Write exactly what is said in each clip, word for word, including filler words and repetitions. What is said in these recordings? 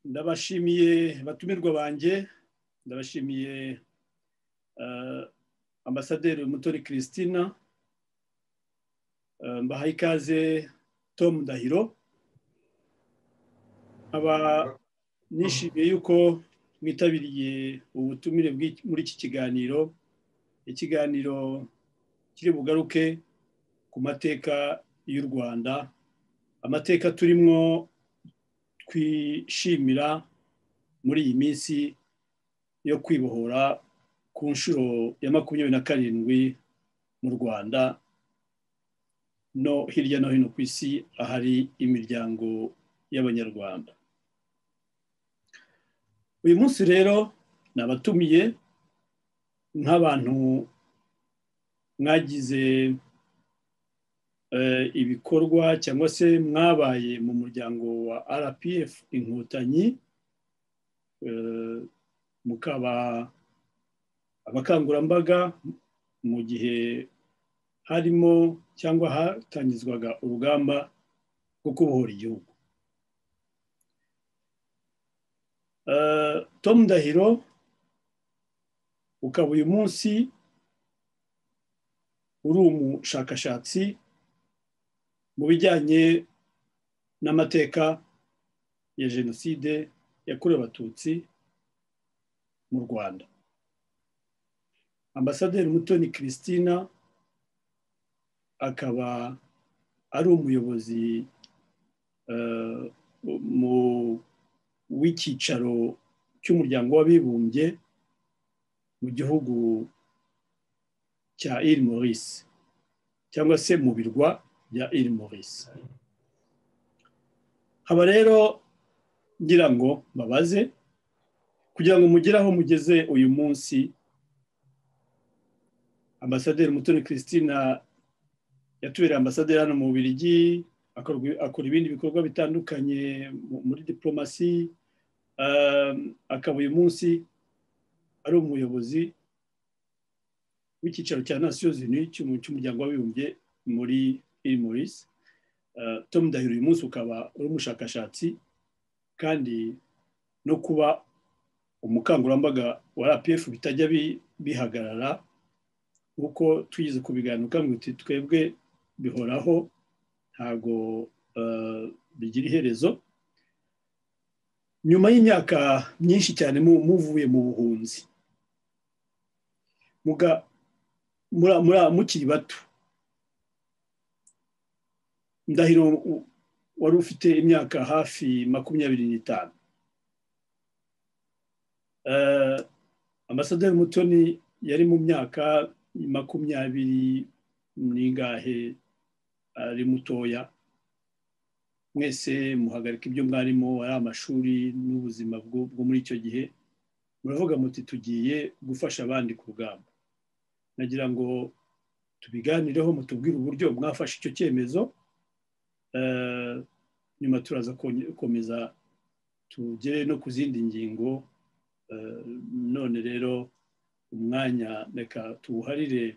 ndabashimiye batumirwa banjye, ndabashimiye ambasaderi Mutoni Christina, mbahaye ikaze Tom Ndahiro. Aba nishimiye yuko mwitabiriye ubutumire muri iki kiganiro, ikiganiro kiri bugaruke ku mateka y'u Rwanda, amateka turimo twishimira muri iyi minsi yo kwibohora ku nshuro ya makumyabiri na karindwi mu Rwanda no hirya no hino ku isi ahari imiryango y'Abanyarwanda. Uyu munsi rero nabatumiye nk'abantu mwagize ibikorwa cyangwa se mwabaye mu muryango wa R P F Inkotanyi, mukaba abakangurambaga mu gihe harimo cyangwa hatangizwaga urugamba rwo kubohora igihugu. Tom Ndahiro, ukaba uyu munsi uri umushakashatsi mu bijyanye n'amateka ya Jenoside yakorewe Abatutsi mu Rwanda. Ambasaderi Mutoni Christina akaba ari umuyobozi mu w'icyicaro cy'umuryango w'abibumbye mu gihugu cya Île Maurice cyangwa se mu birwa bya Île Maurice. Haba rero ngira ngo babaze kugira ngo mugere aho mugeze uyu munsi. Ambasaderi Mutoni Christina yatubereye ambasaderi hano mu Bubiligi, akora ibindi bikorwa bitandukanye muri diplomasi, akaba uyu munsi ari umuyobozi w'icyicaro cya Nations Unies cy'umuryango w'abibumbye muri Île Maurice. Tom Ndahiro, uyu munsi ukaba uri umushakashatsi kandi no kuba umukangurambaga wa R P F bitajya bihagarara, uko twize kubiganira ukamwe uti twebwe bihoraho ntago bigira iherezo. Nyuma y'imyaka myinshi cyane muvuye mu buhunzi, muga mukiri bato, Ndahiro wari ufite imyaka hafi makumyabiri n'itanu. Ambasaderi Mutoni yari mu myaka makumyabiri n'ingahe, ari mutoya. Mwese muhagarika ibyo mwarimo, ari amashuri n'ubuzima bwo muri icyo gihe, muravuga muti tugiye gufasha abandi ku rugamba. Nagira ngo tubiganireho, mutubwire uburyo mwafashe icyo cyemezo, nyuma turaza gukomeza tugere no ku zindi ngingo. None rero umwanya reka tuwuharire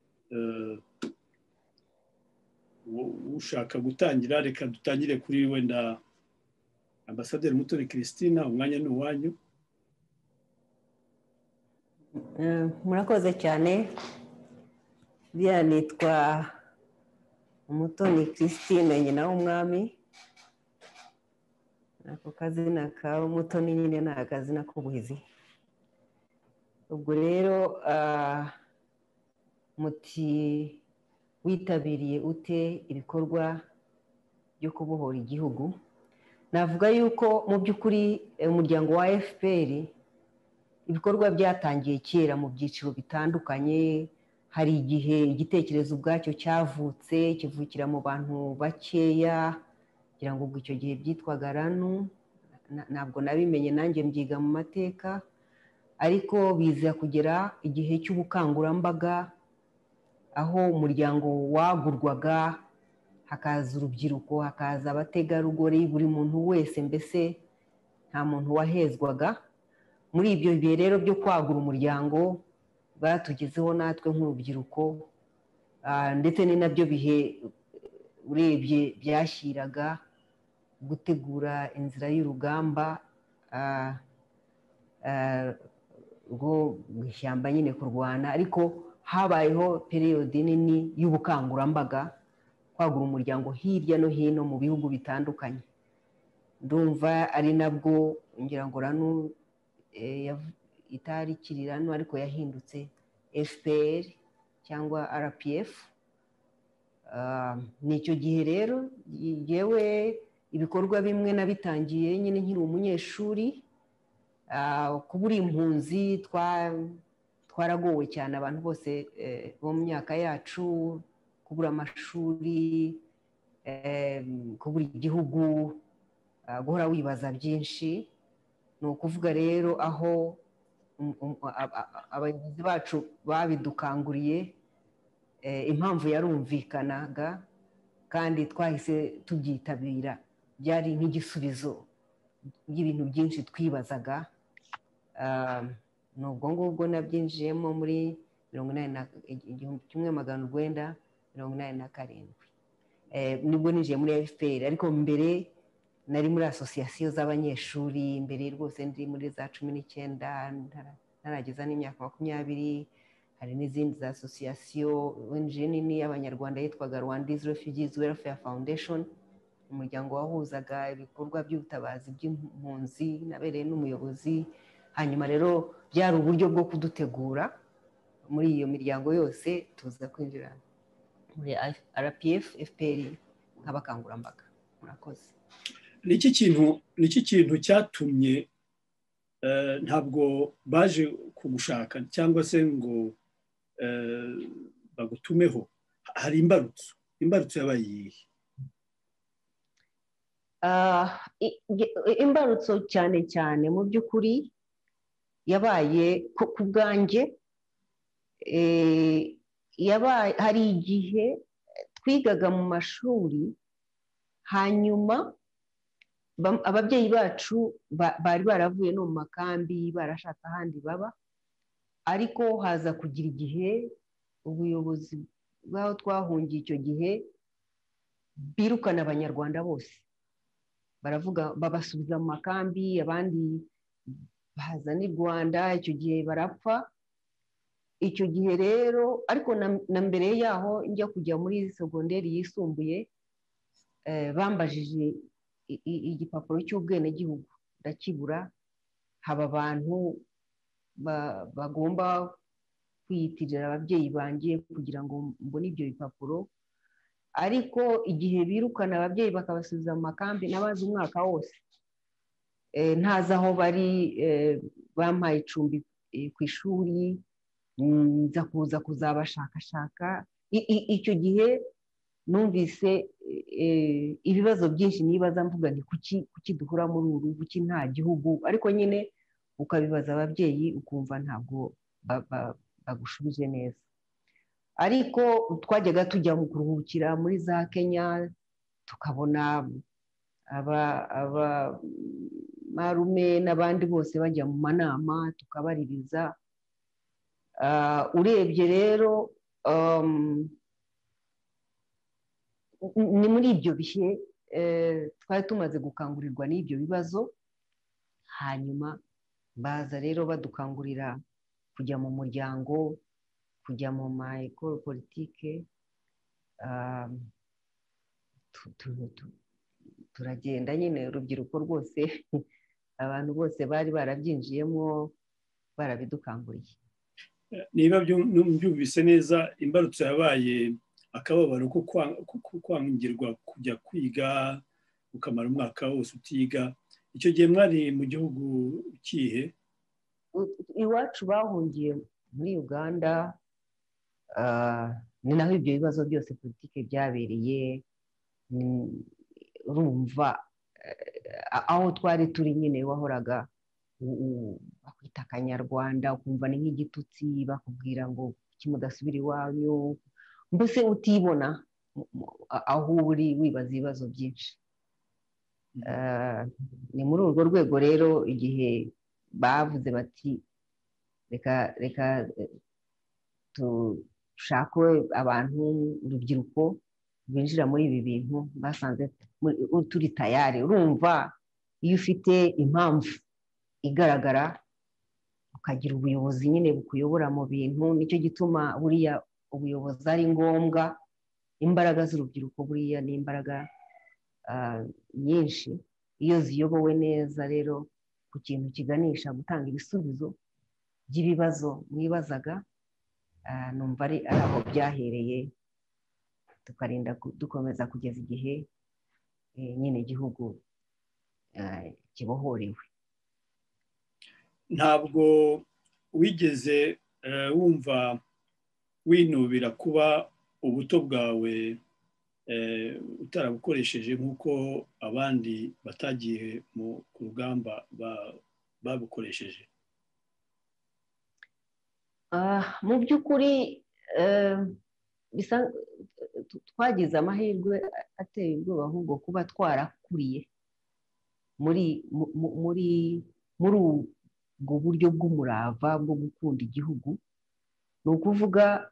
ushaka gutangira. Reka dutangire kuri wenda Ambasaderi Mutoni Christina, umwanya ni uwanyu. Murakoze cyane. Bya nitwa Mutoni Christina, nyina w'umwami. Ako kazina ka Mutoni nyine ni akazina k'ubuhizi. Ubwo rero muti witabiriye ute ibikorwa byo kubohora igihugu? Navuga yuko mu by'ukuri umuryango wa F P R ibikorwa byatangiye kera mu byiciro bitandukanye. Hari igihe igitekerezo ubwacyo cyavutse kivukira mu bantu bakeya, kugira ngo ubwo icyo gihe byitwaga ranu, ntabwo nabimenye nanjye mbyiga mu mateka, ariko biza kugera igihe cy'ubukangurambaga aho umuryango wagurwaga, hakaza urubyiruko, hakaza abategarugori, buri muntu wese, mbese nta muntu wahezwaga. Muri ibyo bihe rero byo kwagura umuryango batugezeho natwe nk'urubyiruko, ndetse ni nabyo bihe urebye byashyiraga gutegura inzira y'urugamba rwo mu ishyamba nyine kurwana, ariko habayeho periyodi nini y'ubukangurambaga kwagura umuryango hirya no hino mu bihugu bitandukanye. Ndumva ari nabwo ngira ngo rano itari ikiri rano ariko yahindutse F P R cyangwa R P F. Nicyo gihe rero yewe ibikorwa bimwe nabitangiye nyine nkiri umunyeshuri, kubura impunzi twaragowe cyane, abantu bose bo mu myaka yacu, kubura amashuri, kubura igihugu, guhora wibaza byinshi. Ni ukuvuga rero aho abayobozi bacu babidukanguriye, impamvu yarumvikanaga kandi twahise tubyitabira, byari nk'igisubizo by'ibintu byinshi twibazaga. Nubwo ngubwo nabyinjiyemo muri mirongo inani na igihumbi kimwe magana urwenda mirongo inani na karindwi, nibwo ninjiye muri F P R, ariko mbere nari muri asosiyasiyo z'abanyeshuri, mbere rwose ndi muri za cumi n'icyenda ntarageza n'imyaka makumyabiri. Hari n'izindi za asosiyasiyo O N G nini y'abanyarwanda yitwaga Rwandese Refugees Welfare Foundation, umuryango wahuzaga ibikorwa by'ubutabazi by'impunzi, nabereye n'umuyobozi. Hanyuma rero byari uburyo bwo kudutegura muri iyo miryango yose tuza kwinjira muri R P F, F P R nk'abakangurambaga. Murakoze. Niki kintu niki kintu cyatumye ntabwo baje kugushaka cyangwa se ngo bagutumeho? Hari imbarutso imbarutso yabaye iyihe? Imbarutso cyane cyane mu by'ukuri yabaye ku bwanjye. Hari igihe twigaga mu mashuri, hanyuma ababyeyi bacu bari baravuye no mu makambi, barashatse ahandi baba, ariko haza kugira igihe ubuyobozi bw'aho twahungiye icyo gihe birukana abanyarwanda bose, baravuga babasubiza mu makambi, abandi baza n'i Rwanda, icyo gihe barapfa. Icyo gihe rero, ariko na mbere yaho njya kujya muri segonderi yisumbuye, bambajije igipapuro cy'ubwenegihugu ndakibura. Haba abantu bagomba kwiyitirira ababyeyi banjye kugira ngo mbone ibyo bipapuro, ariko igihe birukana ababyeyi bakabasubiza mu makambi, nabaze umwaka wose ntazi aho bari. Bampaye icumbi ku ishuri, nza kuza kuzabashakashaka. Icyo gihe numvise ibibazo byinshi nibaza, mvuga nti kuki duhura muri uru, kuki nta gihugu? Ariko nyine ukabibaza ababyeyi ukumva ntabwo bagushubije neza. Ariko twajyaga tujya mu kuruhukira muri za Kenya, tukabona aba marume n'abandi bose bajya mu manama, tukabaririza. Urebye rero ni muri ibyo bihe twari tumaze gukangurirwa n'ibyo bibazo. Hanyuma baza rero badukangurira kujya mu muryango, kujya mu ma école politique. Turagenda nyine, urubyiruko rwose, abantu bose bari barabyinjiyemo, barabidukanguriye. Niba byumvise neza, imbarutso yabaye akababaro ko kwangirwa kujya kwiga, ukamara umwaka wose utiga. Icyo gihe mwari mu gihugu kihe? Iwacu bahungiye muri Uganda, ni naho ibyo bibazo byose politike byabereye. Urumva aho twari turi nyine wahoraga bakwita akanyarwanda, ukumva ni nk'igitutsi, bakubwira ngo kimudasubira iwanyu, mbese utibona aho uri, wibaza ibibazo byinshi. Ni muri urwo rwego rero igihe bavuze bati reka reka dushake abantu, urubyiruko binjira muri ibi bintu, basanze turi tayari. Urumva iyo ufite impamvu igaragara, ukagira ubuyobozi nyine bukuyobora mu bintu. Nicyo gituma buriya ubuyobozi ari ngombwa. Imbaraga z'urubyiruko buriya ni imbaraga nyinshi, iyo ziyobowe neza rero ku kintu kiganisha gutanga ibisubizo by'ibibazo mwibazaga, numva ari aho byahereye, tukarinda dukomeza kugeza igihe nyine igihugu kibohorewe. Ntabwo wigeze wumva winubira kuba ubuto bwawe utarabukoresheje nk'uko abandi batagiye ku rugamba babukoresheje? Mu by'ukuri twagize amahirwe ateye ubwoba ahubwo kuba twarakuriye muri muri muri ubwo buryo bw'umurava bwo gukunda igihugu. Ni ukuvuga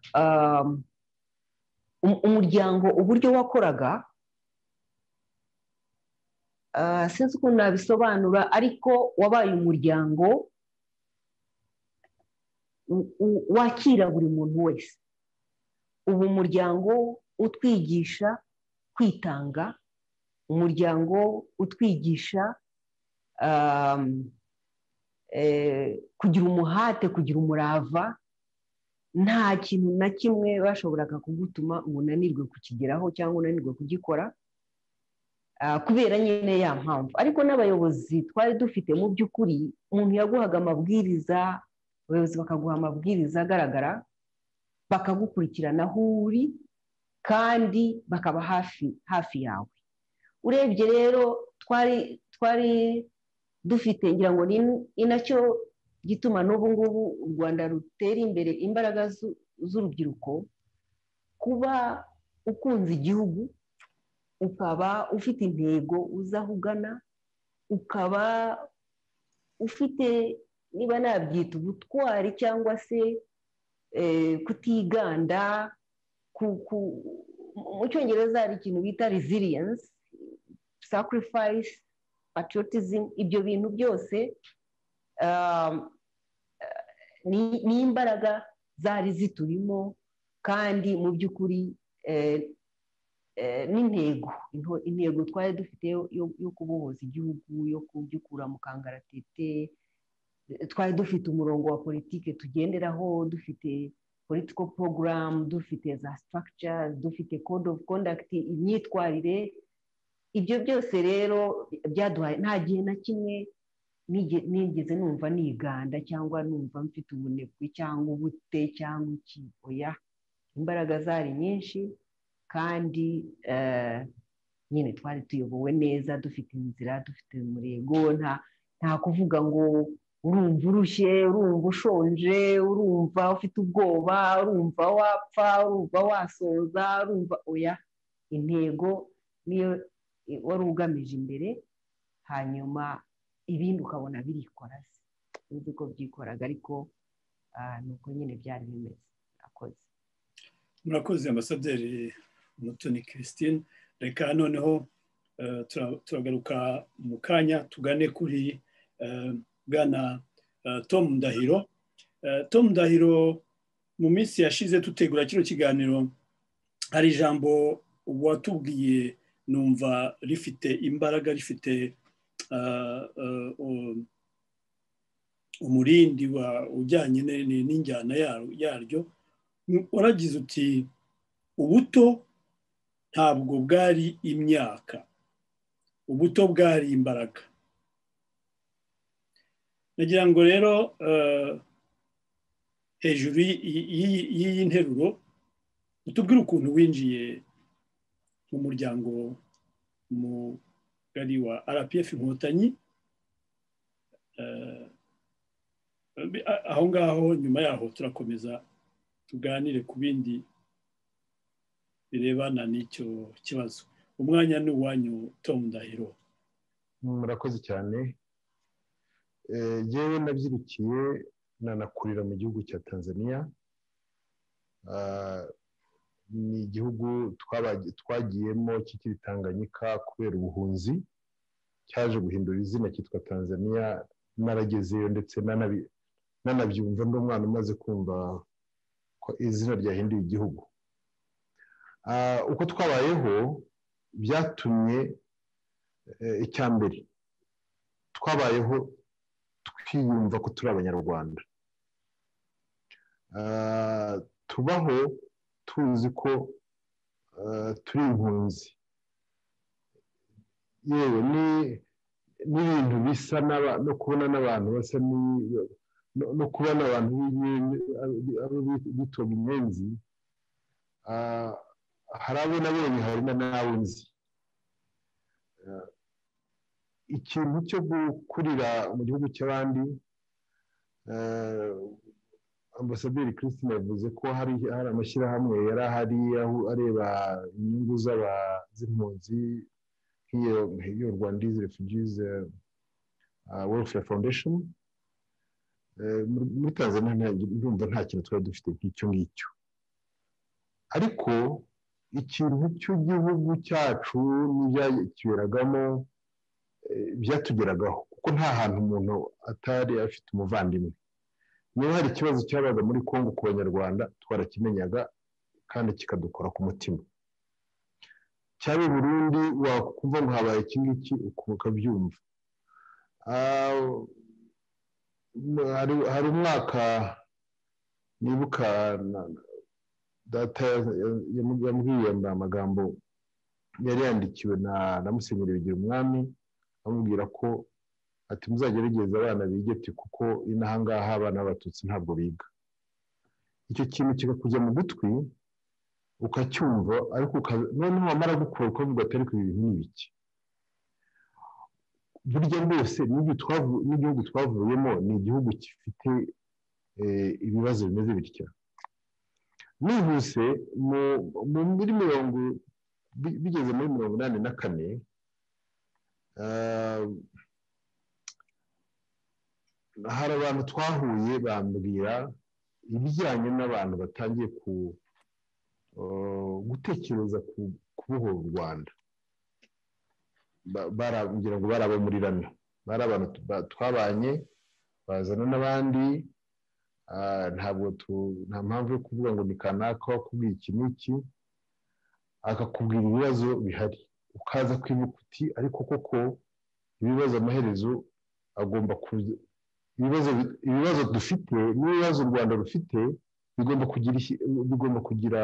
umuryango uburyo wakoraga, sinzi ukuntu nabisobanura, ariko wabaye umuryango wakira buri muntu wese. Ubu umuryango utwigisha kwitanga, umuryango utwigisha kugira umuhate, kugira umurava. Nta kintu na kimwe bashoboraga kugutuma unanirwe kukigeraho cyangwa unanirwe kugikora kubera nyine ya mpamvu. Ariko n'abayobozi twari dufite mu by'ukuri, umuntu yaguhaga amabwiriza, abayobozi bakaguha amabwiriza agaragara, bakagukurikirana aho uri kandi bakaba hafi hafi yawe. Urebye rero twari twari dufite, ngira ngo ni nacyo gituma n'ubu ngubu u Rwanda rutera imbere, imbaraga z'urubyiruko, kuba ukunze igihugu, ukaba ufite intego uza aho ugana, ukaba ufite, niba nabyita ubutwari cyangwa se kutiganda. Mu Cyongereza hari ikintu bita resilience, sacrifice, patriotism. Ibyo bintu byose ni imbaraga zari ziturimo, kandi mu by'ukuri n'intego intego twari dufite yo kubohoza igihugu, yo kugikura mu kangaratete. Twari dufite umurongo wa politike tugenderaho, dufite political program, dufite za structures, dufite code of conduct, imyitwarire. Ibyo byose rero byaduhaye, nta gihe na kimwe nigeze numva niganda cyangwa numva mfite ubunebwe cyangwa ubute cyangwa iki. Oya, imbaraga zari nyinshi kandi nyine twari tuyobowe neza, dufite inzira, dufite umurego. Nta kuvuga ngo urumva urushye, urumva ushonje, urumva ufite ubwoba, urumva wapfa, urumva wasoza, urumva. Oya, intego niyo wari ugamije imbere, hanyuma ibindi ukabona birikora. Sinzi ko byikoraga, ariko nuko nyine byari bimeze. Murakoze. Murakoze Ambasaderi Umutoni Christine. Reka noneho turagaruka mu kanya tugane kuri Bwana Tom Ndahiro. Tom Ndahiro, mu minsi yashize tutegura kino kiganiro, hari ijambo watubwiye numva rifite imbaraga, rifite umurindi ujyanye n'injyana yaryo. Waragize uti ubuto ntabwo bwari imyaka, ubuto bwari imbaraga. Nagira ngo rero hejuru y'iyi nteruro utubwire ukuntu winjiye mu muryango mugari wa R P F Inkotanyi. Aho ngaho nyuma yaho turakomeza tuganire ku bindi birebana n'icyo kibazo. Umwanya ni uwanyu Tom Ndahiro. Murakoze cyane. Yewe nabyirukiye nanakurira mu gihugu cya Tanzania. Ni igihugu twagiyemo kikiri Tanganyika kubera ubuhunzi, cyaje guhindura izina cyitwa Tanzania naragezeyo ndetse nanabyumva ndi umwana umaze kumva ko izina ryahinduye igihugu. Uko twabayeho byatumye icya mbere twabayeho twiyumva ko turi abanyarwanda, tubaho tuzi ko turi impunzi, yewe n'ibintu bisa no kubona n'abantu basa no kubona abantu bitoga inyenzi, hari abo nabonye hari n'abo nzi. Ikintu cyo gukurira mu gihugu cy'abandi, Ambasaderi Christine yavuze ko hari amashyirahamwe yari ahari areba inyungu z'impunzi nk'iyo Rwandese Refugees Welfare Foundation. Muri Tanzania ndumva nta kintu twari dufite nk'icyo ngicyo, ariko ikintu cy'igihugu cyacu n'ibyakiberagamo byatugeragaho, kuko nta hantu umuntu atari afite umuvandimwe. Niba hari ikibazo cyabaga muri Kongo ku banyarwanda twarakimenyaga kandi kikadukora ku mutima. Cyaba i Burundi wakumva ngo habaye iki ngiki ukabyumva. Hari umwaka nibuka data yambwiye amagambo yari yandikiwe na Musenyeri Bigirumwami, amubwira ko ati muzagerageza abana bigete kuko inaha ngaha abana b'Abatutsi ntabwo biga. Icyo kintu kikakujya mu gutwi ukacyumva, ariko noneho wamara gukora ukavuga ati ariko ibi bintu ni ibiki. Burya rwose n'igihugu twavuyemo ni igihugu gifite ibibazo bimeze bitya. Nihuse muri mirongo bigeze muri mirongo inani na kane hari abantu twahuye bambwira ibijyanye n'abantu batangiye gutekereza kubohora u Rwanda. Barambwira ngo bari abo muri Rano, bari abantu twabanye bazana n'abandi, ntabwo nta mpamvu yo kuvuga ngo ni kanaka wakubwiye iki n'iki, akakubwira ibibazo bihari, ukaza kwibuka uti ariko koko ibibazo amaherezo agomba kuza. Ibibazo dufite n'ibibazo u Rwanda rufite bigomba kugira bigomba kugira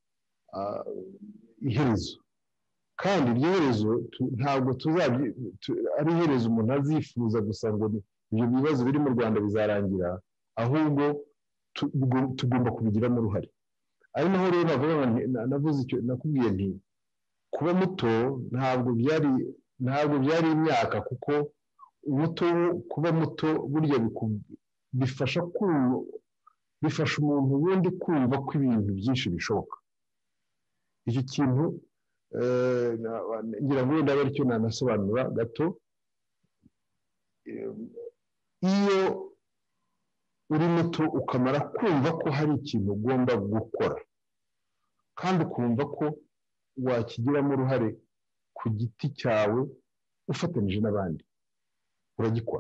iherezo, kandi iryo herezo ntabwo ari iherezo umuntu azifuza gusa ngo ibyo bibazo biri mu Rwanda bizarangira, ahubwo tugomba kubigiramo uruhare. Ari naho rero navuze icyo nakubwiye nti kuba muto ntabwo byari ntabwo byari imyaka, kuko umuto kuba muto burya bifasha bifasha umuntu wundi kumva ko ibintu byinshi bishoboka. Icyo kintu ngira ngo wenda ari cyo nanasobanura gato. Iyo uri muto ukamara kumva ko hari ikintu ugomba gukora kandi ukumva ko wakigiramo uruhare ku giti cyawe ufatanyije n'abandi, uragikora.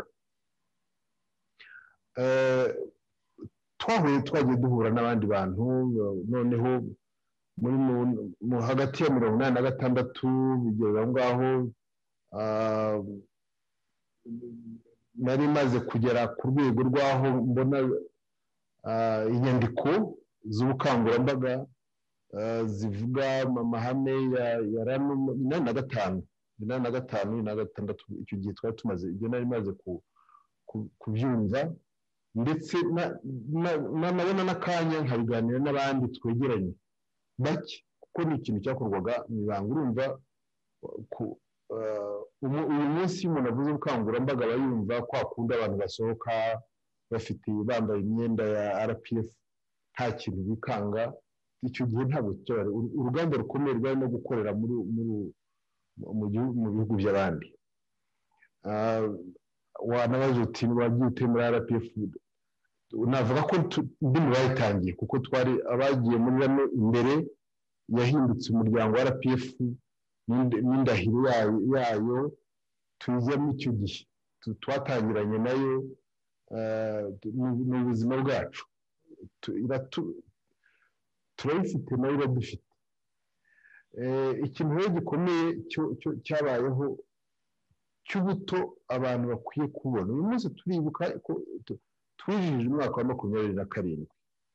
Twahuye twagiye duhura n'abandi bantu, noneho muri hagati ya mirongo inani na gatandatu bigeze aho ngaho nari maze kugera ku rwego rw'aho mbona inyandiko z'ubukangurambaga zivuga amahame ya Rano inani na gatanu inani na gatanu inani na gatandatu. Icyo gihe twari tumaze ibyo nari maze kubyumva, ndetse nabona n'akanya nkabiganira n'abandi twegeranye bake, kuko ni ikintu cyakorwaga mu ibanga. Urumva uyu munsi umuntu avuze ubukangurambaga aba yumva kwa kundi abantu basohoka bafite bambaye imyenda ya R P F nta kintu bikanga. Icyo gihe ntabwo cyari urugamba rukomeye rwari no gukorera mu bihugu by'abandi. Wanabaza uti wagiye ute muri R P F? Navuga ko ndi mu bayitangiye, kuko twari abagiye muri Rano imbere yahindutse umuryango wa R P F n'indahiro yayo tujyamo icyo gihe. twatangiranye nayo mu buzima bwacu turayifite nayo iradufite. Ikintu rero gikomeye cyabayeho cy'ubuto abantu bakwiye kubona, uyu munsi turibuka ko twijije umwaka wa makumyabiri na karindwi.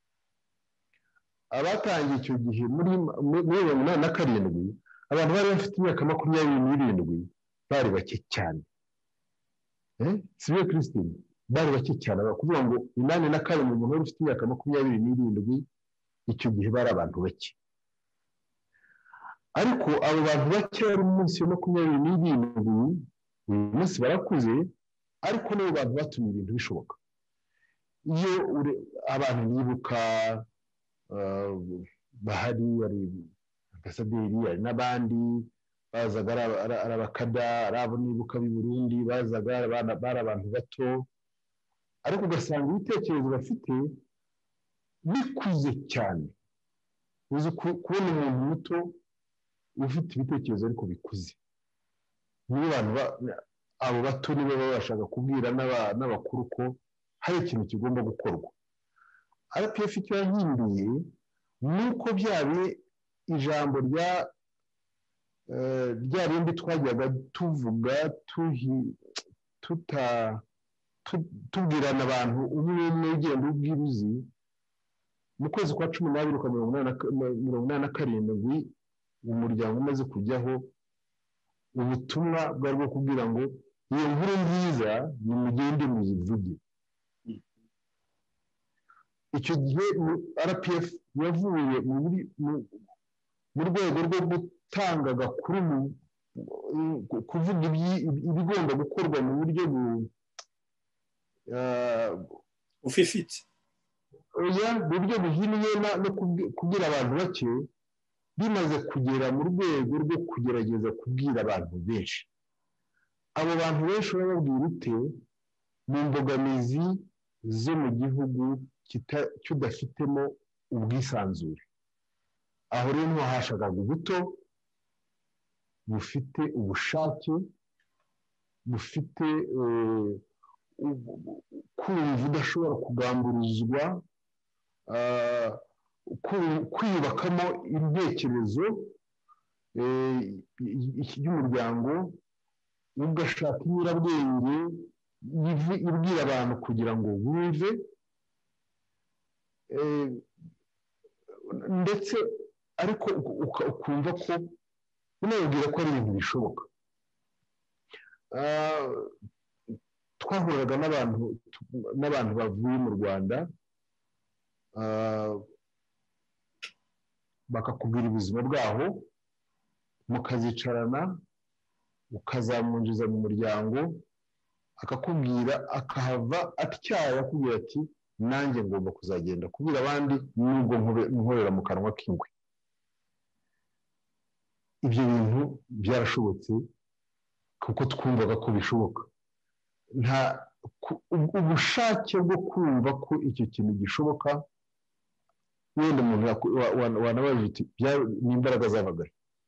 Abatangiye icyo gihe muri mirongo inani na karindwi abantu bari bafite imyaka makumyabiri n'irindwi bari bake cyane. Si byo Christine? Bari bake cyane, kuvuga ngo inani na karindwi umuntu wari ufite imyaka makumyabiri n'irindwi icyo gihe bari abantu bake. Ariko abo bantu bake bari munsi ya makumyabiri n'irindwi uyu munsi barakuze, ariko nibo bantu batumye ibintu bishoboka. Iyo abantu bibuka bahari, hari ambasaderi, hari n'abandi bazaga ari abakada, ari abo nibuka b'i Burundi bazaga bari abantu bato, ariko ugasanga ibitekerezo bafite bikuze cyane. Uzi kubona umuntu muto ufite ibitekerezo ariko bikuze, nibo bantu abo bato nibo babashaga kubwira n'abakuru ko hari ikintu kigomba gukorwa. R P F icyo yahinduye ni uko byabe ijambo rya rya rindi twajyaga tuvuga tubwirana abantu umwe umwe ugenda ubwiruzi. Mu kwezi kwa cumi n'abiri kwa mirongo inani na karindwi umuryango umaze kujyaho, ubutumwa bwari bwo kubwira ngo iyo nkuru nziza nimugende muzivuge. Icyo gihe R P F yavuye mu rwego rwo gutanga agakuru, kuvuga ibigomba gukorwa mu buryo bufifitse, mu buryo buhiniye no kubwira abantu bake, bimaze kugera mu rwego rwo kugerageza kubwira abantu benshi. Abo bantu benshi bababwira ute mu mbogamizi zo mu gihugu kidafitemo ubwisanzure. Aho rero niho hashakaga ubuto bufite ubushake, bufite kumva udashobora kugamburuzwa, kwiyubakamo intekerezo y'umuryango, ugashaka inyurabwenge ibwira abantu kugira ngo bumve, ndetse ariko ukumva ko unababwira ko ari ibintu bishoboka. Twahuraga n'abantu n'abantu bavuye mu Rwanda bakakubwira ubuzima bwaho, mukazicarana ukazamunjiza mu muryango, akakubwira akahava atyaye akubwira ati nanjye ngomba kuzagenda kubwira abandi nubwo nkorera mu kanwa k'ingwe. Ibyo bintu byarashobotse kuko twumvaga ko bishoboka. Nta ubushake bwo kumva ko icyo kintu gishoboka, wenda umuntu wanabaje uti ni imbaraga zavaga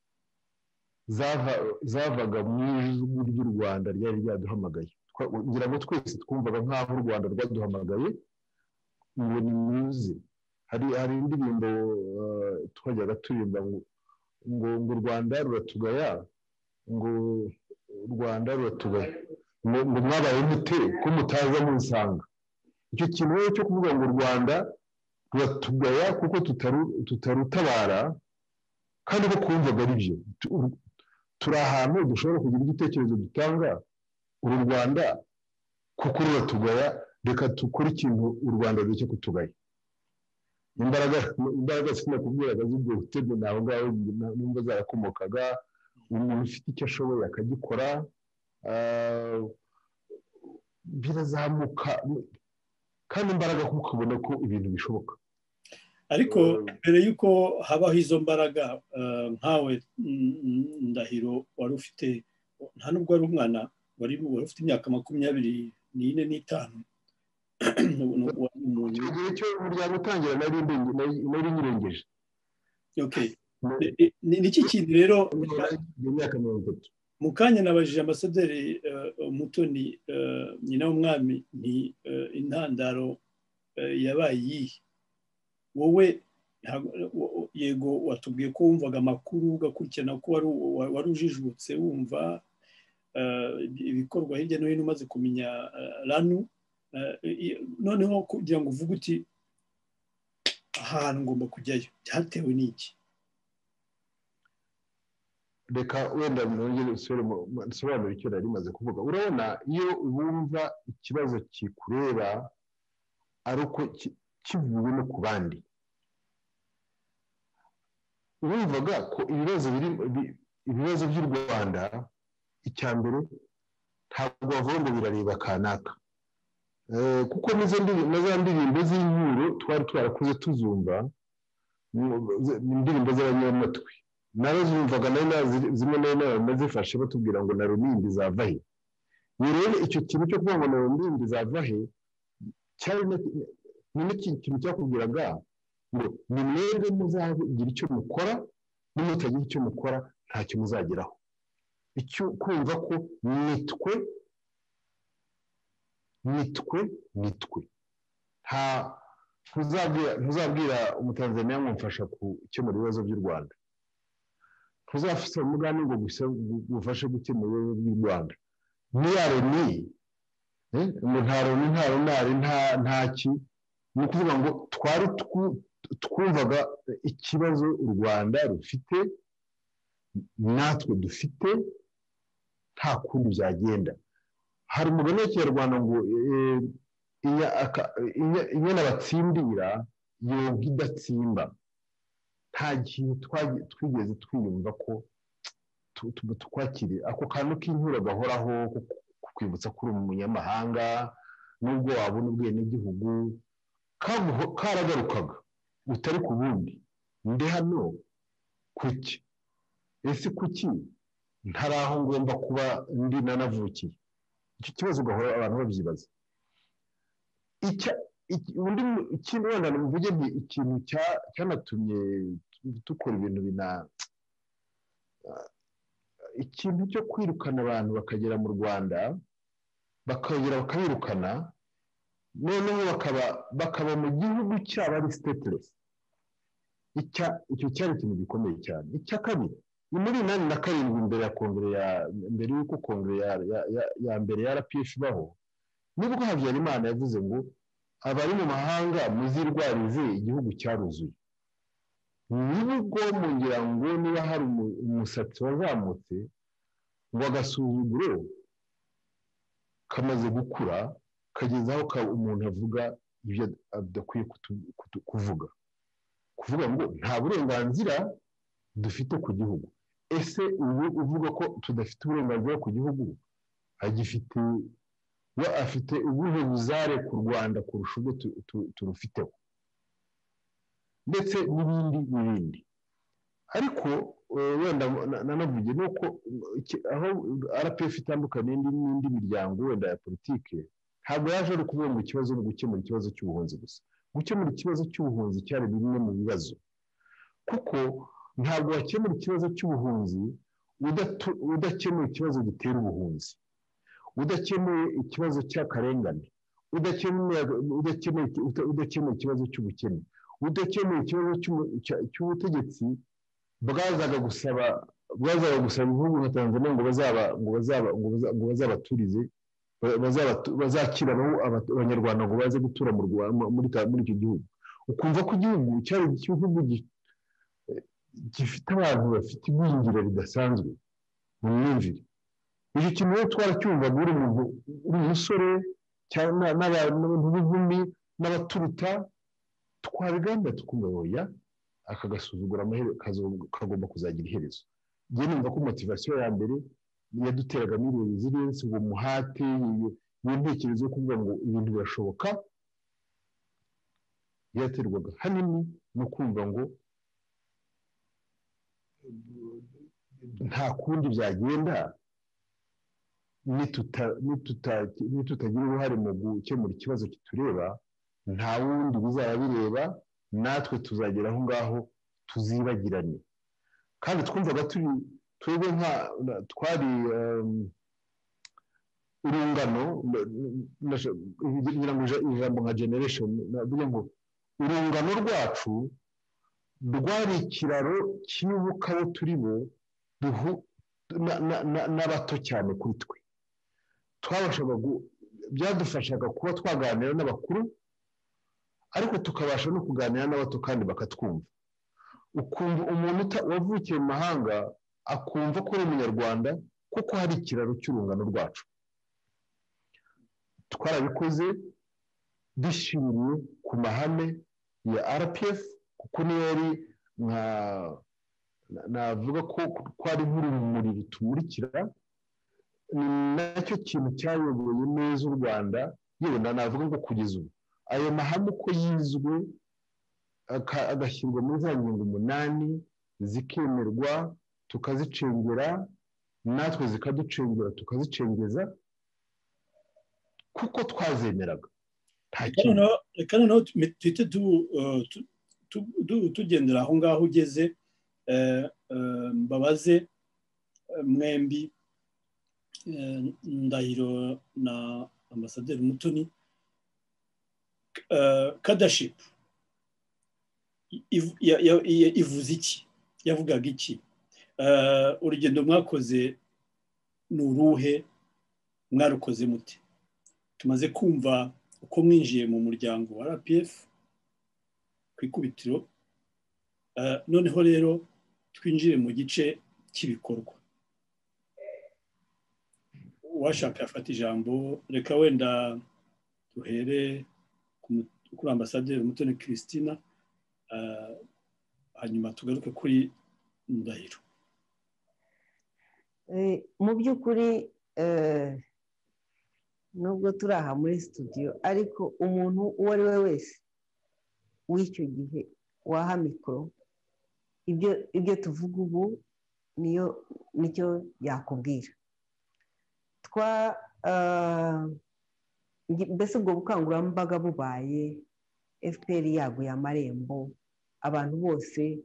zavaga mu ijwi ry'u Rwanda ryari ryaduhamagaye. Ngira ngo twese twumvaga nk'aho u Rwanda rwaduhamagaye ngo nimuze. Hari hari indirimbo twajyaga turirimba ngo ngo u Rwanda ruratugaya, ngo u Rwanda ruratugaya, ngo mwabaye mute ko mutaza munsanga. Icyo kintu rero cyo kuvuga ngo u Rwanda ruratugaya kuko tutarutabara, kandi ko kumvaga ari byo. Turi ahantu dushobora kugira igitekerezo dutanga, uru Rwanda kuko ruratugaya, reka dukore ikintu u Rwanda ruke kutugaya. Imbaraga imbaraga sinakubwiraga z'ubwo butego naho ngaho numva zarakomokaga, umuntu ufite icyo ashoboye akagikora, birazamuka kandi imbaraga kuko ubona ko ibintu bishoboka. Ariko mbere y'uko habaho izo mbaraga, nkawe Ndahiro wari ufite, nta nubwo wari umwana, wari ufite imyaka makumyabiri n'ine n'itanu. Icyo gihe cyo umuryango utangira nari nyirengeje. Okay. Ni iki kintu rero imyaka mirongo itatu. mu kanya nabajije ambasaderi Mutoni nyina w'umwami ni intandaro yabaye iyihe wowe yego watubwiye ko wumvaga amakuru ugakurikirana ko wari ujijutse wumva ibikorwa hirya no hino umaze kumenya ranu noneho kugira ngo uvuge uti ahantu ngomba kujyayo byatewe n'iki reka wenda nsobanura icyo nari maze kuvuga urabona iyo wumva ikibazo kikureba ari uko kivuwe no ku bandi wumvaga ko ibibazo biri ibibazo by'u Rwanda icya mbere ntabwo bavuga ngo birareba kanaka kuko n'izo ndirimbo z'inkuru twari twarakuze tuzumva indirimbo z'abanyamatwi nazo zumvaga nayo zimwe na zimwe nazifashe batubwira ngo na runindi zava he rero icyo kintu cyo kuvuga ngo na runindi zava he cyari n'ikintu cyakubwiraga ngo ni mwebwe muzagira icyo mukora nimutagira icyo mukora ntacyo muzageraho icyo kumva ko nitwe nitwe nitwe nta ntuzabwira umutanzaniya ngo mfasha gukemura ibibazo by'u Rwanda ntuzafite umugani ngo gufashe gukemura ibibazo by'u Rwanda niyare ni ngo nta roni nta ronari nta ki ni ukuvuga ngo twari twumvaga ikibazo u Rwanda rufite natwe dufite nta kundi byagenda hari umugani w'ikinyarwanda ngo inyana batsindira yonka idatsimba nta gihe twigeze twiyumva ko twakiriye ako kantu k'inkura gahoraho kukwibutsa ko uri umunyamahanga nubwo wabona ubwenegihugu karagarukaga utari ku bundi ndi hano kuki ese kuki ntari aho ngomba kuba ndi nanavukiye icyo kibazo ugahora abantu babyibaza undi ikintu wenda mvuge nti ikintu cyanatumye dukora ibintu bina ikintu cyo kwirukana abantu bakagera mu Rwanda bakagera bakabirukana noneho bakaba bakaba mu gihugu cyabo ari stateless icyo cyari ikintu gikomeye cyane icya kabiri ni muri inani na karindwi imbere ya kongere ya mbere y'uko kongere ya mbere ya R P F ibaho nibwo Habyarimana yavuze ngo abari mu mahanga muzirwarize igihugu cyaruzuye nibwo mungira ngo niba hari umusatsi wazamutse ngo agasuzuguro kamaze gukura kageza aho umuntu avuga ibyo adakwiye kuvuga kuvuga ngo nta burenganzira dufite ku gihugu ese ubu uvuga ko tudafite uburenganzira ku gihugu agifite we afite ubuhe buzare ku Rwanda kurusha ubwo turufiteho ndetse n'ibindi n'ibindi ariko wenda nanavuge nuko aho R P F itandukanye n'indi miryango wenda ya politike ntabwo yaje ari kuvuga ngo ikibazo no gukemura ikibazo cy'ubuhunzi gusa gukemura ikibazo cy'ubuhunzi cyari bimwe mu bibazo kuko ntabwo wakemura ikibazo cy'ubuhunzi udakemura ikibazo gitera ubuhunzi udakemuye ikibazo cy'akarengane udakemuye udakemuye ikibazo cy'ubukene udakemuye ikibazo cy'ubutegetsi bwazaga gusaba bwazaga gusaba ibihugu nka Tanzania ngo bazaba ngo bazaba ngo bazabaturize bazakiranaho abanyarwanda ngo baze gutura mu muri muri icyo gihugu ukumva ko igihugu cyari igihugu gifite abantu bafite igwingira ridasanzwe mu myumvire icyo kintu rero twaracyumvaga uri umusore cyangwa n'abantu b'inkumi n'abaturuta twabigamba tukumva oya aka gasuzugura kagomba kuzagira iherezo njye numva ko motivasiyo ya mbere yaduteraga n'ibintu ziriya ngo muhate iyo ntekerezo yo kuvuga ngo ibintu birashoboka yaterwaga hanini no kumva ngo nta kundi byagenda nitutagira uruhare mu gukemura ikibazo kitureba nta wundi bizaba bireba natwe tuzagera aho ngaho tuzibagirane kandi twumvaga turi twebwe nka twari urungano ngira ngo ijambo nka generation navuga ngo urungano rwacu rwari ikiraro kibuka abo turi bo n'abato cyane kuri twe twabashaga byadufashaga kuba twaganira n'abakuru ariko tukabasha no kuganira n'abato kandi bakatwumva ukumva umuntu wavukiye mu mahanga akumva ko ari umunyarwanda kuko hari ikiraro cy'urungano rwacu twarabikoze dushingiye ku mahame ya R P F kuko niyo yari nka navuga ko twari nk'urumuri rutumurikira ni nacyo kintu cyayoboye neza u Rwanda yewe navuga ngo kugeza ubu ayo mahame uko yizwe agashyirwa muri za ngingo umunani zikemerwa tukazicengera natwe zikaducengera tukazicengeza kuko twazemeraga reka noneho tuhite tugendera aho ngaho ugeze mbabaze mwembi Ndahiro na ambasaderi Mutoni Leadership ivuze iki yavugaga iki urugendo mwakoze ni uruhe mwarukoze mute tumaze kumva uko mwinjiye mu muryango wa R P F ku ikubitiro noneho rero twinjire mu gice cy'ibikorwa uwashaka yafata ijambo reka wenda duhere kuri ambasaderi Mutoni Christina hanyuma tugaruke kuri Ndahiro. Mu by'ukuri nubwo turi aha muri studio ariko umuntu uwo ari we wese w'icyo gihe waha mikoro ibyo ibyo tuvuga ubu niyo nicyo yakubwira twa mbese ubwo bukangurambaga bubaye F P R yaguye amarembo abantu bose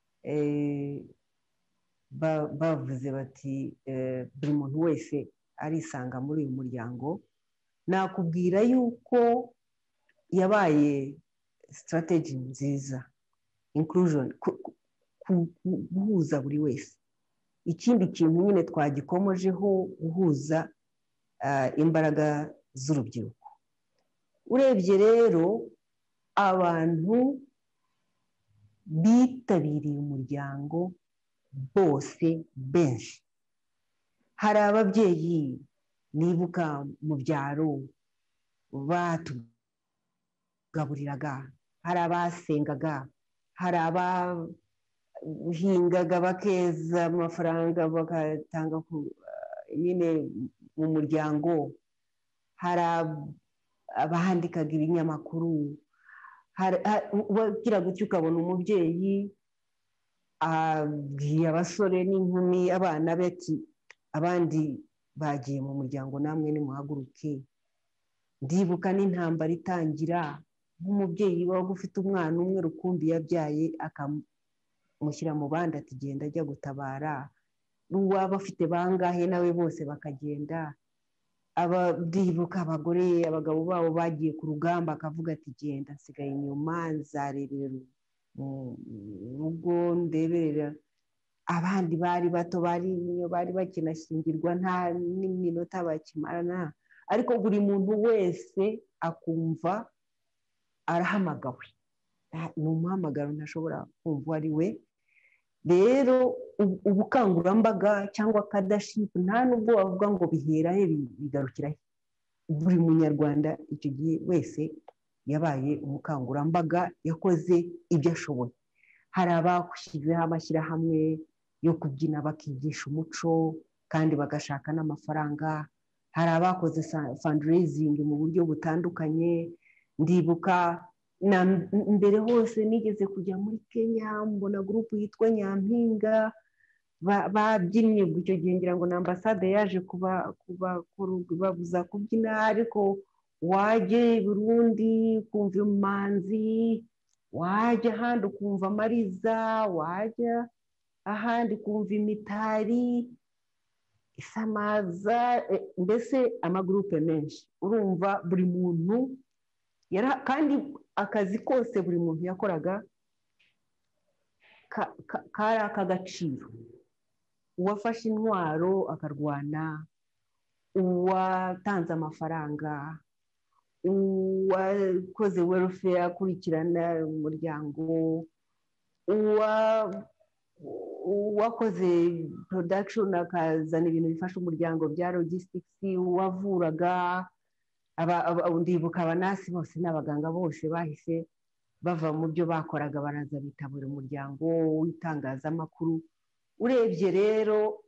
bavuze bati buri muntu wese arisanga muri uyu muryango nakubwira yuko yabaye strategy nziza inclusion guhuza buri wese ikindi kintu nyine twagikomojeho guhuza imbaraga z'urubyiruko urebye rero abantu bitabiriye umuryango bose benshi hari ababyeyi nibuka mu byaro batugaburiraga hari abasengaga hari abahingaga bakeza amafaranga bagatanga nyine mu muryango hari abahandikaga ibinyamakuru wagira gutyo ukabona umubyeyi abwiye abasore n'inkumi abana bati abandi bagiye mu muryango namwe nimuhaguruke ndibuka n'intambara itangira nk'umubyeyi waba ufite umwana umwe rukumbi yabyaye akamushyira mu bandi ati genda ajya gutabara n'uwaba afite bangahe nawe bose bakagenda abadibuka abagore abagabo babo bagiye ku rugamba akavuga ati genda nsigaye inyuma nzarebera urugo ndeberera abandi bari bato bari bari bakinashyingirwa nta n'iminota bakimarana ariko buri muntu wese akumva arahamagawe ni umuhamagaro ntashobora kumva ari we rero ubukangurambaga cyangwa leadership nta nubwo wavuga ngo bihera he bigarukira he buri munyarwanda icyo gihe wese yabaye umukangurambaga yakoze ibyo ashoboye hari abashyizeho amashyirahamwe yo kubyina bakigisha umuco kandi bagashaka n'amafaranga hari abakoze fundraising mu buryo butandukanye ndibuka mbere hose nigeze kujya muri Kenya mbona groupe yitwa Nyampinga babyinnye icyo gihe ngira ngo na ambasade yaje kuba babuza kubyina ariko wajye Burundi kumva imanzi wajya ahandi ukumva amariza wajya ahandi kumva imitari isamaza, mbese amagurupe menshi. Urumva buri muntu kandi akazi kose buri muntu yakoraga kari ak'agaciro. Uwafashe intwaro akarwana, uwatanze amafaranga, uwakoze welfare akurikirana umuryango, uwakoze production akazana ibintu bifasha umuryango bya logistics, uwavuraga, ndibuka abanasi bose n'abaganga bose bahise bava mu byo bakoraga baraza bitabura umuryango w'itangazamakuru. Urebye rero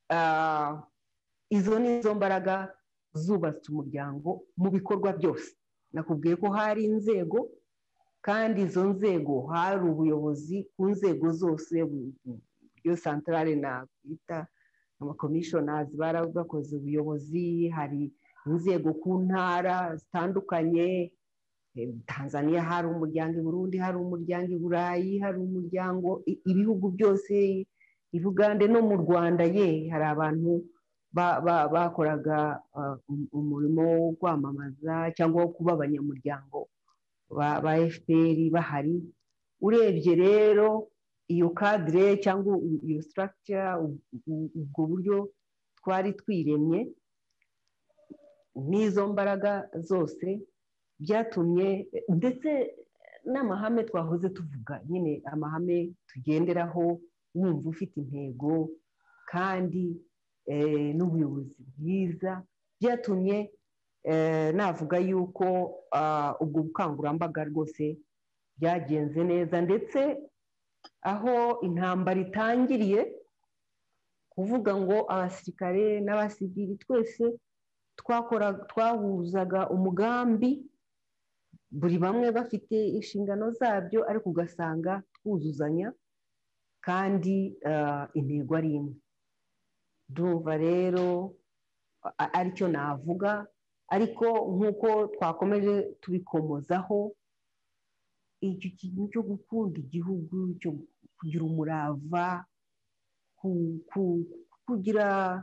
izo ni zo mbaraga zubatse umuryango mu bikorwa byose. Nakubwiye ko hari inzego, kandi izo nzego hari ubuyobozi ku nzego zose, iyo santarare nakwita amakomishonari barabakoze ubuyobozi, hari inzego ku ntara zitandukanye. Tanzania hari umuryango, i Burundi hari umuryango, i Burayi hari umuryango, ibihugu byose, i Bugande no mu Rwanda ye hari abantu bakoraga umurimo wo kwamamaza cyangwa wo kuba abanyamuryango ba F P R bahari. Urebye rero iyo cadre cyangwa iyo structure, ubwo buryo twari twiremye n'izo mbaraga zose byatumye, ndetse n'amahame twahoze tuvuga nyine, amahame tugenderaho, wumva ufite intego kandi n'ubuyobozi bwiza, byatumye navuga yuko ubwo bukangurambaga rwose byagenze neza. Ndetse aho intambara itangiriye, kuvuga ngo abasirikare n'abasivili twese twahuzaga umugambi, buri bamwe bafite inshingano zabyo, ariko ugasanga twuzuzanya kandi intego ari imwe. Ndumva rero aricyo navuga, ariko nk'uko twakomeje tubikomozaho, icyo kintu cyo gukunda igihugu, cyo kugira umurava, kugira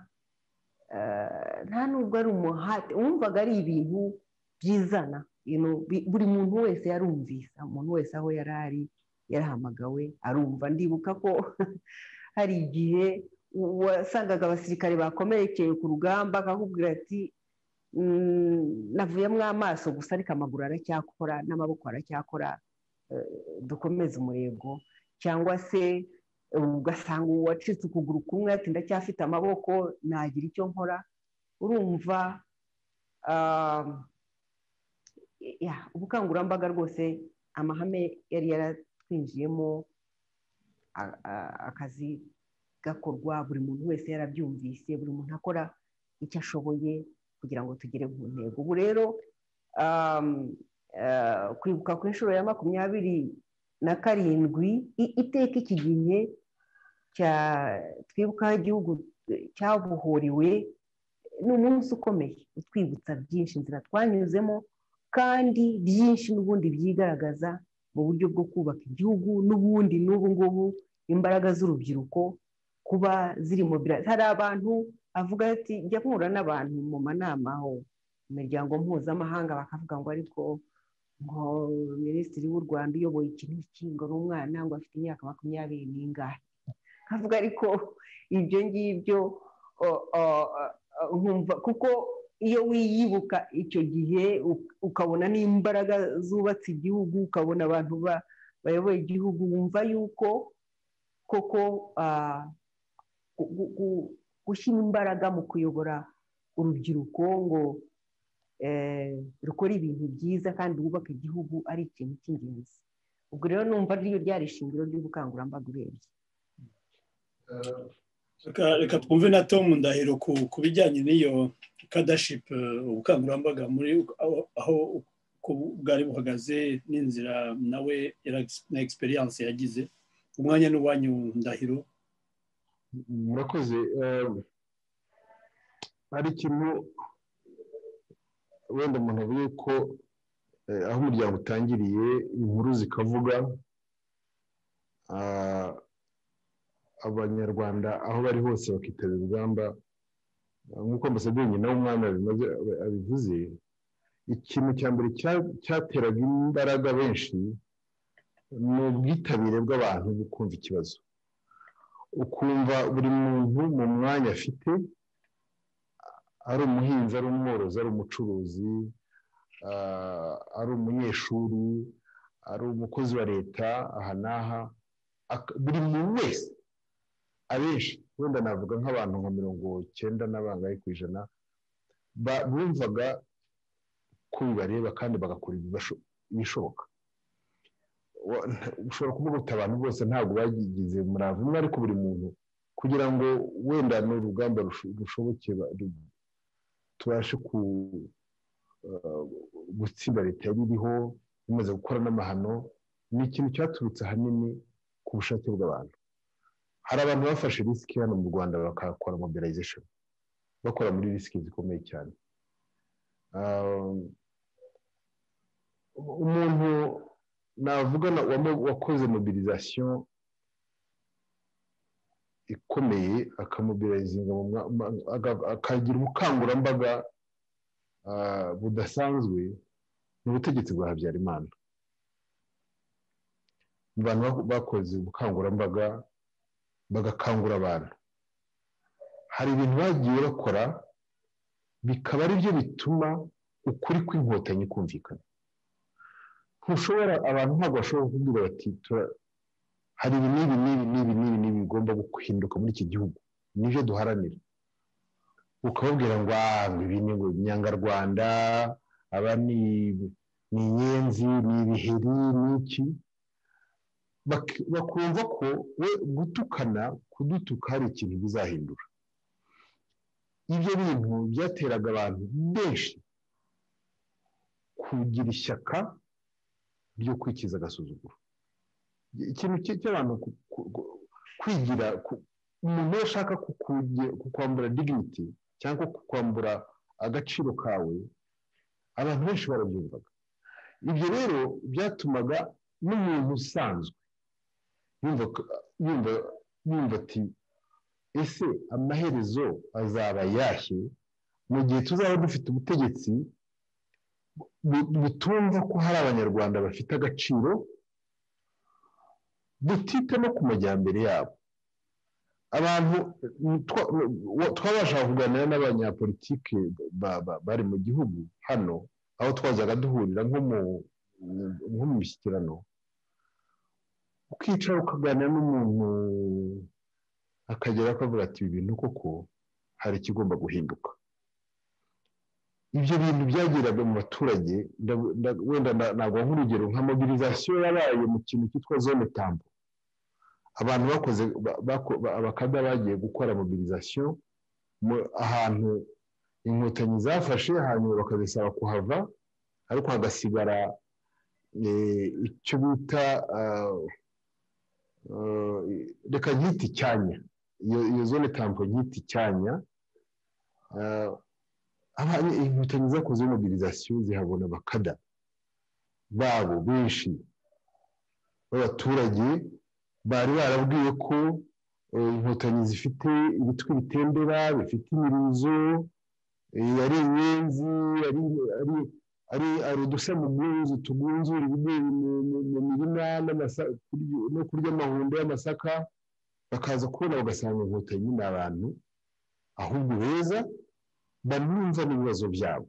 nta nubwo ari umuhate, wumvaga ari ibintu byizana. Buri muntu wese yarumvise, umuntu wese aho yari ari yarahamagawe arumva. Ndibuka ko hari igihe wasangaga abasirikare bakomerekeye ku rugamba, akakubwira ati navuyemo amaso gusa ariko amaguru aracyakora n'amaboko aracyakora, dukomeze umurego. Cyangwa se ugasanga uwacitse ukuguru kumwe ati ndacyafite amaboko, nagira icyo nkora. Urumva ubukangurambaga rwose amahame yari yaratwinjiyemo, akazi gakorwa, buri muntu wese yarabyumvise, buri muntu akora icyo ashoboye kugira ngo tugere ku ntego. Ubu rero kwibuka ku inshuro ya makumyabiri na karindwi iteka iki gihe twibuka igihugu cyabuhuriwe, ni umunsi ukomeye utwibutsa byinshi inzira twanyuzemo, kandi byinshi n'ubundi byigaragaza mu buryo bwo kubaka igihugu. N'ubundi n'ubu ngubu imbaraga z'urubyiruko kuba ziri mu bira, hari abantu avuga ati njya mpura n'abantu mu manama aho mu miryango mpuzamahanga bakavuga ngo ariko ngo minisitiri w'u Rwanda uyoboye ikintu cy'ingo n'umwana ngo afite imyaka makumyabiri n'ingahe. Kavuga ariko ibyo ngibyo nkumva, kuko iyo wiyibuka icyo gihe ukabona n'imbaraga zubatse igihugu, ukabona abantu bayoboye igihugu, wumva yuko koko gushyira imbaraga mu kuyobora urubyiruko ngo rukora ibintu byiza kandi wubaka igihugu ari ikintu cy'ingenzi. Ubwo rero numva ariyo ryari ishingiro ry'ubukangurambaga urebye. Reka twumve na Tom Ndahiro ku bijyanye n'iyo leadership, ubukangurambaga muri aho bwari buhagaze n'inzira nawe na experience yagize. Umwanya n'uwanyu Ndahiro. Murakoze. Hari ikintu wenda umuntu avuye ko aho umuryango utangiriye, inkuru zikavuga, abanyarwanda aho bari hose bakitabira urugamba nk'uko ambasaderi nyina w'umwami abivuze ikintu cya mbere cyateraga imbaraga benshi ni ubwitabire bw'abantu bwo kumva ikibazo ukumva buri muntu mu mwanya afite ari umuhinzi ari umworozi ari umucuruzi ari umunyeshuri ari umukozi wa leta aha n'aha buri muntu wese abenshi wenda navuga nk'abantu nka mirongo icyenda n'abangahe ku ijana bumvaga ko bibareba kandi bagakora ibishoboka ushobora kuvuga uti abantu bose ntabwo bagize umurava umwe ariko buri muntu kugira ngo wenda n'urugamba rushoboke tubashe gutsinda leta yari iriho imaze gukora n'amahano ni ikintu cyaturutse ahanini ku bushake bw'abantu hari abantu bafashe risiki hano mu Rwanda bakakora mobilization bakora muri risiki zikomeye cyane umuntu navuga wakoze mobilisation ikomeye akamobilizinga akagira ubukangurambaga budasanzwe ni ubutegetsi bwa Habyarimana abantu bakoze ubukangurambaga bagakangura abantu hari ibintu bagiye bakora bikaba ari byo bituma ukuri kw'inkotanyi kumvikana ntushobora abantu ntabwo bashobora kuvuga bati hari ibi n'ibi n'ibi n'ibi n'ibi n'ibi bigomba guhinduka muri iki gihugu nibyo duharanira ukababwira ngo ibi ni ngo inyangarwanda aba ni inyenzi ni ibiheri n'iki bakumva ko we gutukana kudutuka hari ikintu bizahindura ibyo bintu byateraga abantu benshi kugira ishyaka ryo kwikiza agasuzuguro ikintu cy'abantu kwigira umuntu ushaka kukwambura dignity cyangwa kukwambura agaciro kawe abantu benshi barabyumvaga ibyo rero byatumaga n'umuntu usanzwe yumva ati ese amaherezo azaba yashye mu gihe tuzaba dufite ubutegetsi butumva ko hari abanyarwanda bafite agaciro butita no ku majyambere yabo abantu twabasha kuganira n'abanyapolitike bari mu gihugu hano aho twajyaga duhurira nko mu mishyikirano ukicara ukaganira n'umuntu akagera akavuga ati ibi bintu koko hari ikigomba guhinduka ibyo bintu byageraga mu baturage wenda ntabwo nk'urugero nka mobilisation yabaye mu kintu cyitwa zone tambo abantu bakoze abakada bagiye gukora mobilisation ahantu inkotanyi zafashe hanyuma bakazisaba kuhava ariko hagasigara icyo bita reka nk'iti cyanya iyo zone tambo nk'iti cyanya inkotanyi zakoze mobilisation zihabona abakada babo benshi b'abaturage bari barabwiye ko inkotanyi zifite ibitwi bitembera bifite imirizo ari inyenzi ari udusamugunzu tugunzura ibigori mu mirima no kurya amahundo y'amasaka bakaza kubona bagasanga inkotanyi ni abantu ahubwo beza banumva n'ibibazo byabo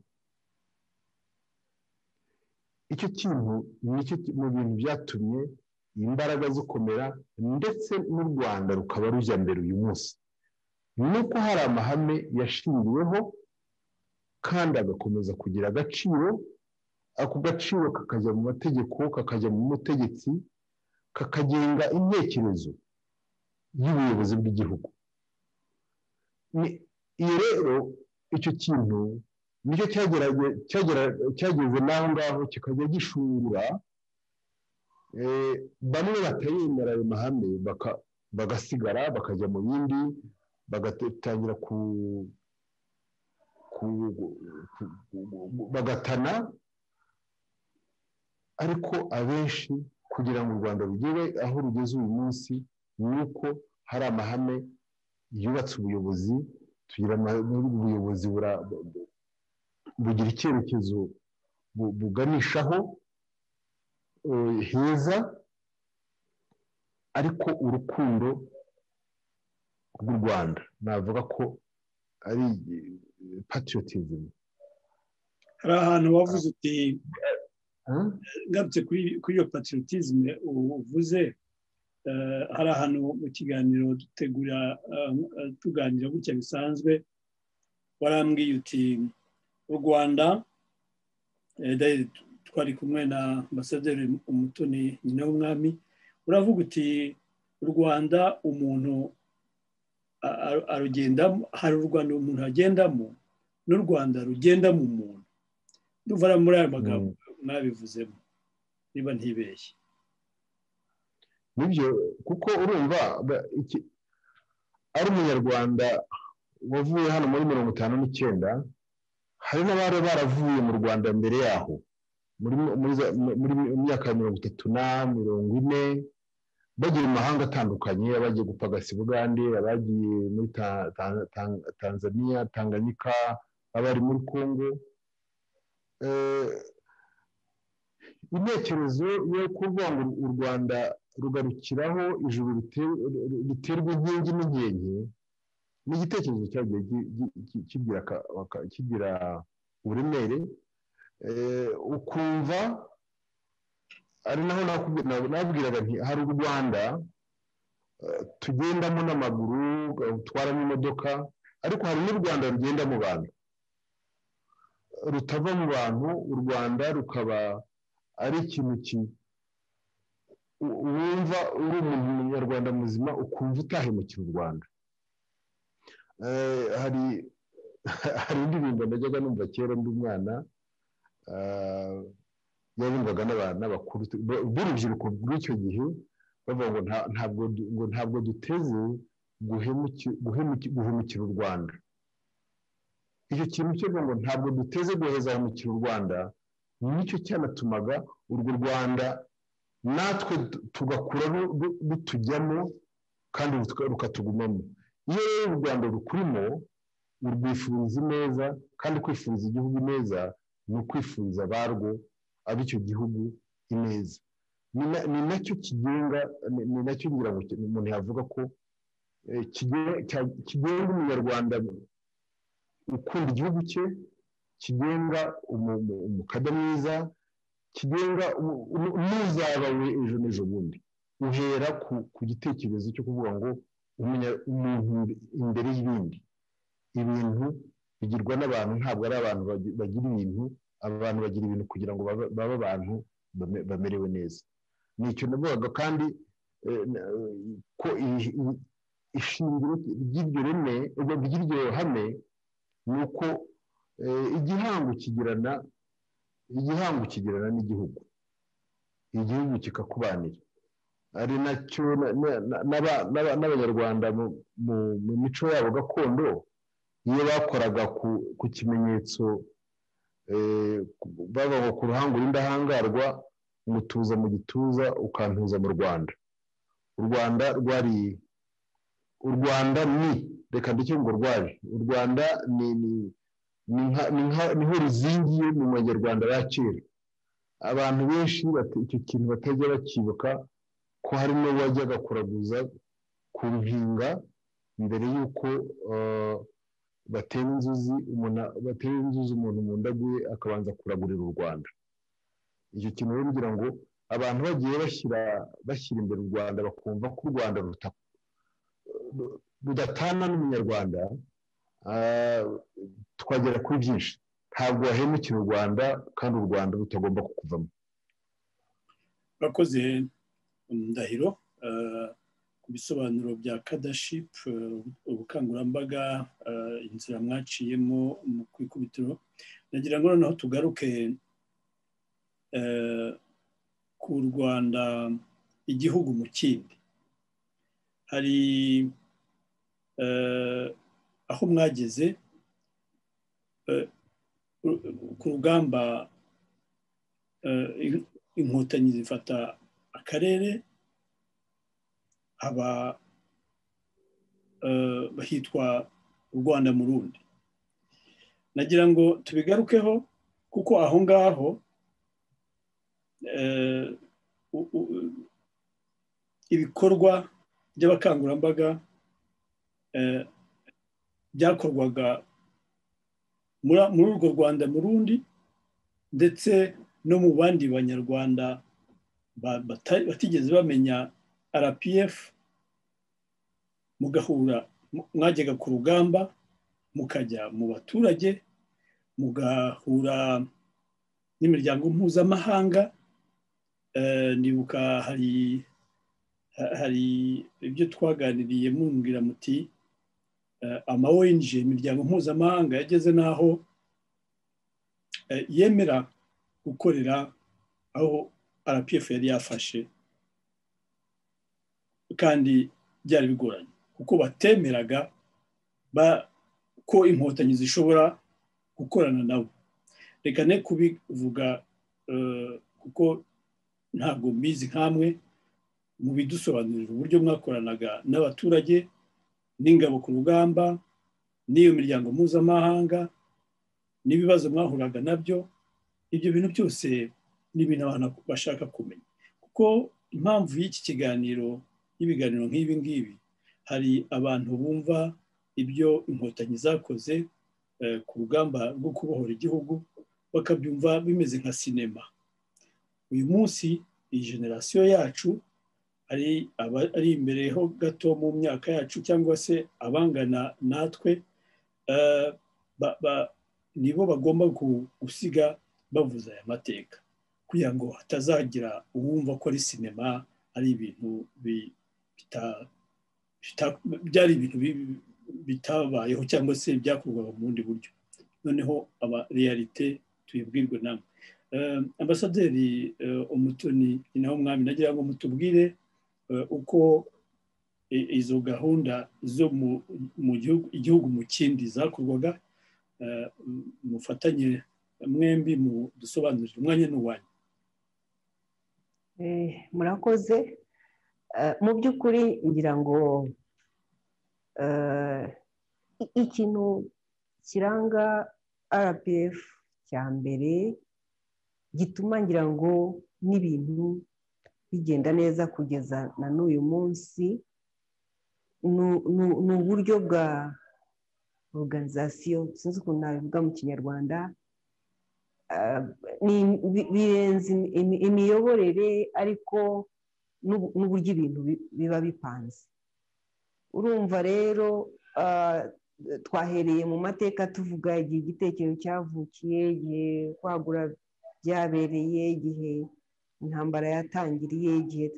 icyo kintu nicyo mu bintu byatumye imbaraga zikomera ndetse n'u Rwanda rukaba rujya mbere uyu munsi nuko hari amahame yashingiweho kandi agakomeza kugira agaciro ako gaciro kakajya mu mategeko kakajya mu mutegetsi kakagenga intekerezo y'ubuyobozi bw'igihugu iyo rero icyo kintu nicyo cyageze n'aho ngaho kikajya gishungura bamwe batayemera ayo mahame bagasigara bakajya mu bindi bagatangira bagatana ariko abenshi kugira ngo u Rwanda rugere aho rugeze uyu munsi ni uko hari amahame yubatse ubuyobozi, tugira ubuyobozi bugira icyerekezo buganishaho heza, ariko urukundo rw'u Rwanda navuga ko ari patriotism. hari ahantu wavuze uti ngarutse kuri iyo patriotism uvuze, hari ahantu mu kiganiro dutegura tuganira gutya bisanzwe warambwiye uti u Rwanda, twari kumwe na ambasaderi Umutoni nyina w'umwami, uravuga uti u Rwanda umuntu arugendamo, hari u Rwanda umuntu agendamo n'u Rwanda rugenda mu muntu. Ndumva muri aya magambo mwabivuzemo niba ntibeshye. Nibyo, kuko urumva ari umunyarwanda wavuye hano muri mirongo itanu n'icyenda, hari n'abari baravuye mu Rwanda mbere yaho muri myaka ya mirongo itatu na mirongo ine, bagiye mu mahanga atandukanye, abagiye gupagasa i Bugande, abagiye muri Tanzania, Tanganyika, abari muri Congo. Intekerezo yo kuvuga ngo u Rwanda rugarukiraho ijuru riterwa inkingi n'inkenke ni igitekerezo cyagiye kigira uburemere, ukumva ari naho nabwiraga nti hari u Rwanda tugendamo n'amaguru, utwaramo imodoka, ariko hari n'u Rwanda rugenda mu bantu, rutava mu bantu. U Rwanda rukaba ari ikintu wumva uri umuntu umunyarwanda muzima ukumva utahemukira u Rwanda. hari hari indirimbo najyaga numva kera ndi umwana, yabumvaga n'abakuru b'urubyiruko rw'icyo gihe bavuga ngo ntabwo ngo ntabwo duteze guhemukira u Rwanda. Icyo kintu cyo ngo ntabwo duteze guhemukira u Rwanda nicyo cyanatumaga urwo Rwanda natwe tugakura rutujyamo kandi rukatugumamo. Iyo u Rwanda rukurimo urwifuriza neza, kandi kwifuriza igihugu neza ni ukwifuriza abarwo ab'icyo gihugu ineza. Ni nacyo kigenga, ni nacyo ngira ngo umuntu yavuga ko kigenga umunyarwanda ukunda igihugu cye, kigenga umukada mwiza, kigenga n'uzaba we ejo n'ejo bundi. Uhera ku gitekerezo cyo kuvuga ngo umuntu imbere y'ibindi. Ibintu bigirwa n'abantu, ntabwo ari abantu bagira ibintu. Abantu bagira ibintu kugira ngo babe abantu bamerewe neza. Ni icyo navugaga, kandi ko ishingiro ry'iryo reme ry'iryo hame ni uko igihango kigirana igihango kigirana n'igihugu, igihugu kikakubanira. Ari nacyo n'abanyarwanda mu mico yabo gakondo, iyo bakoraga ku kimenyetso baba ku ruhango rw'indahangarwa, umutuza mu gituza ukantuza mu Rwanda. U Rwanda rwari u Rwanda ni reka ndeke ngo rwari u Rwanda ni niho ruzingiye mu banyarwanda ba kera. Abantu benshi icyo kintu batajya bakibuka, ko harimo wajyaga kuraguza ku mpinga mbere y'uko batera inzuzi umuntu batera inzuzi umuntu mu ndaguye akabanza kuragurira u Rwanda. Icyo kintu rero ngira ngo abantu bagiye bashyira bashyira imbere u Rwanda, bakumva ko u Rwanda rudatana n'umunyarwanda, twagera kuri byinshi. Ntabwo wahemukira u Rwanda kandi u Rwanda rutagomba kukuvamo. Bakoze Ndahiro ku bisobanuro bya Cadaship, ubukangurambaga, inzira mwaciyemo mu kwikubitiro. Nagira ngo noneho tugaruke ku Rwanda igihugu mu kindi. Hari aho mwageze ku rugamba, inkotanyi zifata akarere, haba bahitwa u Rwanda mu rundi. Nagira ngo tubigarukeho kuko aho ngaho ibikorwa by'abakangurambaga byakorwaga muri urwo Rwanda mu rundi ndetse no mu bandi banyarwanda batigeze bamenya R P F, mugahura mwajyaga ku rugamba mukajya mu baturage mugahura n'imiryango mpuzamahanga. Nibuka hari hari ibyo twaganiriye mumbwira muti ama O N G imiryango mpuzamahanga yageze naho yemera gukorera aho R P F yari yafashe, kandi byari bigoranye kuko batemeraga ko inkotanyi zishobora gukorana nabo. Reka ne kubivuga kuko ntabwo mbizi nkamwe, mu bidusobanurira uburyo mwakoranaga n'abaturage n'ingabo ku rugamba n'iyo miryango mpuzamahanga n'ibibazo mwahuraga nabyo. Ibyo bintu byose ni ibintu abantu bashaka kumenya, kuko impamvu y'iki kiganiro y'ibiganiro nk'ibi ngibi, hari abantu bumva ibyo inkotanyi zakoze ku rugamba rwo kubohora igihugu bakabyumva bimeze nka sinema. Uyu munsi iyi generasiyo yacu ari ari imbere ho gato mu myaka yacu cyangwa se abangana natwe, nibo bagomba gusiga bavuza aya mateka kugira ngo hatazagira uwumva ko ari sinema, ari ibintu byari ibintu bitabayeho cyangwa se byakorwaga mu bundi buryo. Noneho aba realite tuyibwirwe namwe. Ambasaderi Umutoni naho mwami, nagira ngo mutubwire uko izo gahunda zo mu gihugu igihugu mu kindi zakorwaga, mufatanye mwembi mu dusobanurire. Umwanya ni uwanyu. Murakoze. Mu by'ukuri ngira ngo ikintu kiranga R P F cya mbere gituma ngira ngo n'ibintu bigenda neza kugeza na n'uyu munsi ni uburyo bwa organization, sinzi ukuntu nabivuga mu Kinyarwanda, birenze imiyoborere ariko n'uburyo ibintu biba bipanze. Urumva rero twahereye mu mateka tuvuga igihe igitekerezo cyavukiye, igihe kwagura byabereye, igihe intambara yatangiriye, igihe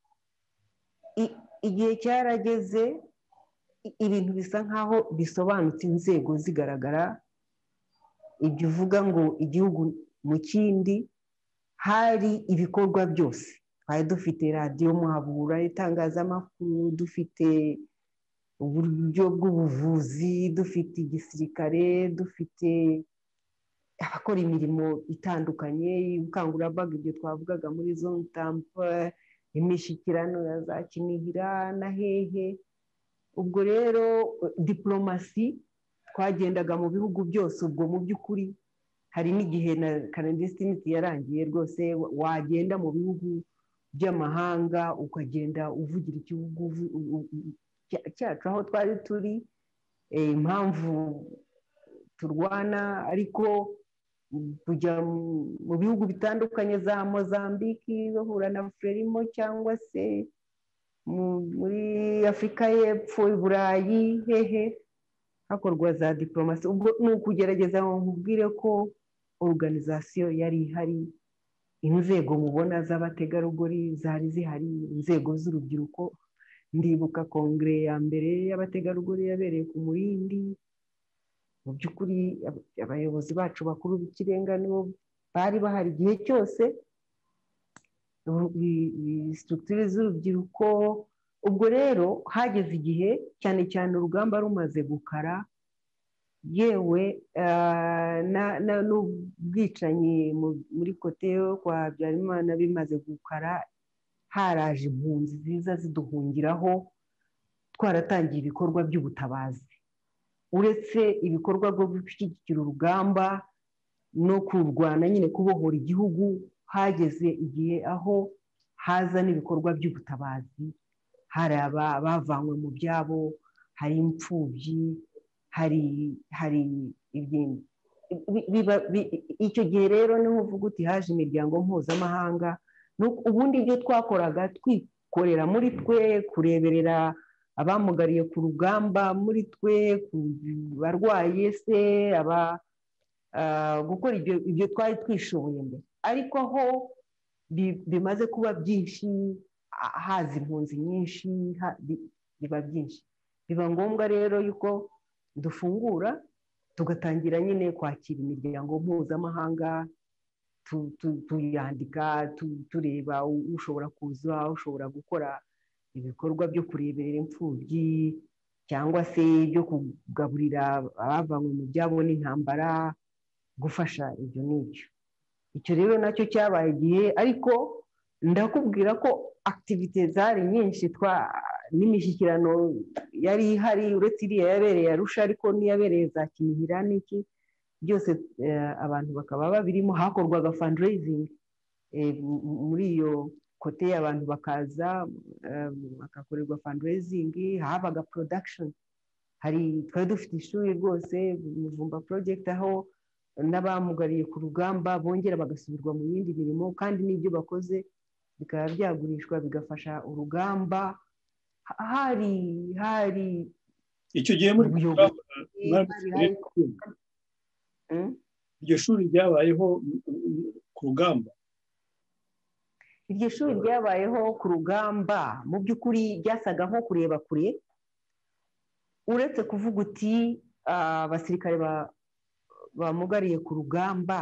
igihe cyarageze ibintu bisa nkaho bisobanutse, inzego zigaragara. Ibyo uvuga ngo igihugu mu kindi, hari ibikorwa byose. Twari dufite radiyo muhabura, itangazamakuru, dufite uburyo bw'ubuvuzi, dufite igisirikare, dufite abakora imirimo itandukanye, ubukangurambaga, ibyo twavugaga muri zone tampa, imishyikirano ya za Kinihira na hehe. Ubwo rero diplomasi twagendaga mu bihugu byose. Ubwo mu by'ukuri hari n'igihe na clandestinity yarangiye rwose, wagenda mu bihugu by'amahanga ukagenda uvugira igihugu cyacu aho twari turi, impamvu turwana, ariko kujya mu bihugu bitandukanye za Mozambique bahura na Frelimo, cyangwa se muri Afurika y'Epfo, i Burayi, hehe, hakorwa za diplomasi. Ubwo ni ukugerageza ngo nkubwire ko organization yari ihari. Inzego mubona z'abategarugori zari zihari, inzego z'urubyiruko. Ndibuka kongere ya mbere y'abategarugori yabereye ku Murindi. Mu by'ukuri abayobozi bacu bakuru b'ikirenga nibo bari bahari igihe cyose, structure z'urubyiruko. Ubwo rero hageze igihe cyane cyane urugamba rumaze gukara, yewe n'ubwicanyi muri kote yo kwa Habyarimana bimaze gukara, haraje impunzi ziza ziduhungiraho. twaratangiye ibikorwa by'ubutabazi uretse ibikorwa byo gushyigikira urugamba no kurwana nyine kubohora igihugu hageze igihe aho haza n'ibikorwa by'ubutabazi hari abavanywe mu byabo hari imfubyi hari hari icyo gihe rero niho uvuga uti haje imiryango mpuzamahanga ubundi ibyo twakoraga twikorera muri twe kureberera abamugariye ku rugamba muri twe barwaye se aba gukora ibyo twari twishoboye mbere ariko aho bimaze kuba byinshi haza impunzi nyinshi biba byinshi biba ngombwa rero yuko dufungura tugatangira nyine kwakira imiryango mpuzamahanga tuyandika tureba ushobora kuza ushobora gukora ibikorwa byo kureberera imfubyi cyangwa se byo kugaburira abavanywe mu byabo n'intambara gufasha ibyo n'ibyo icyo rero nacyo cyabaye igihe ariko ndakubwira ko akitivite zari nyinshi n'imishyikirano yari ihari uretse iriya yabereye Arusha ariko n'iyabereye za Kinihira n'iki byose abantu bakaba babirimo hakorwaga fundraising muri iyo kote abantu bakaza bakakorerwa fundraising habaga production hari twari dufite ishuri rwose Muvumba project aho n'abamugariye ku rugamba bongera bagasubirwa mu yindi mirimo kandi n'ibyo bakoze bikaba byagurishwa bigafasha urugamba hari hari icyo gihe muri iryo shuri ryabayeho ku rugamba iryo shuri ryabayeho ku rugamba mu by'ukuri ryasaga nko kureba kure uretse kuvuga uti abasirikare bamugariye ku rugamba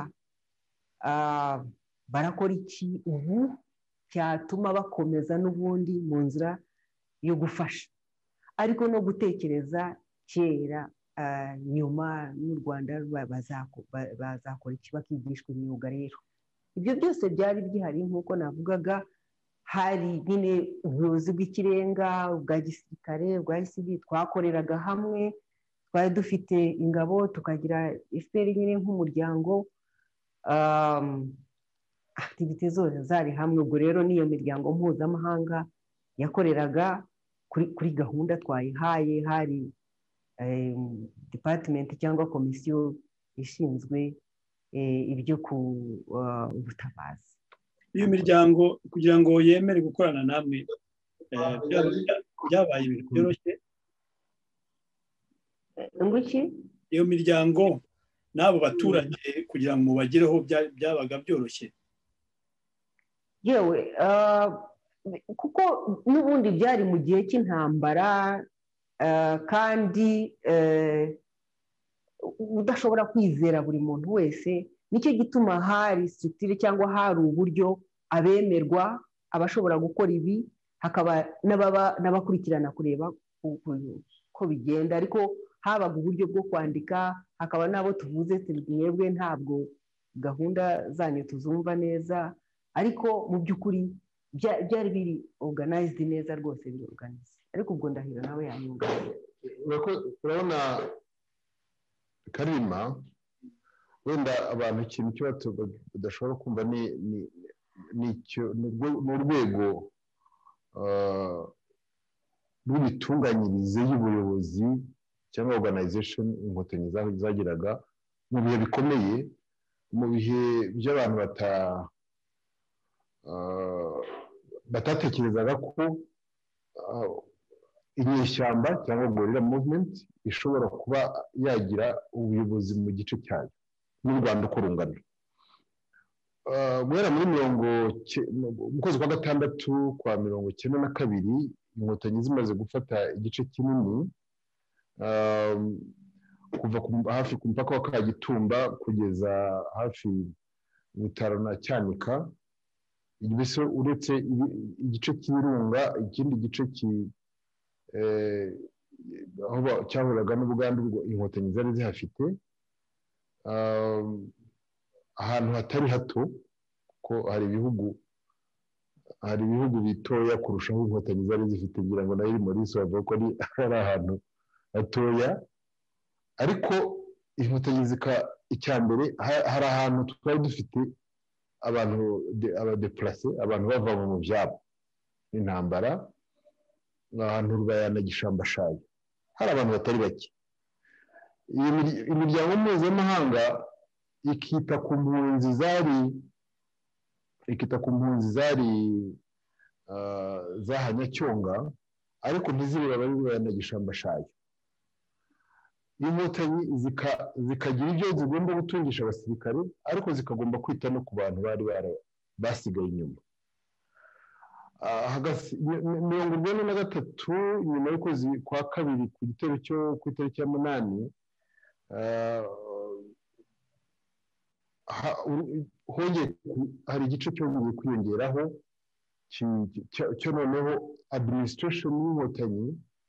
barakora iki ubu cyatuma bakomeza n'ubundi mu nzira yo gufasha ariko no gutekereza kera nyuma n'u Rwanda bazakora iki bakigishwa imyuga rero ibyo byose byari bihari nk'uko navugaga hari nyine ubuyobozi bw'ikirenga bwa gisirikare bwa gisivili twakoreraga hamwe twari dufite ingabo tukagira F P R nyine nk'umuryango akitivite zose zari hamwe ubwo rero n'iyo miryango mpuzamahanga yakoreraga kuri gahunda twayihaye hari department cyangwa komisiyo ishinzwe ibyo ku ubutabazi iyo miryango kugira ngo yemere gukorana namwe byabaye ibintu byoroshye nguki iyo miryango n'abo baturage kugira ngo mubagereho byabaga byoroshye yewe kuko n'ubundi byari mu gihe cy'intambara kandi udashobora kwizera buri muntu wese nicyo gituma hari structure cyangwa hari uburyo abemerwa abashobora gukora ibi hakaba n'abakurikirana kureba ko bigenda ariko habaga uburyo bwo kwandika hakaba n'abo tuvuze mwebwe ntabwo gahunda zanyu tuzumva neza ariko mu by'ukuri byari biri organized neza rwose biri organized ariko ubwo ndahira nawe yanyunganira urabona Karima wenda abantu ikintu cyo badashobora kumva ni nicyo n'urwego rw'ibitunganyirize y'ubuyobozi cyangwa organization inkotanyi zagiraga mu bihe bikomeye mu bihe by'abantu bata batatekerezaga ko inyeshyamba cyangwa gorilla movement ishobora kuba yagira ubuyobozi mu gice cyayo n'u Rwanda uko rungana guhera muri mirongo mu kwezi kwa gatandatu kwa mirongo icyenda na kabiri inkotanyi zimaze gufata igice kinini kuva hafi ku mupaka wa Kagitumba kugeza hafi Butaro na Cyanika mbese uretse igice cy'Ibirunga ikindi gice aho cyahuraga n'Ubuganda inkotanyi zari zihafite ahantu hatari hato ko hari ibihugu hari ibihugu bitoya kurushaho inkotanyi zari zifite kugira ngo nayo iri muri so bavuga ko ari ahantu hatoya ariko inkotanyi zika icya mbere hari ahantu twari dufite abantu abadeplase abantu bava mu byabo intambara ahantu Rubayana Gishambashayo hari abantu batari bake imiryango mpuzamahanga ikita ku mpunzi zari ikita ku mpunzi zari za Hanyacyonga ariko ntizireba bari Rubayana Gishambashayo inkotanyi zikagira ibyo zigomba gutungisha abasirikare ariko zikagomba kwita no ku bantu bari basigaye inyuma mirongo irindwi na gatatu nyuma y'ukwezi kwa kabiri ku gitero cyo ku itariki ya munani hongeye hari igice cyongeye kwiyongeraho cyo noneho administration y'inkotanyi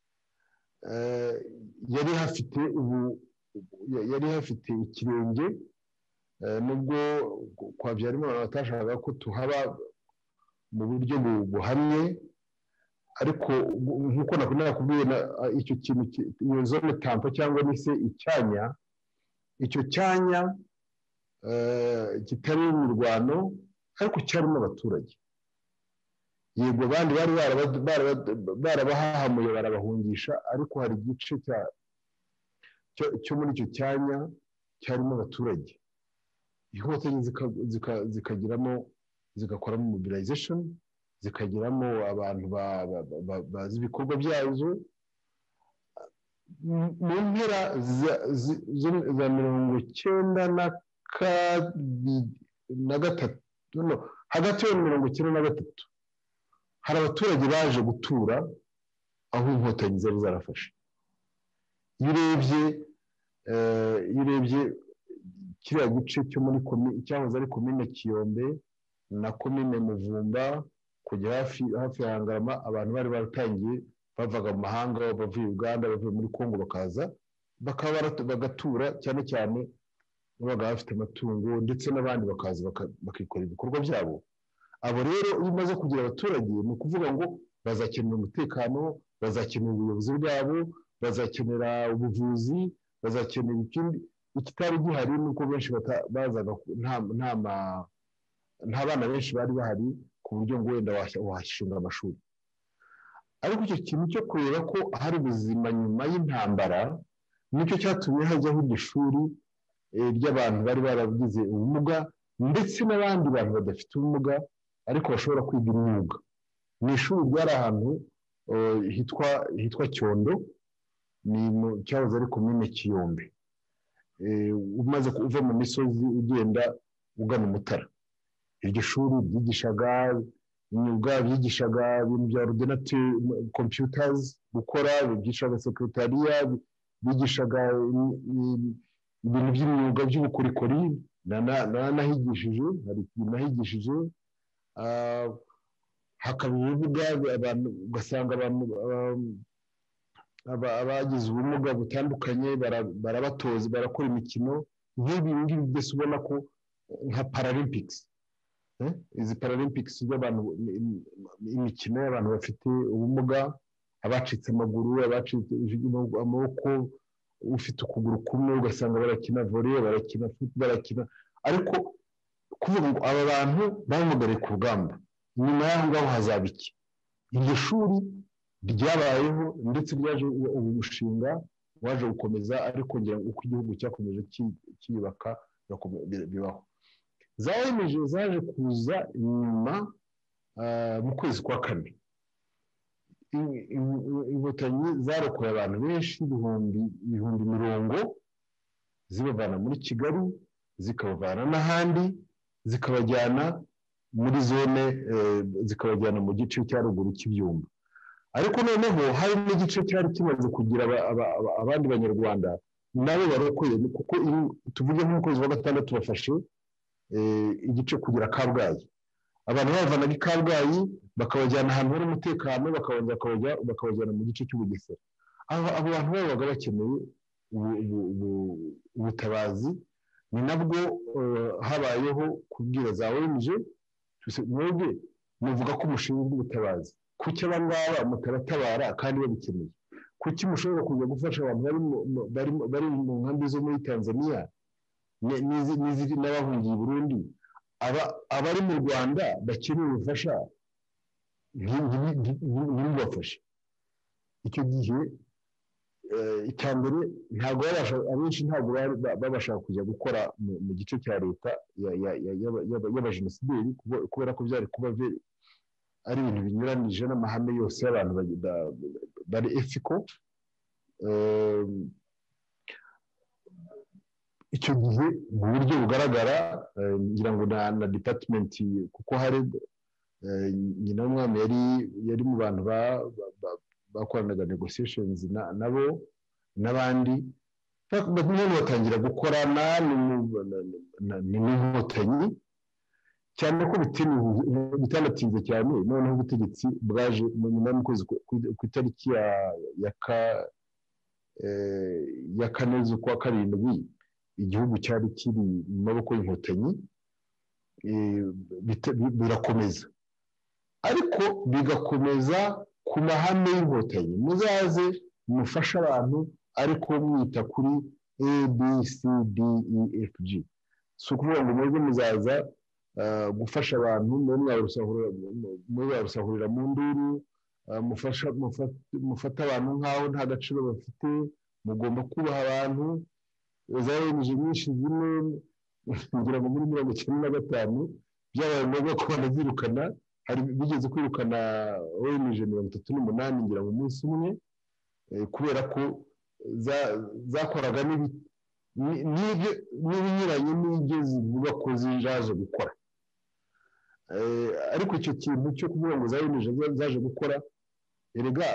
yari hafite ubu yari hafite ikirenge nubwo kwa Habyarimana batashakaga ko tuhaba mu buryo buhamye ariko nk'uko nakunda kubwiye icyo kintu iyo zone tampa cyangwa se icyanya icyo cyanya kitari imirwano ariko cyarimo abaturage yego abandi bari barabahahamuye barabahungisha ariko hari igice cyo muri icyo cyanya cyarimo abaturage inkotanyi zikagiramo zigakoramo mobilization zikagiramo abantu bazi ibikorwa byazo mu mpera za mirongo icyenda na gatatu hagati ya mirongo icyenda na gatatu hari abaturage baje gutura aho inkotanyi zari zarafashe iyo urebye iyo urebye kiriya gice cyo muri cyahoze ari komine Kiyombe na komine Muvumba kugera hafi hafi ya Ngarama abantu bari baratangiye bavaga mu mahanga bavuye Uganda bavuye muri Kongo bakaza bakaba bagatura cyane cyane babaga bafite amatungo ndetse n'abandi bakaza bakikora ibikorwa byabo abo rero iyo umaze kugira abaturage ni ukuvuga ngo bazakenera umutekano bazakenera ubuyobozi bwabo bazakenera ubuvuzi bazakenera ikindi ikitari gihari nuko benshi bazaga nta nta bana benshi bari bahari ku buryo ngo wenda washinga amashuri ariko icyo kintu cyo kureba ko hari ubuzima nyuma y'intambara nicyo cyatumye hajyaho iryo shuri ry'abantu bari baragize ubumuga ndetse n'abandi bantu badafite ubumuga ariko bashobora kwiga imyuga ni ishuri ryari ahantu hitwa hitwa Cyondo ni mu cyahoze ari komine Kiyombe umaze kuva mu misozi ugenda ugana Mutara iryo shuri ryigishaga imyuga byigishaga ibintu bya ordinateur computers gukora bigishaga secretariya bigishaga ibintu by'imyuga by'ubukorikori nanahigishije hari nahigishije hakaba ibibuga abantu ugasanga abantu abagize ubumuga butandukanye barabatoza barakora imikino nk'ibi ngibi byose ubona ko nka Paralympics izi Paralympics z'abantu imikino y'abantu bafite ubumuga abacitse amaguru abacitse amaboko ufite ukuguru kumwe ugasanga barakina volley barakina football barakina ariko kuvuga ngo aba bantu bamugariye ku rugamba nyuma y'aho ngaho hazaba iki iryo shuri ryabayeho ndetse byaje ubu mushinga waje gukomeza ariko ngira uko igihugu cyakomeje kiyubaka bibaho zawemeje zaje kuza nyuma mu kwezi kwa kane inkotanyi zarokoye abantu benshi ibihumbi ibihumbi mirongo zibavana muri Kigali zikabavana n'ahandi zikabajyana muri zone zikabajyana mu gice cya ruguru cy'ibyumba ariko noneho hari n'igice cyari kimaze kugira abandi banyarwanda nabo barokoye kuko tuvuge nk'ukwezi wa gatandatu bafashe igice kugira Kabgayi abantu bavanaga i Kabgayi bakabajyana ahantu hari umutekano bakabajyana mu gice cy'Ubugesera abo bantu babaga bakeneye ubutabazi ni nabwo habayeho kubwira za O N G mwebwe muvuga ko mushinzwe ubutabazi, kuki aba ngaba mutabatabara kandi babikeneye? Kuki mushobora kuza gufasha abantu bari mu nkambi zo muri Tanzania n'izindi n'abahungiye i Burundi, abari mu Rwanda bakeneye ubufasha ntibibafashe? Icyo gihe icya mbere ntabwo abenshi ntabwo babasha kujya gukora mu gice cya leta y'abajenosideri kubera ko byari kuba ari ibintu binyuranije n'amahame yose y'abantu bari efiko. Icyo gihe mu buryo bugaragara ngira ngo na department kuko hari nyina w'umwami yari yari mu bantu bakoranaga negotiations nabo n'abandi batangira gukorana n'inkotanyi, cyane ko bitanatinze cyane. Noneho ubutegetsi bwaje nyuma y'ukwezi ku itariki ya kane z'ukwa karindwi, igihugu cyari kiri mu maboko y'inkotanyi, birakomeza ariko bigakomeza ku mahame y'inkotanyi. Muzaze mufashe abantu ariko mwita kuri A B C D E F G, si ukuvuga ngo mwebwe muzaza gufasha abantu muri barusahurira mu nduru, mufata abantu nk'aho nta gaciro bafite, mugomba kubaha abantu. Zaremeje nyinshi zimwe ngira ngo muri mirongo icyenda na gatanu byabaye ngombwa ko banazirukana, hari bigeze kwirukana wemeje mirongo itatu n'umunani ngira ngo umunsi umwe, kubera ko zakoraga n'ibinyuranye n'ibyo zivuga ko zijaje gukora. Ariko icyo kintu cyo kuvuga ngo zaremeje zaje gukora, erega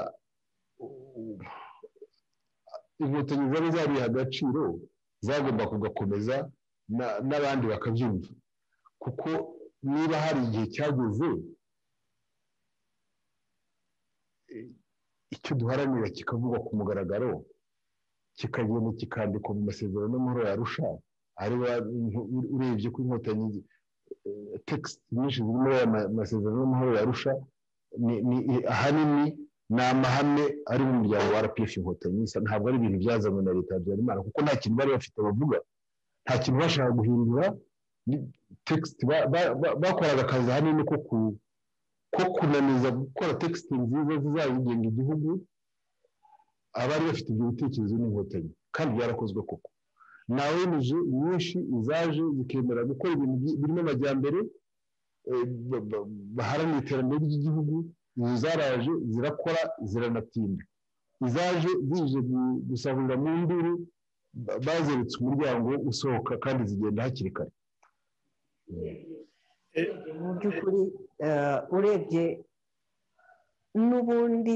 inkotanyi zari zariha agaciro zagomba kugakomeza n'abandi bakabyumva, kuko niba hari igihe cyageze icyo duharanira kikavugwa ku mugaragaro, kikagenda kikandikwa mu masezerano y'amahoro ya Arusha. Urebye ko inkotanyi text nyinshi ziri muri aya masezerano y'amahoro ya Arusha ahanini ni amahame ari mu muryango wa R P F inkotanyi, ntabwo ari ibintu byazanywe na leta ya Habyarimana, kuko nta kintu bari bafite bavuga, nta kintu bashaka guhindura. Text bakoraga akazi ahanini ko kunaniza gukora text nziza zizayigenga igihugu. Abari bafite ibyo bitekerezo n'inkotanyi, kandi byarakozwe koko. Nawemeje nyinshi izaje zikemera gukora ibintu birimo amajyambere, baharanira iterambere ry'igihugu. Izo zaraje zirakora ziranatinda, izaje zije gusahurira mu nduru bazeretse umuryango usohoka kandi zigenda hakiri kare. Mu by'ukuri urebye n'ubundi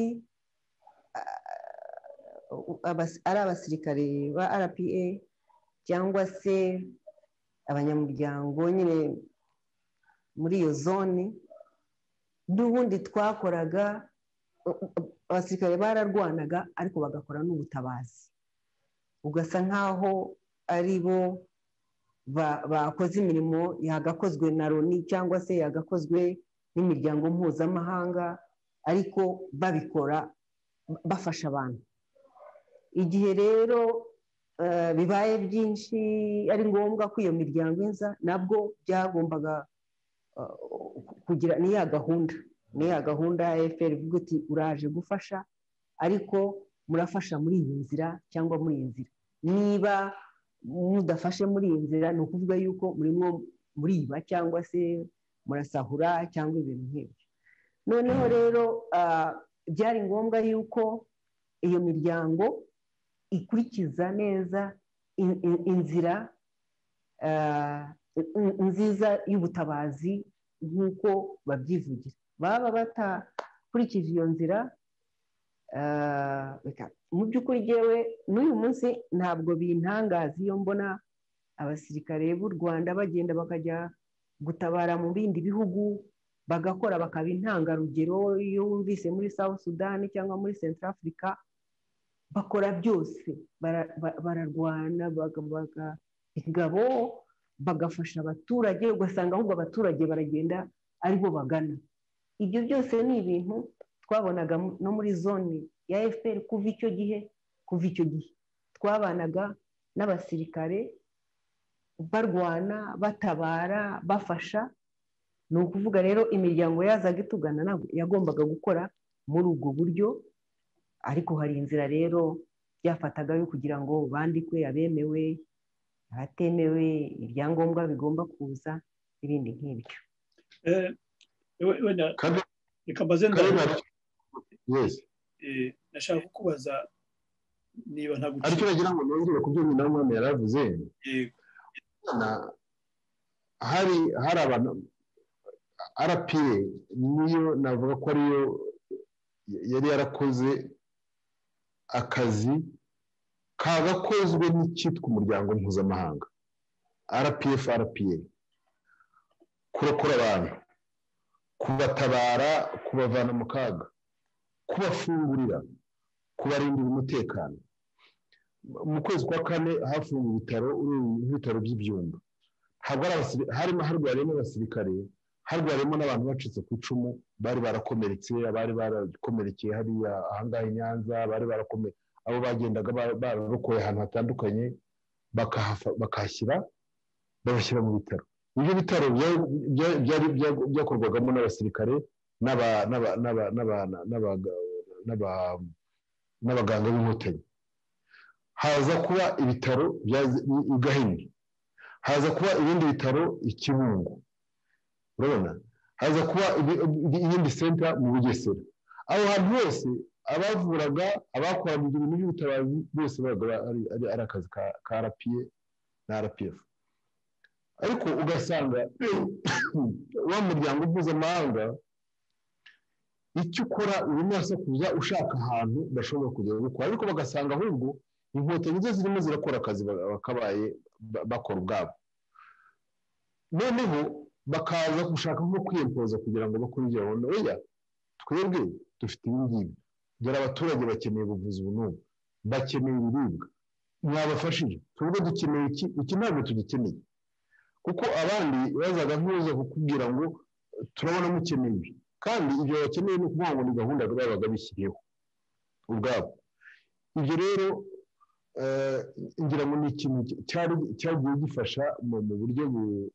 ari abasirikare ba R P A cyangwa se abanyamuryango nyine muri iyo zone, n'ubundi twakoraga, abasirikare bararwanaga ariko bagakora n'ubutabazi, ugasa nk'aho ari bo bakoze imirimo yagakozwe na Loni cyangwa se yagakozwe n'imiryango mpuzamahanga, ariko babikora bafasha abantu. Igihe rero bibaye byinshi ari ngombwa ko iyo miryango iza, nabwo byagombaga kugira ni ya gahunda ni ya gahunda ya F P R ivuga iti uraje gufasha, ariko murafasha muri iyi nzira cyangwa muri iyi nzira. Niba mudafashe muri iyi nzira, ni ukuvuga yuko murimo muriba cyangwa se murasahura cyangwa ibintu nk'ibyo. Noneho rero byari ngombwa yuko iyo miryango ikurikiza neza inzira nziza y'ubutabazi nk'uko babyivugira. Baba batakurikije iyo nzira, mu by'ukuri yewe n'uyu munsi ntabwo bintangaza iyo mbona abasirikare b'u Rwanda bagenda bakajya gutabara mu bindi bihugu, bagakora bakaba intangarugero. Iyo wumvise muri South Sudan cyangwa muri Central Africa, bakora byose, bararwana ingabo, bagafasha abaturage, ugasanga ahubwo abaturage baragenda aribo bagana. ibyo byose ni ibintu twabonaga no muri zone ya F P R kuva icyo gihe kuva icyo gihe twabanaga n'abasirikare barwana batabara bafasha. Ni ukuvuga rero imiryango yazaga itugana yagombaga gukora muri ubwo buryo, ariko hari inzira rero byafataga yo kugira ngo bandikwe abemewe abatemewe, ibyangombwa bigomba kuza ibindi nk'ibyo. reka mbaze nashaka kukubaza niba nta gucika ariko nagira ngo nongere ku byo nyina w'umwami yaravuze. hari hari abantu R P A niyo navuga ko ariyo yari yarakoze akazi kagakozwe n'icyitwa umuryango mpuzamahanga R P F R P A, kurokora abantu, kubatabara, kubavana mu kaga, kubafungurira, kubarindira umutekano. Mu kwezi kwa kane hafunguwe ibitaro ibitaro by'ibyumba, harimo harwariyemo abasirikare, harwariyemo n'abantu bacitse ku icumu bari barakomeretse, abari barakomerekeye hariya ahangaha i Nyanza, bari barakomeye, abo bagendaga bararokoye ahantu hatandukanye bakahashyira babashyira mu bitaro. Ibyo bitaro byari byakorwagamo n'abasirikare n'abaganga b'inkotanyi. Haza kuba ibitaro bya Gahini, haza kuba ibindi bitaro i Kibungo, urabona, haza kuba iyindi senta mu Bugesera. Aho hantu hose abavuraga abakoraga ibintu by'ubutabazi bose babaga ari akazi ka R P A na R P F. Ariko ugasanga wa muryango mpuzamahanga icyo ukora urimo kuza ushaka ahantu bashobora kugera gukora, ariko bagasanga ahubwo inkotanyi zo zirimo zirakora akazi bakabaye bakora ubwabo, noneho bakaza gushaka nko kwiyempoza kugira ngo bakore ibyo babona. Oya, twebwe dufite ibi ngibi, dore abaturage bakeneye ubuvuzi ubu n'ubu, bakeneye ibiribwa, mwabafashije, twebwe dukeneye iki, iki ntabwo tugikeneye. Kuko abandi bazaga nk'uza kukubwira ngo turabona mukeneye ibi, kandi ibyo bakeneye ni ukuvuga ngo ni gahunda babaga bishyiriyeho ubwabo. Ibyo rero ngira ngo ni ikintu cyagiye gifasha mu buryo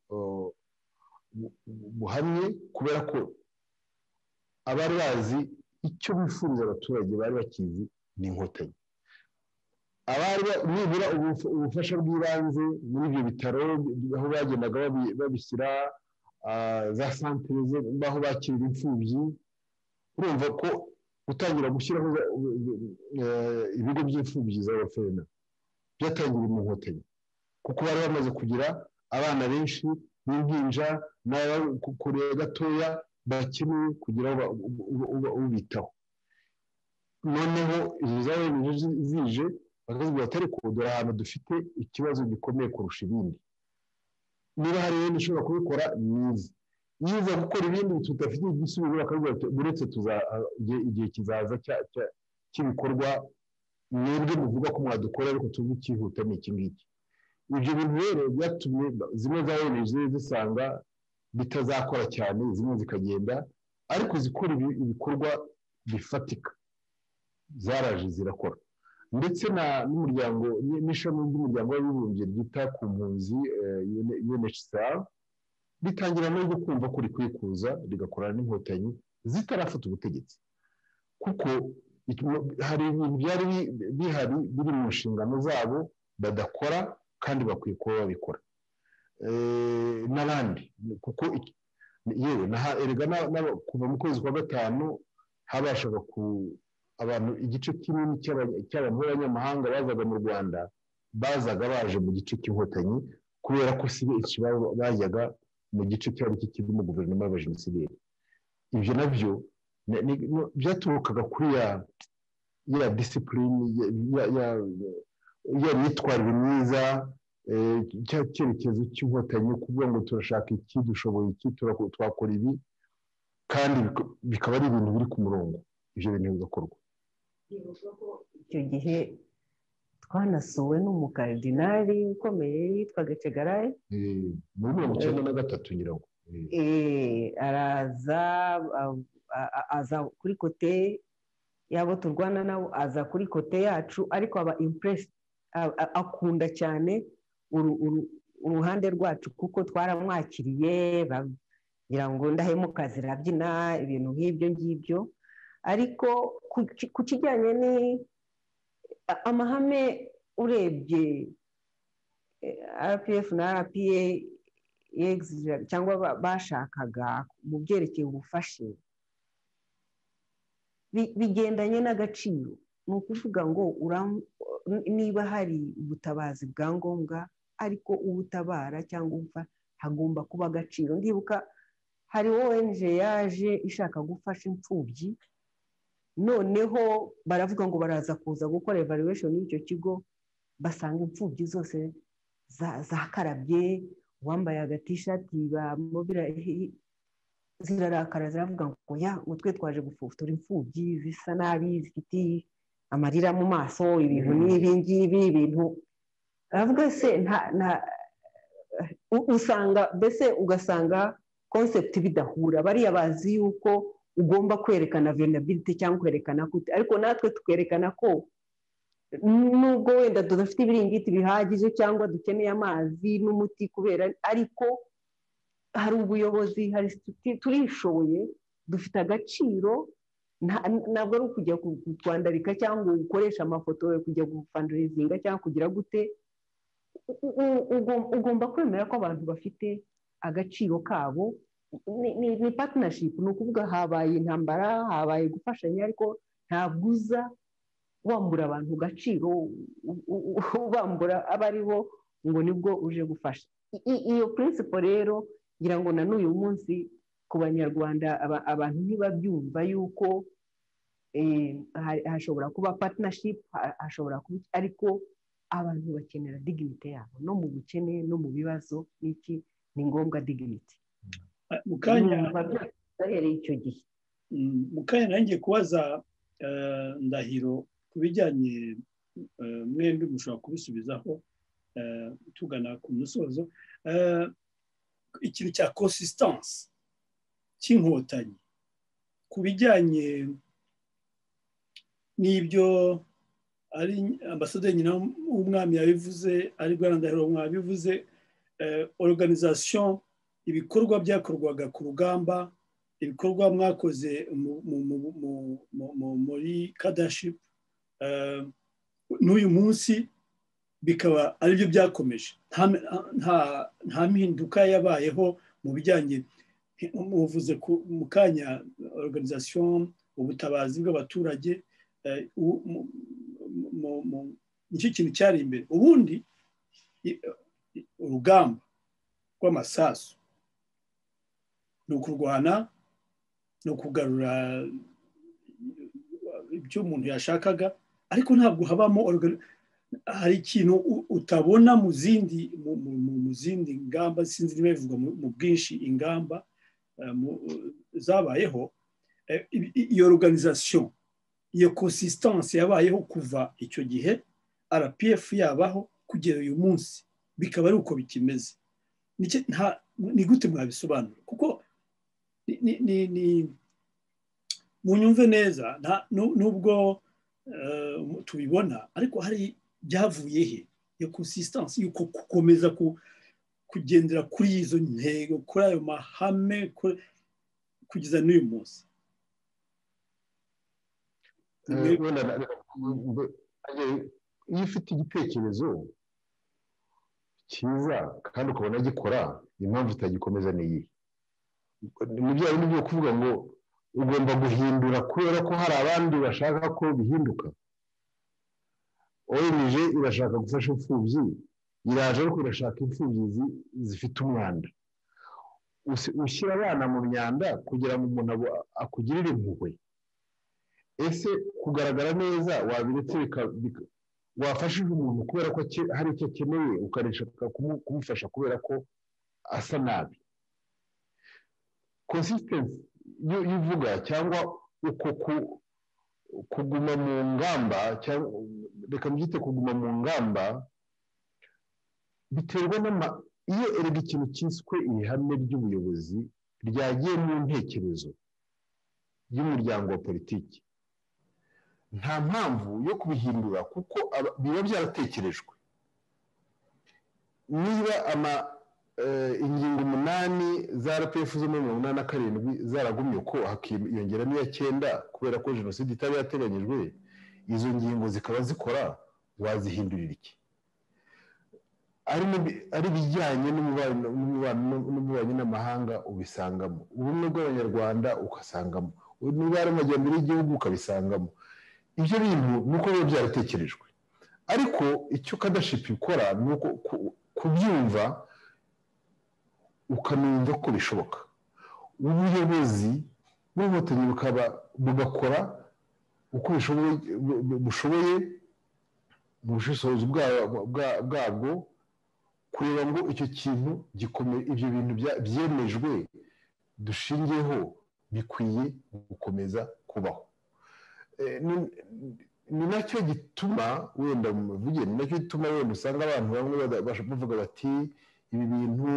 buhamye, kubera ko abari bazi icyo bifuriza abaturage bari bakizi ni inkotanyi. Abari nibura ubufasha bw'ibanze muri ibyo bitaro aho bagendaga babishyira, za santere aho bakirira imfubyi, urumva ko gutangira gushyiraho ibigo by'imfubyi za orphelin byatangiriye mu nkotanyi, kuko bari bamaze kugira abana benshi b'impinja n'abakure gatoya bakeneye kugira ubitaho. Noneho izo zawe zije bakazibwira ati ariko dore ahantu dufite ikibazo gikomeye kurusha ibindi, niba hari ibindi ishobora kubikora nizi, yiza gukora ibindi tudafite igisubizo bakabwira ati uretse igihe kizaza cy'ibikorwa mwebwe muvuga ko mwadukora ariko tuzi icyihuta ni iki ngiki. Ibyo bintu rero byatumye zimwe za O N G zisanga bitazakora cyane, zimwe zikagenda, ariko zikora ibikorwa bifatika zaraje zirakora. Ndetse n'umuryango n'ishami ry'umuryango w'abibumbye ryita ku mpunzi U N H C R bitangira no kumva ko rikwiye kuza rigakorana n'inkotanyi zitarafata ubutegetsi, kuko hari ibintu byari bihari biri mu nshingano zabo badakora kandi bakwiye kuba babikora. N'abandi kuko yewe erega kuva mu kwezi kwa gatanu habashaga ku abantu igice kinini cy'abantu b'abanyamahanga bazaga mu Rwanda bazaga baje mu gice cy'inkotanyi, kubera ko si benshi bajyaga mu gice cyari kirimo guverinoma y'abajenosideri. Ibyo nabyo byaturukaga kuri ya ya disipurine ya myitwarire myiza, cya cyerekezo cy'inkotanyi kuvuga ngo turashaka iki, dushoboye iki, twakora ibi, kandi bikaba ari ibintu biri ku murongo. Ibyo bintu bigakorwa. Icyo gihe twanasuwe n'umukaridinari ukomeye yitwaga Chegaraye muri mirongo icyenda na gatatu nyirango araza aza kuri kote yabo turwana nabo, aza kuri kote yacu, ariko aba impressed, akunda cyane uruhande rwacu kuko twaramwakiriye, bagira ngo ndahemuka zirabyina, ibintu nk'ibyo ngibyo. Ariko ku kijyanye ni amahame, urebye R P F na R P A cyangwa bashakaga mu byerekeye ubufashe, bigendanye n'agaciro. Ni ukuvuga ngo niba hari ubutabazi bwa ngombwa, ariko ubutabara cyangwa upfa hagomba kuba agaciro. Ndibuka hari O N G yaje ishaka gufasha imfubyi, noneho baravuga ngo baraza kuza gukora evaluation y'icyo kigo, basanga imfubyi zose zakarabye, uwambaye agatishati bamubira zirarakara, ziravuga ngo ya ngo twe twaje gufutura imfubyi zisa nabi, zifite amarira mu maso, ibintu n'ibi ngibi, ibintu aravuga se nta usanga mbese ugasanga concept bidahura. Bariya bazi yuko ugomba kwerekana vulnerability cyangwa kwerekana kute, ariko natwe tukerekana ko nubwo wenda tudafite ibiringiti bihagije cyangwa dukeneye amazi n'umuti kubera, ariko hari ubuyobozi, hari turishoboye, dufite agaciro. Ntabwo ari ukujya kutwandarika cyangwa gukoresha amafoto yo kujya gufandirizinga cyangwa kugira gute. Ugomba kwemera ko abantu bafite agaciro kabo. Ni partnership, ni ukuvuga habaye intambara, habaye gufashanya, ariko ntabwo uza wambura abantu agaciro, ubambura aba ari bo ngo nibwo uje gufasha. Iyo principle rero ngira ngo na n'uyu munsi ku Banyarwanda abantu ntibabyumva yuko hashobora kuba partnership, hashobora kuba, ariko abantu bakenera dignity yabo no mu bukene no mu bibazo. N'iki ni ngombwa dignity. Mukanya bahereye icyo gihe mukanya nanjye kubaza Ndahiro ku bijyanye, mwembi mushobora kubisubizaho tugana ku musozo, ikintu cya consistance cy'inkotanyi ku bijyanye n'ibyo ari ambasaderi nyina w'umwami yabivuze, ari Bwana Ndahiro mwabivuze, organisation, ibikorwa byakorwaga ku rugamba, ibikorwa mwakoze muri leadership, n'uyu munsi bikaba ari byo byakomeje. Nta mpinduka yabayeho mu bijyanye, muvuze mu kanya organisation, ubutabazi bw'abaturage, nicyo kintu cyari imbere. Ubundi urugamba rw'amasasu ni ukurwana, ni ukugarura ibyo umuntu yashakaga, ariko ntabwo habamo, hari ikintu utabona mu zindi mu zindi ngamba, sinzi niba bivuga mu bwinshi ingamba zabayeho. Iyo organisation, iyo consistance yabayeho kuva icyo gihe R P F yabaho kugera uyu munsi, bikaba ari uko bikimeze. Ni gute mwabisobanura? Kuko munyumve neza, nubwo tubibona, ariko hari byavuye he iyo consistance, yuko gukomeza kugendera kuri izo ntego, kuri ayo mahame kugeza n'uyu munsi. Iyo ufite igitekerezo cyiza kandi ukabona gikora, impamvu utagikomeza ni iyi. Ni bya bindi byo kuvuga ngo ugomba guhindura kubera ko hari abandi bashaka ko bihinduka. O N G irashaka gufasha imfubyi, iraje ariko irashaka imfubyi zifite umwanda. Ushyira abana mu myanda kugira ngo umuntu akugirire impuhwe. Ese kugaragara neza wabiretse wafashije umuntu kubera ko hari icyo akeneye, ukareshaka kumufasha kubera ko asa nabi. Consistency yuvuga cyangwa uko kuguma mu ngamba, reka mbyite kuguma mu ngamba, biterwa iyo erega ikintu cyiswe ihame ry'ubuyobozi ryagiye mu ntekerezo y'umuryango wa politiki, nta mpamvu yo kubihindura kuko biba byaratekerejwe. Niba ama ingingo umunani za R P F zo muri mirongo inani na karindwi zaragumye ko hakiyongera n'iya cyenda kubera ko jenoside itari yateganyijwe, izo ngingo zikaba zikora, wazihindurira iki? ari bijyanye n'umubanyi n'amahanga ubisangamo, ubumwe bw'abanyarwanda ukasangamo, niba ari amajyambere y'igihugu ukabisangamo. Ibyo bintu nuko biba byaratekerejwe, ariko icyo leadership ikora ni uko kubyumva ukanumva ko bishoboka. Ubuyobozi n'ubuhotanyi bukaba bugakora uko bushoboye mu bushishozi bwabwo kureba ngo icyo kintu gikomeye, ibyo bintu byemejwe dushingiyeho bikwiye gukomeza kubaho. Ni nacyo gituma wenda muvuge, ni nacyo gituma wenda usanga abantu bamwe bavuga bati ibi bintu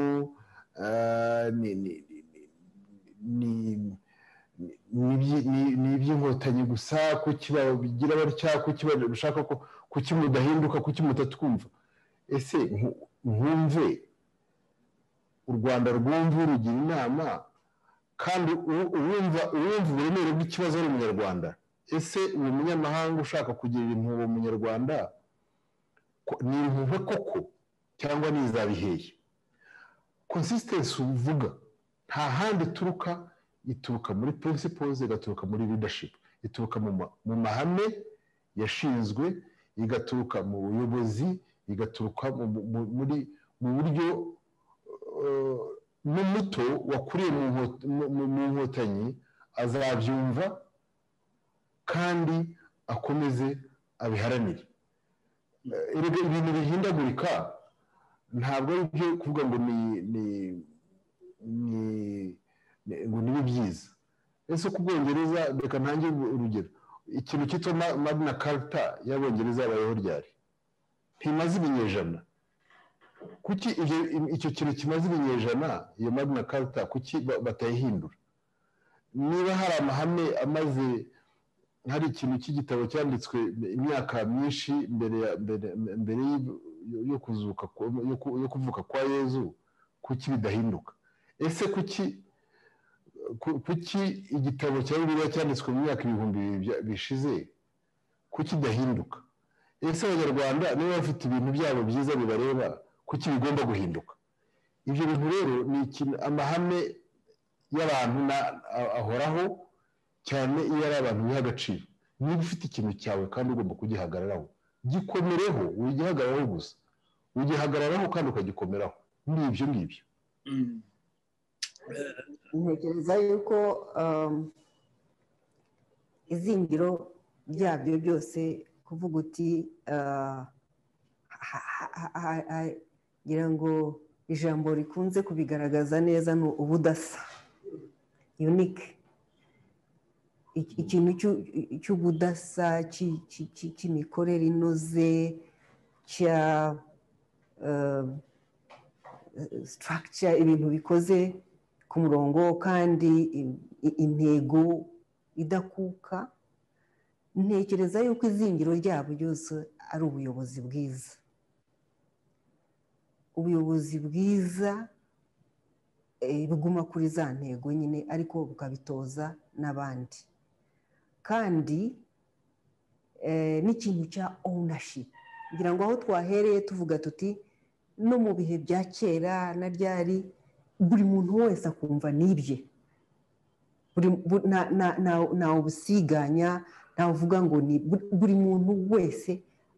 ni iby'inkotanyi gusa, kuki babigira batya, kuki bashaka ko kuki mudahinduka, kuki mutatwumva. Ese nkumve u Rwanda rwumva rugira inama kandi uwumva uburemere bw'ikibazo ari umunyarwanda. Ese uwo munyamahanga ushaka kugirira impuhwe umunyarwanda ni impuhwe koko cyangwa ni izabiheye? Consistency uvuga nta handi ituruka, ituruka muri principles, igaturuka muri leadership, ituruka mu mahame yashinzwe, igaturuka mu buyobozi, igaturuka muri mu buryo n'umuto wakuriye mu nkotanyi azabyumva kandi akomeze abiharanire. Ibintu bihindagurika ntabwo ari byo kuvuga ngo ngo nibi byiza. Ese ku Bwongereza, reka ntange urugero, ikintu cyitwa Magna Carta y'Abongereza yabayeho ryari? Ntimaze ibinyejana. Kuki icyo kintu kimaze ibinyejana, iyo Magna Carta, kuki batayihindura? Niba hari amahame amaze, hari ikintu cy'igitabo cyanditswe imyaka myinshi mbere mbere yo kuzuka yo kuvuka kwa Yezu, kuki bidahinduka? Ese kuki kuki igitabo cya Bibiliya cyanditswe mu myaka ibihumbi bishize kuki dahinduka? Ese abanyarwanda niba bafite ibintu byabo byiza bibareba, kuki bigomba guhinduka? Ibyo bintu rero ni amahame y'abantu ahoraho, cyane iyo ari abantu biha agaciro. Niba ufite ikintu cyawe kandi ugomba kugihagararaho, gikomereho, ugihagararaho gusa, ugihagararaho kandi ukagikomeraho. Ni ibyo ngibyo. Ntekereza yuko izingiro byabyo byose kuvuga uti ngira ngo ijambo rikunze kubigaragaza neza ni ubudasa, unique. Ikintu cy'ubudasa, cy'imikorere inoze, cya structure, ibintu bikoze ku murongo kandi intego idakuka. Ntekereza yuko izingiro ryabo byose ari ubuyobozi bwiza. Ubuyobozi bwiza buguma kuri za ntego nyine, ariko bukabitoza n'abandi. Kandi n'ikintu cya ownership, ngira ngo aho twahereye tuvuga tuti no mu bihe bya kera na ryari buri muntu wese akumva nibye, ntawe ubusiganya, ntawe uvuga ngo ni buri muntu wese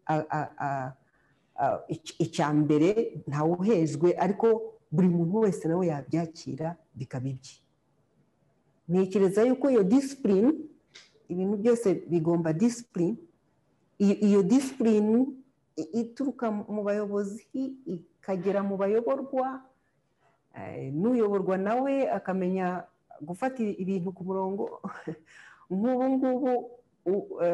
icya mbere, ntawe uhejwe, ariko buri muntu wese nawe yabyakira bikaba ibye. Ntekereza yuko iyo discipline, ibintu byose bigomba discipline. Iyo discipline ituruka mu bayobozi ikagera mu bayoborwa, n'uyoborwa nawe akamenya gufata ibintu ku murongo. Nk'ubu ngubu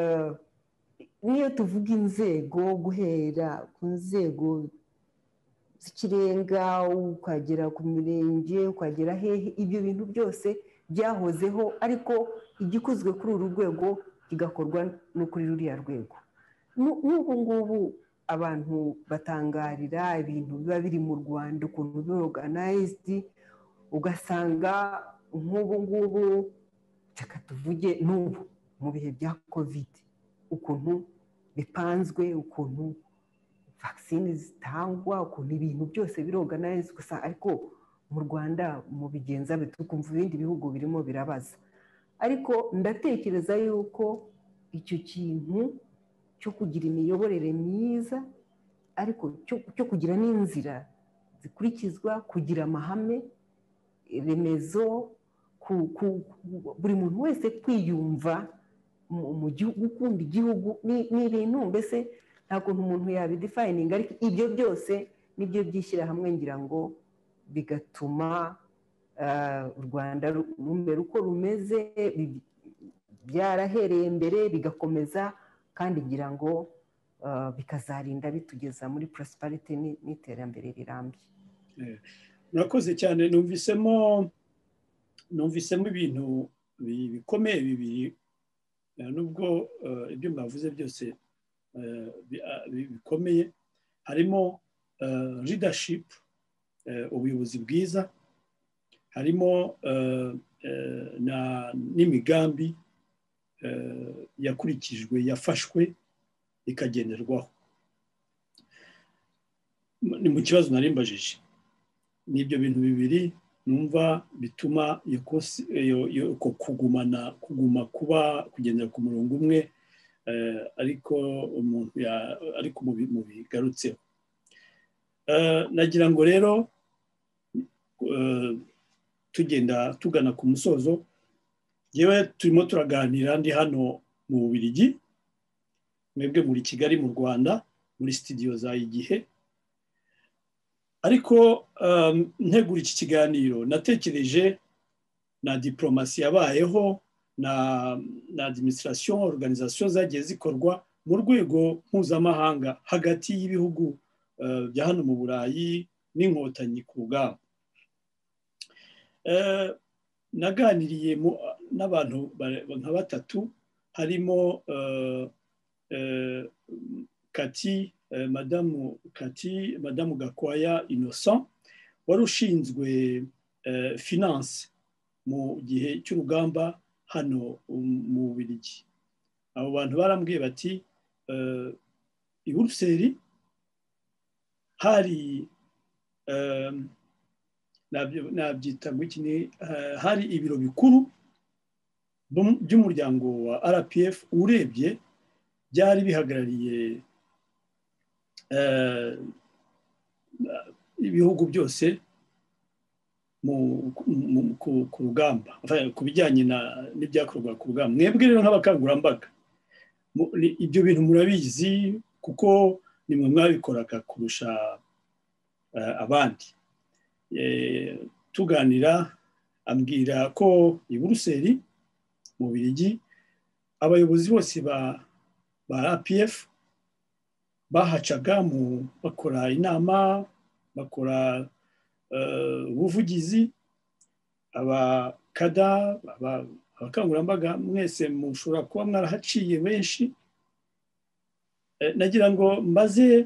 niyo tuvuga inzego, guhera ku nzego z'ikirenga ukagera ku mirenge ukagera hehe, ibyo bintu byose byahozeho, ariko igikozwe kuri uru rwego kigakorwa no kuri ruriya rwego. N'ubu ngubu abantu batangarira ibintu biba biri mu Rwanda ukuntu biba organized, ugasanga nk'ubu ngubu reka tuvuge n'ubu mu bihe bya covid ukuntu bipanzwe, ukuntu vaccine zitangwa, ukuntu ibintu byose biri organized gusa, ariko mu Rwanda mu bigenza bitukumva ibindi bihugu birimo birabaza. Ariko ndatekereza yuko icyo kintu cyo kugira imiyoborere myiza, ariko cyo kugira n'inzira zikurikizwa, kugira amahame remezo, buri muntu wese kwiyumva mu gihugu, gukunda igihugu, ni ibintu mbese nta kuntu umuntu yabidefininga, ariko ibyo byose nibyo byishyira hamwe ngira ngo bigatuma u Rwanda rumera uko rumeze, byarahereye mbere bigakomeza, kandi ngira ngo bikazarinda bitugeza muri prosperity n'iterambere rirambye. Murakoze cyane. numvisemo numvisemo ibintu bikomeye bibiri, nubwo ibyo mwavuze byose bikomeye, harimo leadership, ubuyobozi bwiza, harimo n'imigambi yakurikijwe, yafashwe ikagenderwaho. Ni mu kibazo narimbajije, ni ibyo bintu bibiri numva bituma kugumana kuguma kuba kugendera ku murongo umwe, ariko umuntu ariko mu bigarutseho. Nagira ngo rero tugenda tugana ku musozo, yewe turimo turaganira ndi hano mu Bubiligi, mwebwe muri Kigali mu Rwanda muri studio za Igihe. Ariko ntegura iki kiganiro natekereje na diplomasi yabayeho na na administration, organisation zagiye zikorwa mu rwego mpuzamahanga hagati y'ibihugu bya hano mu Burayi n'inkotanyi ku rugamba. Naganiriye n'abantu nka batatu, harimo Kati, madamu Kati, madamu Gakwaya Innocent, wari ushinzwe finance mu gihe cy'urugamba hano mu Bubiligi. Abo bantu barambwiye bati i Buruseli hari nabyita ngo iki, hari ibiro bikuru by'umuryango wa R P F, urebye byari bihagarariye ibihugu byose ku rugamba, ku bijyanye n'ibyakorwa ku rugamba. Mwebwe rero nk'abakangurambaga ibyo bintu murabizi kuko nimwe mwabikoraga kurusha abandi. Tuganira ambwira ko i Buruseli mu Bubiligi abayobozi bose ba R P F bahacaga mu bakora inama, bakora ubuvugizi, abakada, abakangurambaga mwese mushobora kuba mwarahaciye benshi. Nagira ngo mbaze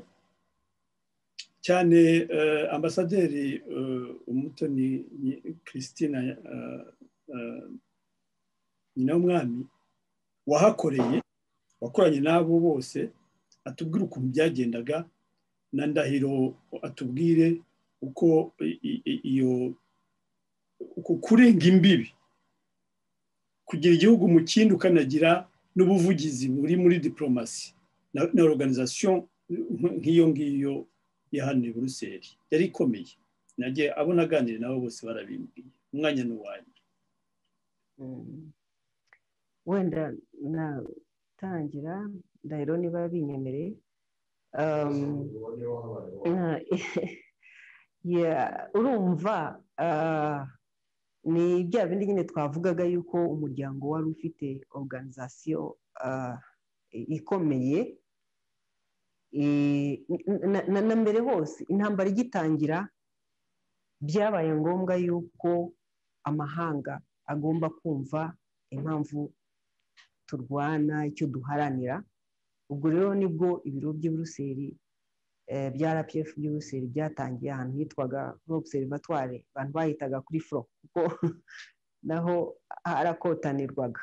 cyane ambasaderi Umutoni Christine nyina w'umwami wahakoreye, wakoranye n'abo bose, atubwire ukuntu byagendaga, na Ndahiro atubwire uko iyo uko kurenga imbibi kugira igihugu mu kindi, ukanagira n'ubuvugizi buri muri diplomasi na organisation nk'iyo ngiyo ya hano i Buruseli yari ikomeye. Nagiye abo naganire nabo bose barabimbwiye. Umwanya n'uwanjye. Wenda natangira Ndahiro niba binyemereye. Urumva ni bya bindi nyine twavugaga yuko umuryango wari ufite organisation ikomeye na mbere hose intambara igitangira byabaye ngombwa yuko amahanga agomba kumva impamvu turwana icyo duharanira. ubwo rero nibwo ibiro by'i Buruseli bya R P F by'i Buruseli byatangiye ahantu hitwaga Observatoire, abantu bahitaga kuri fro kuko naho harakotanirwaga.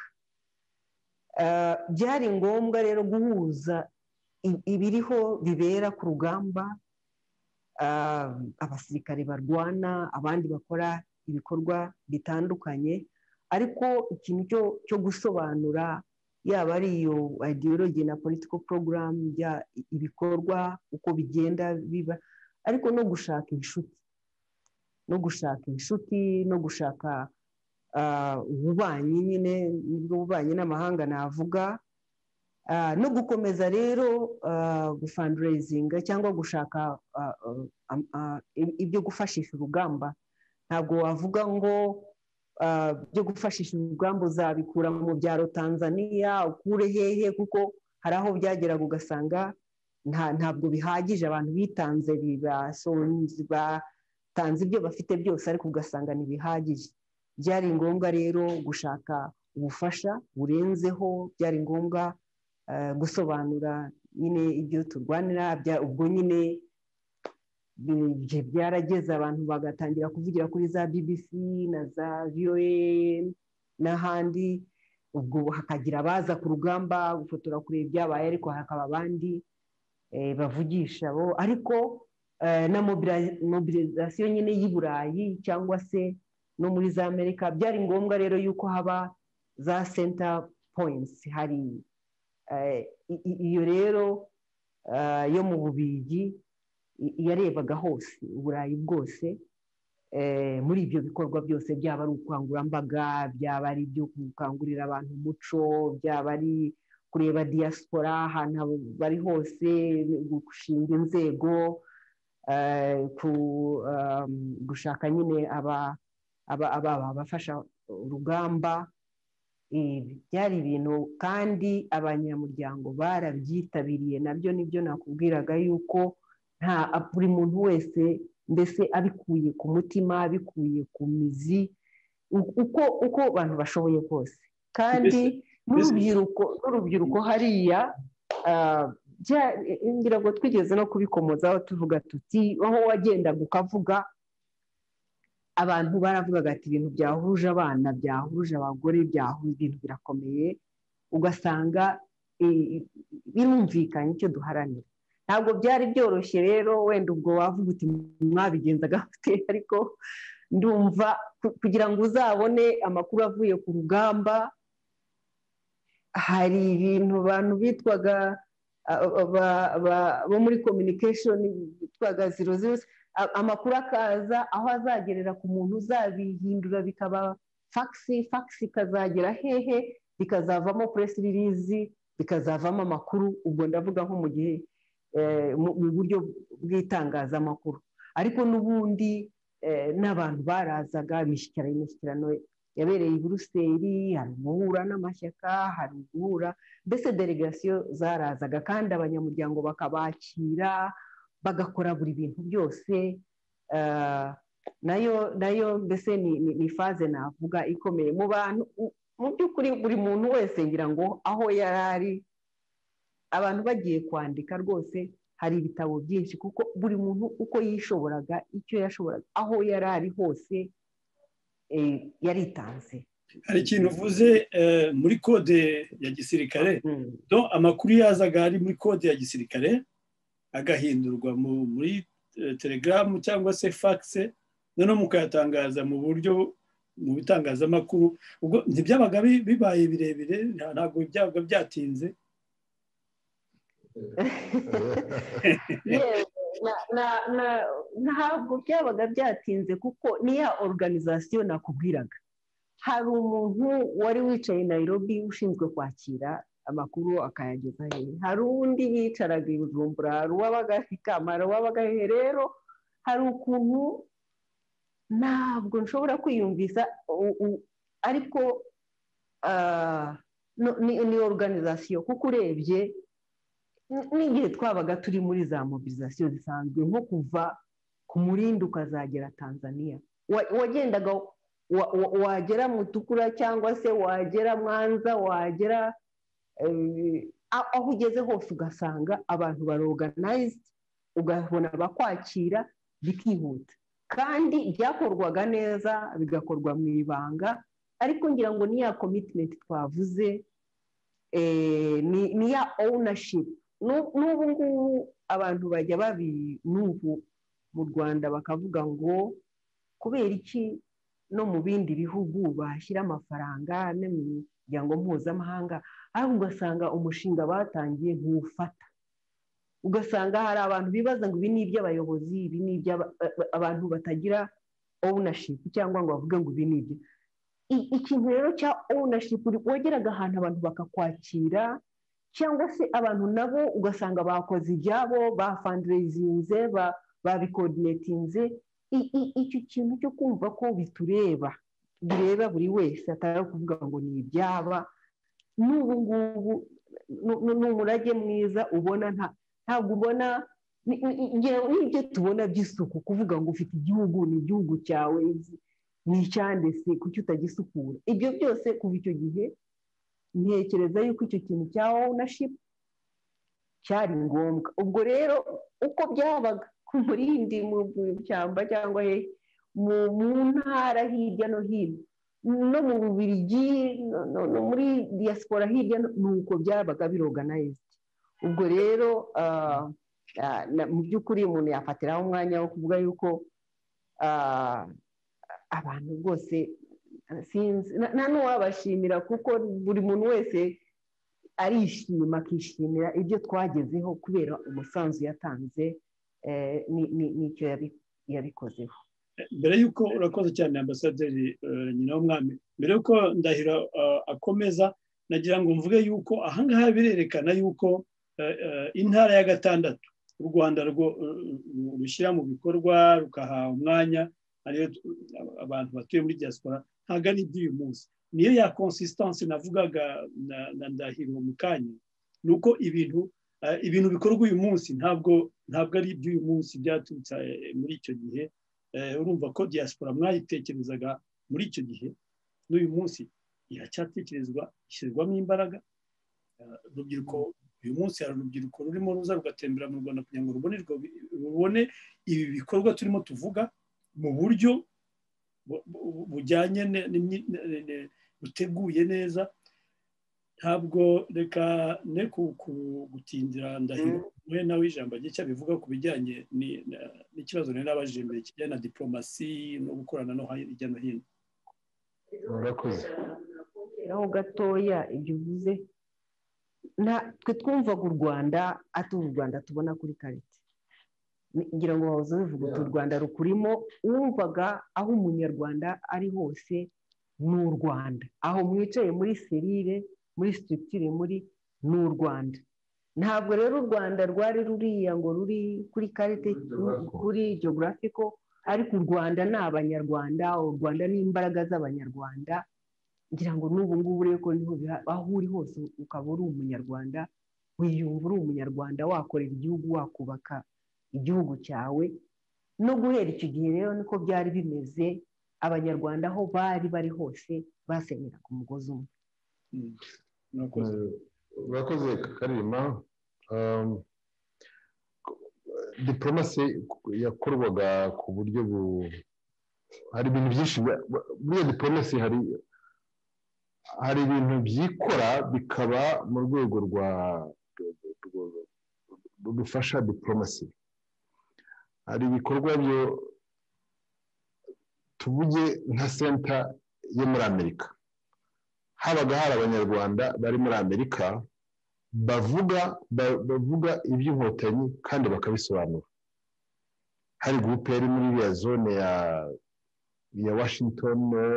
Byari ngombwa rero guhuza ibiriho bibera ku rugamba, abasirikare barwana, abandi bakora ibikorwa bitandukanye, ariko ikintu cyo gusobanura yaba ari iyo ideology na political program bya ibikorwa uko bigenda biba, ariko no gushaka inshuti no gushaka inshuti no gushaka ububanyi, nyine nibwo bubanyi n'amahanga navuga, no gukomeza rero gufundraisinga cyangwa gushaka ibyo gufashisha urugamba. Ntabwo wavuga ngo byo gufashisha urugamba uzabikura mu byaro Tanzania ukure hehe, kuko hari aho byageraga ugasanga ntabwo bihagije, abantu bitanze bibasonze batanze ibyo bafite byose ariko ugasanga ntibihagije. Byari ngombwa rero gushaka ubufasha burenzeho, byari ngombwa gusobanura nyine ibyo turwanira. Ubwo nyine byarageze abantu bagatangira kuvugira kuri za B B C na za V O A n'ahandi, ubwo hakagira abaza ku rugamba gufotora kureba ibyabaye, ariko hakaba abandi bavugisha bo. Ariko na mobilizasiyo nyine y'i Burayi cyangwa se no muri za Amerika, byari ngombwa rero yuko haba za center points. Hari iyo rero yo mu Bubiligi yarebaga hose Uburayi bwose, muri ibyo bikorwa byose, byaba ari ubukangurambaga, byaba ari ibyo gukangurira abantu umuco, byaba ari kureba diaspora ahantu bari hose, gushinga inzego, gushaka nyine abafasha urugamba. Byari ibintu kandi abanyamuryango barabyitabiriye. Nabyo nibyo nakubwiraga yuko nta buri muntu wese mbese abikuye ku mutima, abikuye ku mizi, uko uko abantu bashoboye kose. Kandi n'urubyiruko n'urubyiruko hariya ngira ngo twigeze no kubikomozaho tuvuga tuti aho wagendaga ukavuga, abantu baravugaga ati ibintu byahuje abana, byahuje abagore, byahuje ibintu birakomeye, ugasanga birumvikanye icyo duharanira. Ntabwo byari byoroshye rero, wenda ubwo wavuga uti mwabigenzaga gute, ariko ndumva kugira ngo uzabone amakuru avuye ku rugamba, hari ibintu abantu bitwaga bo muri communication bitwaga zero zero, amakuru akaza aho azagerera ku muntu uzabihindura bikaba faxi, faxi ikazagera hehe, bikazavamo press release, bikazavamo amakuru. Ubwo ndavuga nko mu gihe mu buryo bw'itangazamakuru. Ariko n'ubundi n'abantu barazaga, imishyikirano imishyikirano yabereye i Buruseli, hari guhura n'amashyaka, hari guhura, mbese delegasiyo zarazaga kandi abanyamuryango bakabakira, bagakora buri bintu byose. nayo nayo mbese ni faze navuga ikomeye mu bantu. Mu by'ukuri buri muntu wese ngira ngo aho yari ari, abantu bagiye kwandika rwose, hari ibitabo byinshi, kuko buri muntu uko yishoboraga, icyo yashoboraga, aho yari ari hose yaritanze. Hari ikintu uvuze muri kode ya gisirikare, amakuru yazaga ari muri kode ya gisirikare agahindurwa muri telegaramu cyangwa se faxe, noneho mukayatangaza mu buryo mu bitangazamakuru. Ubwo ntibyabaga bibaye birebire, ntabwo byabaga byatinze. Ntabwo byabaga byatinze, kuko niya organization nakubwiraga, hari umuntu wari wicaye Nairobi ushinzwe kwakira amakuru akayageza hehe, hari undi yicaraga i Bujumbura, hari uwabaga i Kamara, uwabaga hehe. Rero hari ukuntu ntabwo nshobora kwiyumvisa, ariko ni organization, kuko urebye n'igihe twabaga turi muri za mobilizasiyo zisanzwe nko kuva ku Murindi ukazagera Tanzania, wagendaga wagera Mutukura cyangwa se wagera Mwanza, wagera aho ugeze hose ugasanga abantu baroganayized, ugabona bakwakira bikihuta, kandi byakorwaga neza bigakorwa mu ibanga, ariko ngira ngo ni ya commitment twavuze, ni ya ownership. N'ubu ngubu abantu bajya babi n'ubu mu Rwanda bakavuga ngo kubera iki no mu bindi bihugu bashyira amafaranga no mu miryango mpuzamahanga, ariko ugasanga umushinga batangiye ntuwufata, ugasanga hari abantu bibaza ngo ibi ni iby'abayobozi, ibi ni iby'abantu batagira ownership cyangwa ngo bavuge ngo ibi ni ibyo. Ikintu rero cya ownership, wageraga ahantu abantu bakakwakira, cyangwa se abantu nabo ugasanga bakoze ibyabo, ba fundraisinze, babikoordinatinze. Icyo kintu cyo kumva ko bitureba, bireba buri wese, atari kuvuga ngo ni ibyaba, n'ubu ngubu ni umurage mwiza ubona, ntabwo ubona n'ibyo tubona by'isuku, kuvuga ngo ufite igihugu, ni igihugu cyawe, ni icyande se, kuki utagisukura. Ibyo byose kuva icyo gihe ntekereza yuko icyo kintu cya ownership cyari ngombwa. Ubwo rero uko byabaga ku Murindi, mu ishyamba cyangwa mu ntara hirya no hino, no mu Bubiligi, no muri diaspora hirya, nuko byabaga biroganayized. Ubwo rero mu by'ukuri umuntu yafatiraho umwanya wo kuvuga yuko abantu rwose nta n'uwabashimira, kuko buri muntu wese arishima, akishimira ibyo twagezeho kubera umusanzu yatanze n'icyo yabikozeho. Mbere y'uko, urakoze cyane Ambasaderi nyina w'umwami, mbere y'uko Ndahiro akomeza, nagira ngo mvuge yuko ahangaha birerekana yuko intara ya gatandatu u Rwanda rushyira mu bikorwa, rukaha umwanya abantu batuye muri diaspora, ntabwo ari iby'uyu munsi. Niyo ya consistance navugaga na Ndahiro mu kanya, ni uko ibintu ibintu bikorwa uyu munsi ntabwo ntabwo ari iby'uyu munsi, byaturutse muri icyo gihe. Urumva ko diaspora mwayitekerezaga muri icyo gihe, n'uyu munsi iracyatekerezwa, ishyirwamo imbaraga. Urubyiruko uyu munsi, hari urubyiruko rurimo ruza rugatembera mu Rwanda kugira ngo rubone ibi bikorwa turimo tuvuga mu buryo bujyanye buteguye neza. Ntabwo reka ne gutindira Ndahiro we nawe ijambo ry'icyo bivuga ku bijyanye n'ikibazo nari nabajije mbere kijyanye na diplomasi no gukorana no hirya no hino. Murakoze. Aho gatoya ibyo uvuze, twe twumvaga u Rwanda atari u Rwanda tubona kuri karite. Ngira ngo wahoze bivuga uti u Rwanda rukurimo, wumvaga aho umunyarwanda ari hose ni u Rwanda, aho mwicaye muri serire, muri structure, muri ni u Rwanda. Ntabwo rero u Rwanda rwari ruriya ngo ruri kuri karite, kuri geographical, ariko u Rwanda ni abanyarwanda, u Rwanda ni imbaraga z'abanyarwanda. Ngira ngo n'ubu ngubu rero niho aho uri hose ukaba uri umunyarwanda, wiyumva uri umunyarwanda, wakorera igihugu, wakubaka igihugu cyawe. No guhera icyo gihe rero niko byari bimeze, abanyarwanda aho bari bari hose basenyera ku mugozi umwe. Urakoze Karima. Diplomasi yakorwaga ku buryo hari ibintu byinshi muri diplomasi, hari hari ibintu byikora bikaba mu rwego rwa rufasha diplomasi. Hari ibikorwa byo tuvuge nka senta yo muri Amerika, habaga hari abanyarwanda bari muri Amerika bavuga bavuga iby'inkotanyi kandi bakabisobanura. Hari groupe yari muri iriya zone ya ya Washington,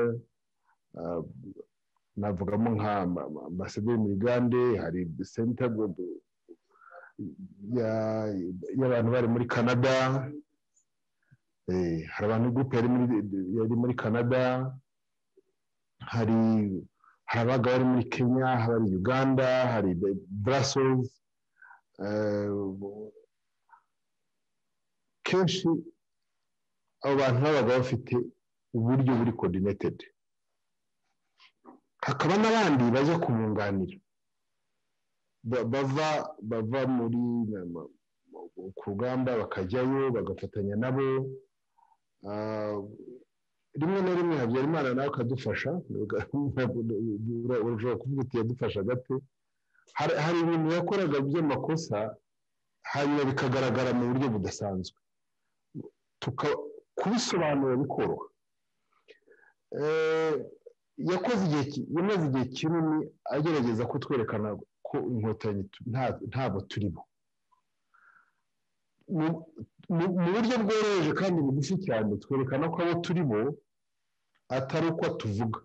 navugamo nka Ambasaderi Murigande, hari senta y'abantu bari muri Canada, hari abantu groupe yari muri yari muri Canada, hari hari abaga bari muri Kenya, hari Uganda, hari Brussels, kenshi abo bantu babaga bafite uburyo buri coordinated, hakaba n'abandi baje kumwunganira bava bava muri ku rugamba bakajyayo bagafatanya nabo. Rimwe na rimwe Habyarimana nawe akadufasha, urashobora kuvuga uti yadufasha gate. Hari ibintu yakoraga by'amakosa hanyuma bikagaragara mu buryo budasanzwe, kubisobanura bikoroha. Yakoze igihe yamaze igihe kinini agerageza kutwerekana ko inkotanyi ntabwo turimo, mu buryo bworoheje kandi bugufi cyane, twerekana ko abo turimo atari uko tuvuga.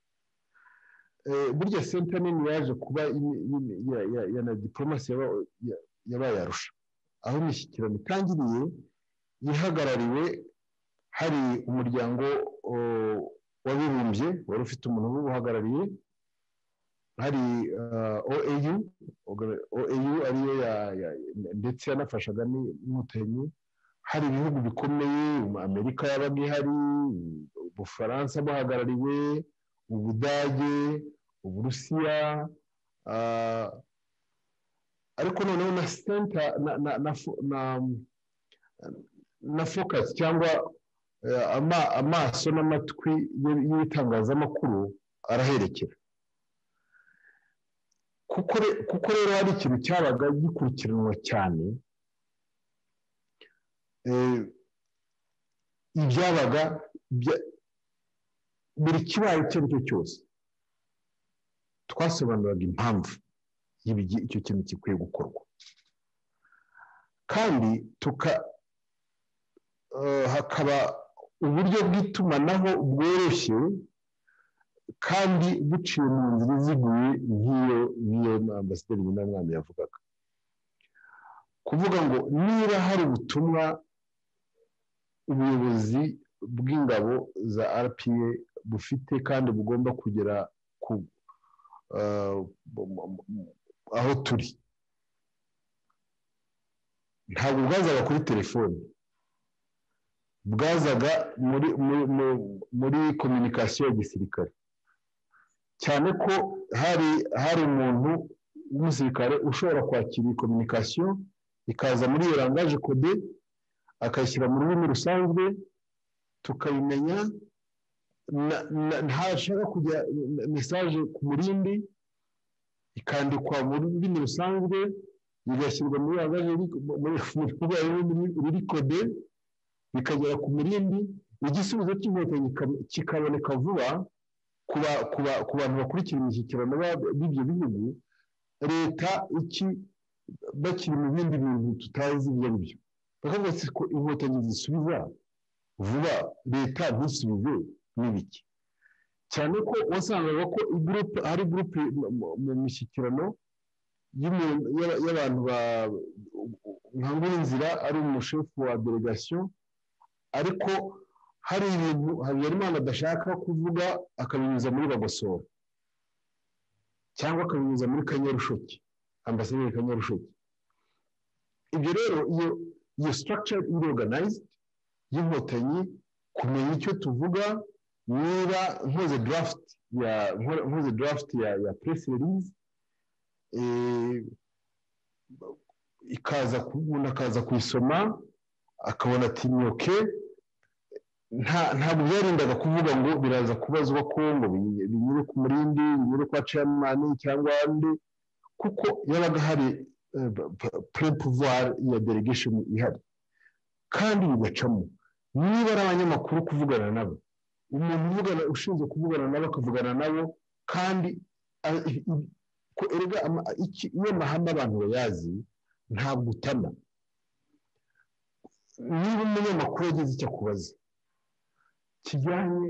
Burya senta nini yaje kuba ya na diplomasi yabaye Arusha, aho imishyikirano itangiriye yihagarariwe, hari umuryango w'abibumbye wari ufite umuntu uwuhagarariye, hari O A U O A U ariyo ndetse yanafashaga n'inkotanyi, hari ibihugu bikomeye, Amerika yabaga ihari, Ubufaransa buhagarariwe, Ubudage, Uburusiya, ariko noneho na center na focus cyangwa amaso n'amatwi y'ibitangazamakuru araherekera, kuko rero hari ikintu cyabaga gikurikiranwa cyane, ibyabaga buri kibaye icyo ari cyo cyose twasobanuraga impamvu icyo kintu gikwiye gukorwa, kandi hakaba uburyo bw'itumanaho bworoshye kandi buciye mu nzira iziguye nk'iyo nk'iyo Ambasaderi Nyinamwami yavugaga, kuvuga ngo niba hari ubutumwa ubuyobozi bw'ingabo za R P A bufite kandi bugomba kugera ku aho turi, ntabwo bwazaga kuri telefoni, bwazaga muri muri communication ya gisirikare, cyane ko hari hari umuntu w'umusirikare ushobora kwakira iyi communication ikaza muri iyo langage code akayishyira mu rurimi rusanzwe tukayimenya, ntashaka kujya message ku murindi ikandikwa mu rurimi rusanzwe bigashyirwa muri langage muri code bikagera ku murindi, igisubizo cy'inkotanyi kikaboneka vuba ku bantu bakurikira imishyikirano b'ibyo bihugu. Leta iki bakiri mu bindi bintu tutazi ibyo ari byo, bakavuga ko inkotanyi zisubiza vuba, leta ntisubize n'ibiki, cyane ko wasangaga ko igroupe hari groupe mu mishyikirano y'abantu nka Nkurunziza ari umushefu wa delegation, ariko hari ibintu Habyarimana adashaka kuvuga akabinyuza muri Bagosora cyangwa akabinyuza muri Kanyarushoki, Ambasaderi Kanyarushoki. Ibyo rero iyo iyo structure iri organized y'inkotanyi, kumenya icyo tuvuga, niba nkoze draft ya nkoze draft ya ya press release ikaza kubona akaza kuyisoma akabona ati ni okay, ntabwo byarindaga kuvuga ngo biraza kubazwa ko ngo binyure ku murindi, binyure kwa chairman cyangwa andi, kuko yabaga hari pre-pouvoir ya delegation ihari, kandi bigacamo niba ari abanyamakuru kuvugana nabo, umuntu uvugana ushinzwe kuvugana nabo akavugana nabo, kandi ko erega iyo mahame abantu bayazi ntabwo utana. Niba umunyamakuru yagize icyo akubaza kijyanye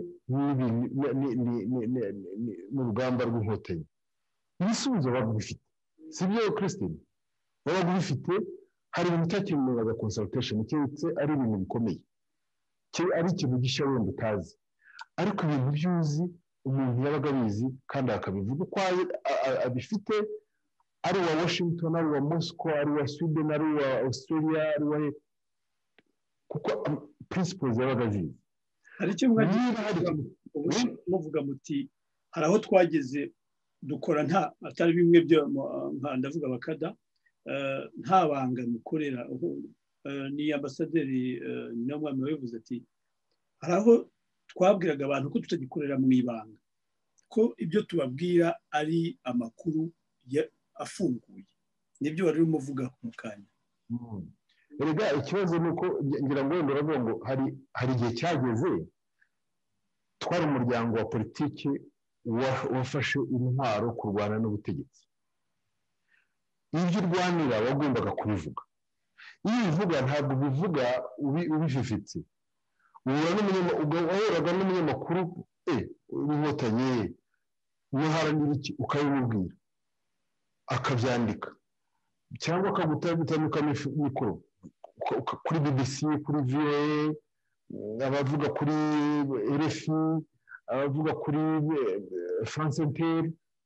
n'urugamba rw'inkotanyi, ibisubizo baba bifite, si byo Christine? Baba bifite, hari ibintu utakeneraga consultation keretse ari ibintu bikomeye, ari ikintu gishya wenda utazi, ariko ibintu byuzi umuntu yabaga abizi kandi akabivuga uko abifite, ari uwa Washington ari uwa Moscow ari uwa Sweden ari uwa Australia ari uwa kuko principles yabaga zizi hari icyo muvuga muti hari aho twageze dukora nta atari bimwe byo nka ndavuga bakada nta banga mukorera ni ambasaderi niyo mwami wabivuze ati hari aho twabwiraga abantu ko tutagikorera mu ibanga ko ibyo tubabwira ari amakuru afunguye nibyo wari urimo uvuga mu kanya erega ikibazo ni uko ngira ngo wenda uravuga ngo hari hari igihe cyageze twari umuryango wa politiki wafashe intwaro kurwana n'ubutegetsi ibyo urwanira wagombaga kubivuga iyo ubivuga ntabwo ubivuga ubififitse uhuraga n'umunyamakuru w'inkotanyi muharanira iki ukabimubwira akabyandika cyangwa akagutandika mikoro kuri B B C kuri V O A abavuga kuri R F I abavuga kuri France Inter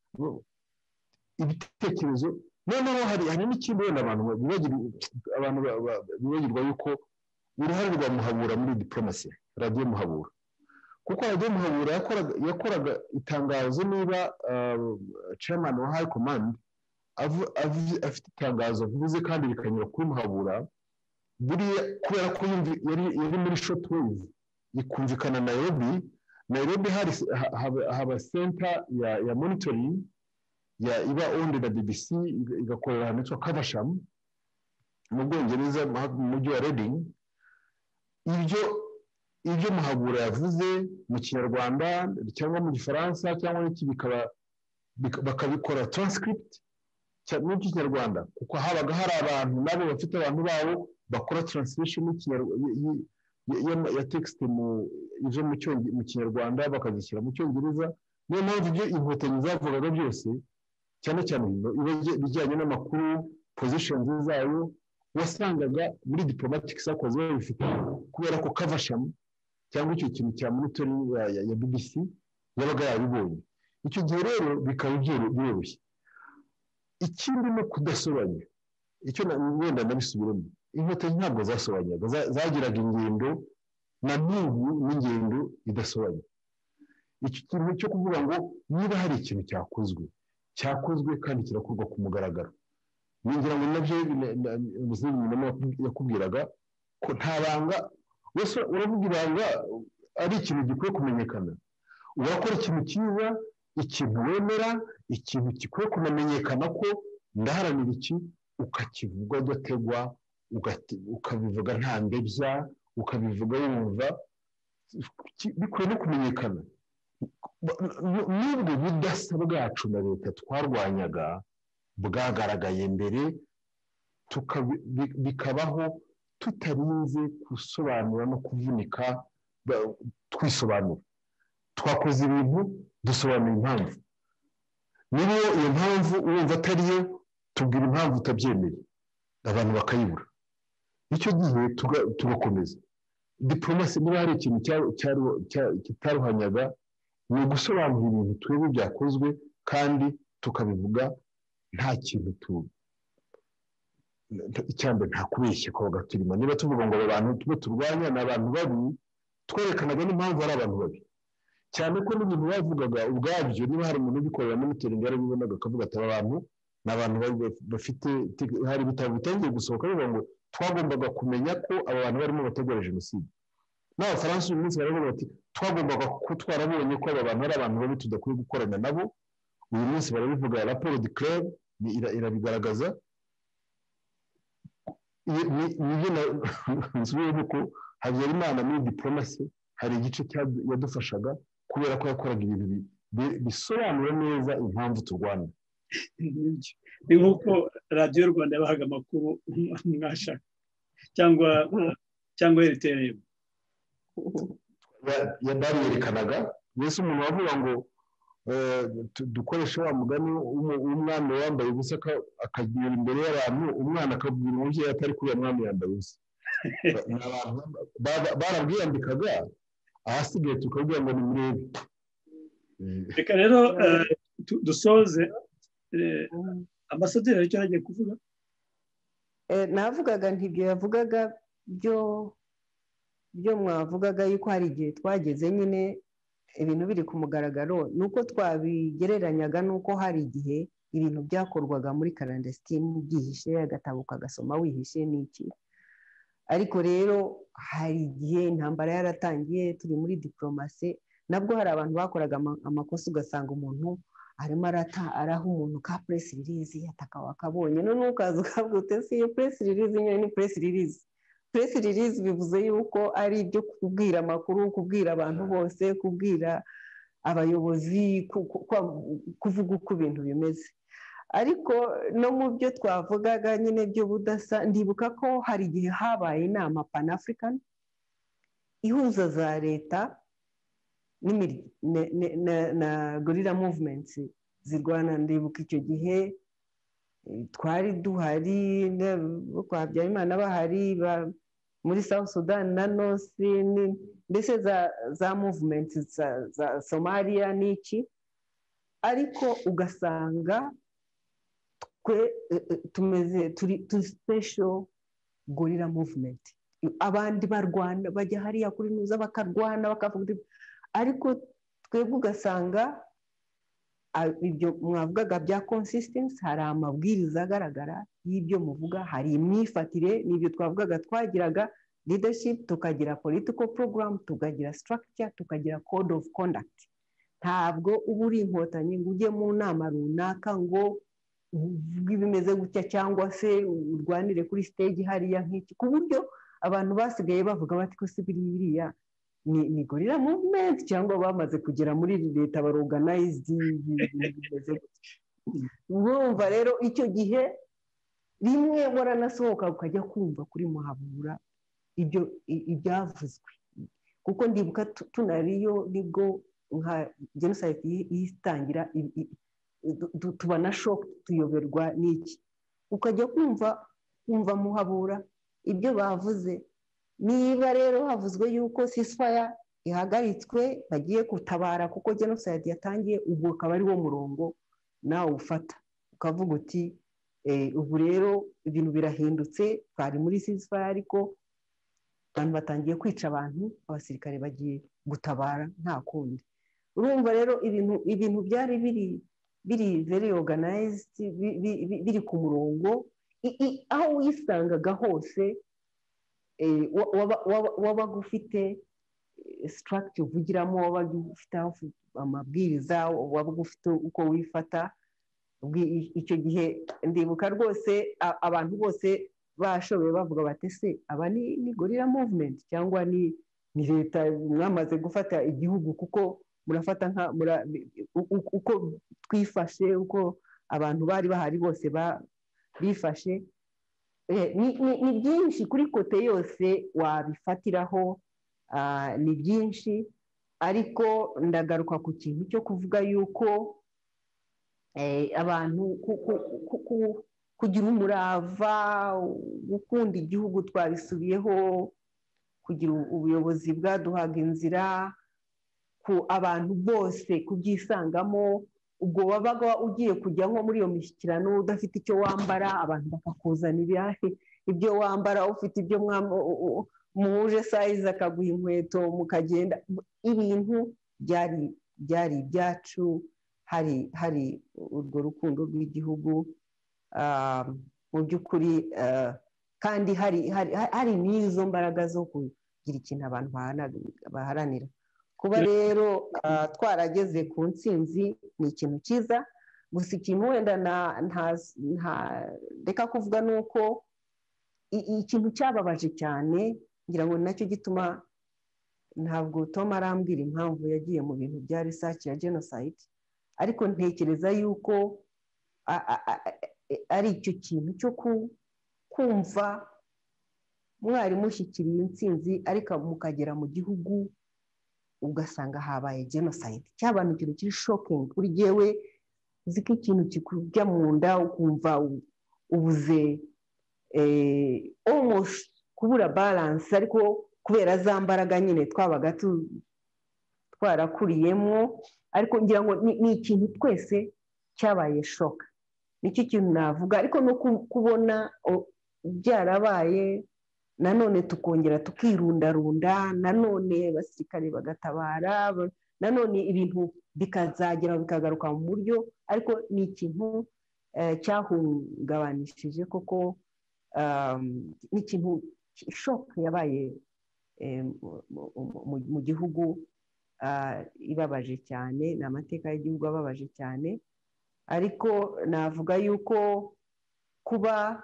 ibitekerezo noneho hari hari n'ikindi wenda abantu abantu bibagirwa yuko uruhare rwa Muhabura muri diplomasi radiyo Muhabura kuko radiyo Muhabura yakoraga yakoraga itangazo niba chairman wa high command afite itangazo avuze kandi bikanyura kuri Muhabura buriya kubera ko yari yari muri shortwave ikumvikana Nairobi Nairobi hari haba center ya ya monitoring ya iba owned na B B C igakorera ahantu hitwa Caversham mu Bwongereza mu mujyi wa Reading ibyo ibyo Muhabura yavuze mu Kinyarwanda cyangwa mu Gifaransa cyangwa n'iki bikaba bakabikora transcript mu Kinyarwanda kuko habaga hari abantu nabo bafite abantu babo bakora translation ya text mu izo mu Kinyarwanda bakazishyira mu Cyongereza niyo mpamvu ibyo inkotanyi zavugaga byose cyane cyane bijyanye n'amakuru positions zayo wasangaga muri diplomatic circles babifite kubera ko Caversham cyangwa icyo kintu cya monitoring ya B B C yabaga yabibonye icyo gihe rero bikaba byoroshye ikindi no kudasobanya icyo wenda nabisubiramo inkotanyi ntabwo zasobanyaga zagiraga ingendo na n'ubu n'ingendo idasobanya iki kintu cyo kuvuga ngo niba hari ikintu cyakozwe cyakozwe kandi kirakorwa ku mugaragaro ningira ngo nabyo ubuzima yakubwiraga ko nta banga wese uravuga ibanga ari ikintu gikwiye kumenyekana urakora ikintu cyiza ikintu wemera ikintu gikwiye kumenyekana ko ndaharanira iki ukakivuga udategwa ukabivuga nta ndebya ukabivuga wumva bikwiye no kumenyekana n'ubwo budasa bwacu na leta twarwanyaga bwagaragaye mbere bikabaho tutarinze gusobanura no kuvunika twisobanura twakoze ibintu dusobanura impamvu niba iyo mpamvu urumva atariyo tubwira impamvu utabyemeye abantu bakayibura icyo gihe tugakomeza diplomasi niba hari ikintu kitaruhanyaga ni ugusobanura ibintu twebwe byakozwe kandi tukabivuga nta kintu tu icyambere nta kubeshya ko gaturimo niba tuvuga ngo abantu tuba turwanya n'abantu babi twerekanaga n'impamvu ari abantu babi cyane ko n'ibintu bavugaga ubwabyo niba hari umuntu ubikorera monitoring yarabibonaga akavuga ati abantu n'abantu bafite hari ibitabo bitangiye gusohoka bivuga ngo twagombaga kumenya ko aba bantu barimo bategura jenoside n'abafaransa uyu munsi baravuga bati twagombaga ko twarabonye ko aba bantu ari abantu babi tudakwiye gukorana nabo uyu munsi barabivuga raporo de Claire irabigaragaza nibyo nsubiye ko Habyarimana muri diplomasi hari igice yadufashaga kubera ko yakoraga ibintu bisobanura neza impamvu turwana ni nk'uko radiyo Rwanda yabahaga amakuru mwashaka cyangwa cyangwa R T L yerekanaga wese umuntu wavuga ngo dukoresha wa mugani umwana wambaye ubusa akagira imbere y'abantu umwana akabwira umubyeyi atari kuri uwo mwami yambaye ubusa barabwiyandikaga ahasigaye tukabwira ngo ni murebe reka rero dusoze ambasaderi aricyo hagiye kuvuga navugaga ntibyo yavugaga byo byo mwavugaga yuko hari igihe twageze nyine ibintu biri ku mugaragaro ni uko twabigereranyaga n'uko hari igihe ibintu byakorwaga muri karandesitini byihishe agatabo kagasoma wihishe n'iki ariko rero hari igihe intambara yaratangiye turi muri diporomasi nabwo hari abantu bakoraga amakosa ugasanga umuntu arimo araha umuntu ka press release ataka wakabonye none ukaza ukavuga uti si press release nyine ni press release press release bivuze yuko ari ibyo kubwira amakuru kubwira abantu bose kubwira abayobozi kuvuga uko ibintu bimeze ariko no mu byo twavugaga nyine byo budasa ndibuka ko hari igihe habaye inama pan african ihuza za leta na gorilla movements zirwana ndibuka icyo gihe twari duhari kwa Habyarimana bahari muri South Sudan na North ndetse za za movements za Somalia n'iki ariko ugasanga twe tumeze turi special gorilla movement abandi barwana bajya hariya kuri nuza bakarwana bakavuga ariko twebwe ugasanga ibyo mwavugaga bya consistency hari amabwiriza agaragara y'ibyo muvuga hari imyifatire n'ibyo twavugaga twagiraga leadership tukagira political program tukagira structure tukagira code of conduct ntabwo uba uri inkotanyi ngo ujye mu nama runaka ngo uvuge ibimeze gutya cyangwa se urwanire kuri stage hariya nk'iki ku buryo abantu basigaye bavuga bati ko si biriya ni gorilla movement cyangwa bamaze kugera muri leta barorganized bimeze gutya urumva rero icyo gihe rimwe waranasohoka ukajya kumva kuri Muhabura ibyo ibyavuzwe kuko ndibuka tunariyo nibwo nka genocide yitangira tubana shock tuyoberwa n'iki ukajya kumva kumva Muhabura ibyo bavuze niba rero havuzwe yuko ceasefire ihagaritswe bagiye gutabara kuko genocide yatangiye ubwo akaba ari wo murongo nawe ufata ukavuga uti ubu rero ibintu birahindutse twari muri ceasefire ariko abantu batangiye kwica abantu abasirikare bagiye gutabara nta kundi urumva rero ibintu ibintu byari biri biri very organized biri ku murongo aho wisangaga hose wabaga ufite structure uvugiramo wabaga ufite amabwiriza wabaga ufite uko wifata icyo gihe ndibuka rwose abantu bose bashoboye bavuga bati se aba ni gorilla movement cyangwa ni leta mwamaze gufata igihugu kuko murafata nka uko twifashe uko abantu bari bahari bose bifashe ni byinshi kuri kote yose wabifatiraho ni byinshi ariko ndagaruka ku kintu cyo kuvuga yuko abantu kugira umurava gukunda igihugu twabisubiyeho kugira ubuyobozi bwaduhaga inzira ku abantu bose kubyisangamo ubwo wabaga ugiye kujya nko muri iyo mishyikirano udafite icyo wambara abantu bakakuzanira ibyo wambara ufite ibyo muhuje size akaguha inkweto mukagenda ibintu byari byari ibyacu hari hari urwo rukundo rw'igihugu mu by'ukuri kandi hari hari n'izo mbaraga zo kugira ikintu abantu baharanira kuba rero twarageze ku ntsinzi ni ikintu cyiza gusa ikintu wenda reka kuvuga ni uko ikintu cyababaje cyane ngira ngo nacyo gituma ntabwo Tom arambwira impamvu yagiye mu bintu bya research ya genocide ariko ntekereza yuko ari icyo kintu cyo kumva mwari mushyikiriye intsinzi ariko mukagera mu gihugu ugasanga habaye genocide cy'abantu ikintu kiri shocking kuri jewe ziko ikintu kikujya mu nda ukumva ubuze almost kubura balance ariko kubera za mbaraga nyine twabaga twarakuriyemo ariko ngira ngo ni ikintu twese cyabaye shock nicyo kintu navuga ariko no kubona byarabaye nanone tukongera tukirundarunda nanone abasirikare bagatabara nanone ibintu bikazagera bikagaruka mu buryo ariko ni ikintu cyahungabanishije koko ni ikintu shoke yabaye mu gihugu ibabaje cyane ni amateka y'igihugu ababaje cyane ariko navuga yuko kuba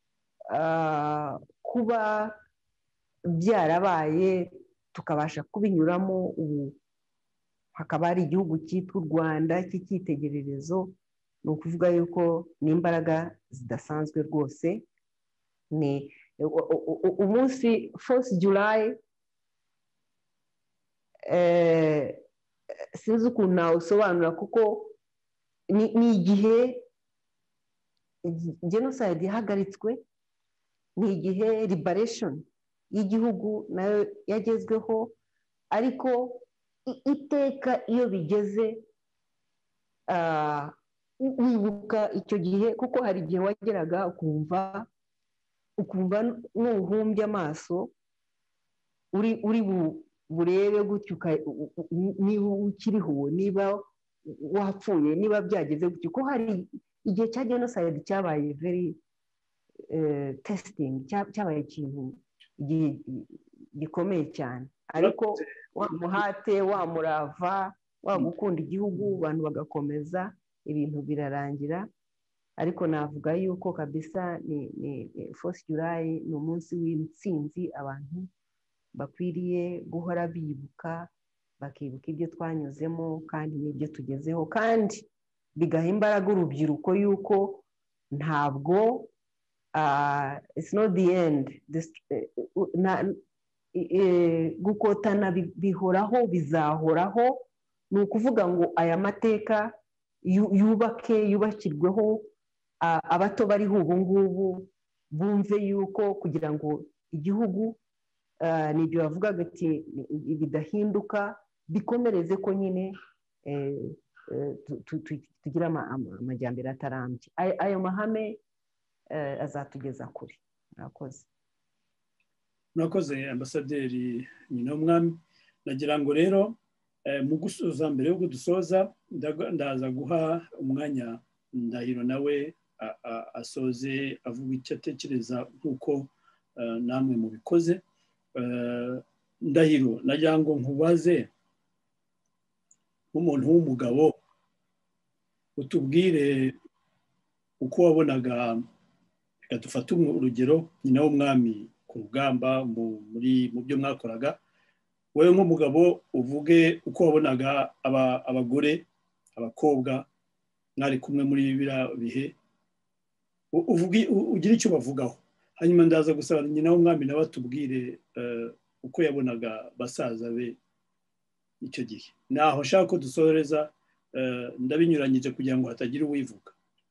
kuba byarabaye tukabasha kubinyuramo ubu hakaba hari igihugu cyitwa u Rwanda cy'icyitegererezo ni ukuvuga yuko ni imbaraga zidasanzwe rwose ni umunsi fourth July sinzi ukuntu nawusobanura kuko ni igihe genocide yahagaritswe ni igihe liberation y'igihugu nayo yagezweho ariko iteka iyo bigeze wibuka icyo gihe kuko hari igihe wageraga ukumva ukumva n'uhumbye amaso uri uri burebe gutyo niba ukiriho niba wapfuye niba byageze gutyo ko hari igihe cya genocide cyabaye very testing cyabaye ikintu gikomeye cyane ariko wa muhate wa murava wa gukunda igihugu abantu bagakomeza ibintu birarangira ariko navuga yuko kabisa ni fourth July ni umunsi w'intsinzi abantu bakwiriye guhora bibuka bakibuka ibyo twanyuzemo kandi n'ibyo tugezeho kandi bigaha imbaraga urubyiruko yuko ntabwo it's not the end gukotana bihoraho bizahoraho ni ukuvuga ngo aya mateka yubake yubakirweho abato bariho ubu ngubu bumve yuko kugira ngo igihugu nibyo bavugaga ati bidahinduka bikomereze ko nyine tugira amajyambere atarambye ayo mahame azatugeza kure. murakoze murakoze ambasaderi nyina w'umwami nagira ngo rero mu gusoza mbere yo kudusoza ndaza guha umwanya Ndahiro nawe asoze avuga icyo atekereza nk'uko namwe mubikoze. Ndahiro nagira ngo nkubaze nk'umuntu w'umugabo utubwire uko wabonaga reka dufate urugero nyina w'umwami ku rugamba muri mu byo mwakoraga wowe nk'umugabo uvuge uko wabonaga abagore abakobwa mwari kumwe muri biriya bihe ugira icyo bavugaho hanyuma ndaza gusaba nyina w'umwami nawe atubwire uko yabonaga basaza be icyo gihe naho nshaka ko dusoreza ndabinyuranyije kugira ngo hatagira uwivuga.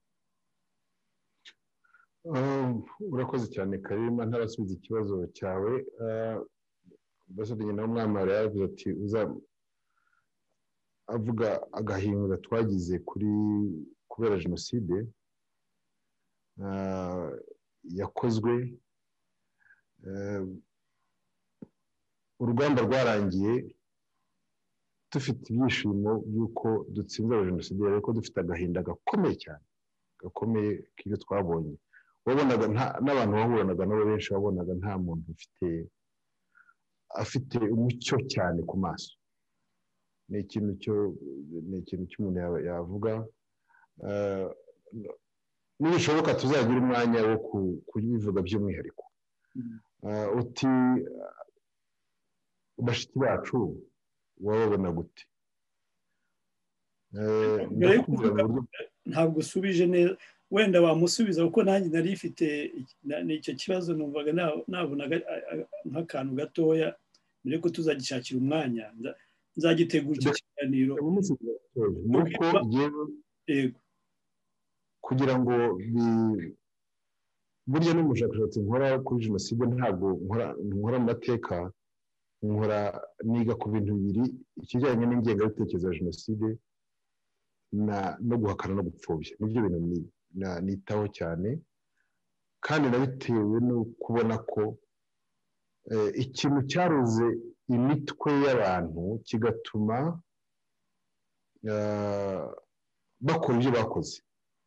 urakoze cyane Karima ntarasubiza ikibazo cyawe. Ambasaderi nyina w'umwami yaravuze ati uza avuga agahinda twagize kuri kubera jenoside yakozwe urugamba rwarangiye dufite ibyishimo by'uko dutsinze jenoside ariko dufite agahinda gakomeye cyane gakomeye k'ibyo twabonye wabonaga n'abantu bahuranaga nabo benshi wabonaga nta muntu ufite afite umucyo cyane ku maso. ni ikintu cyo ni ikintu cy'umuntu yavuga nibishoboka tuzagira umwanya wo kubivuga by'umwihariko. uti bashiki bacu wababona gute? ntabwo usubije neza wenda wamusubiza kuko nanjye nari ifite icyo kibazo numvaga nabonaga nk'akantu gatoya mbere ko tuzagishakira umwanya nzagitegura icyo kiganiro kugira ngo burya n'umushakashatsi nkora kuri jenoside ntabwo nkora mu mateka nkora niga ku bintu bibiri ikijyanye n'ingengabitekerezo ya jenoside no guhakana no gupfobya nibyo bintu nitaho cyane kandi nabitewe no kubona ko ikintu cyaruze imitwe y'abantu kigatuma bakora ibyo bakoze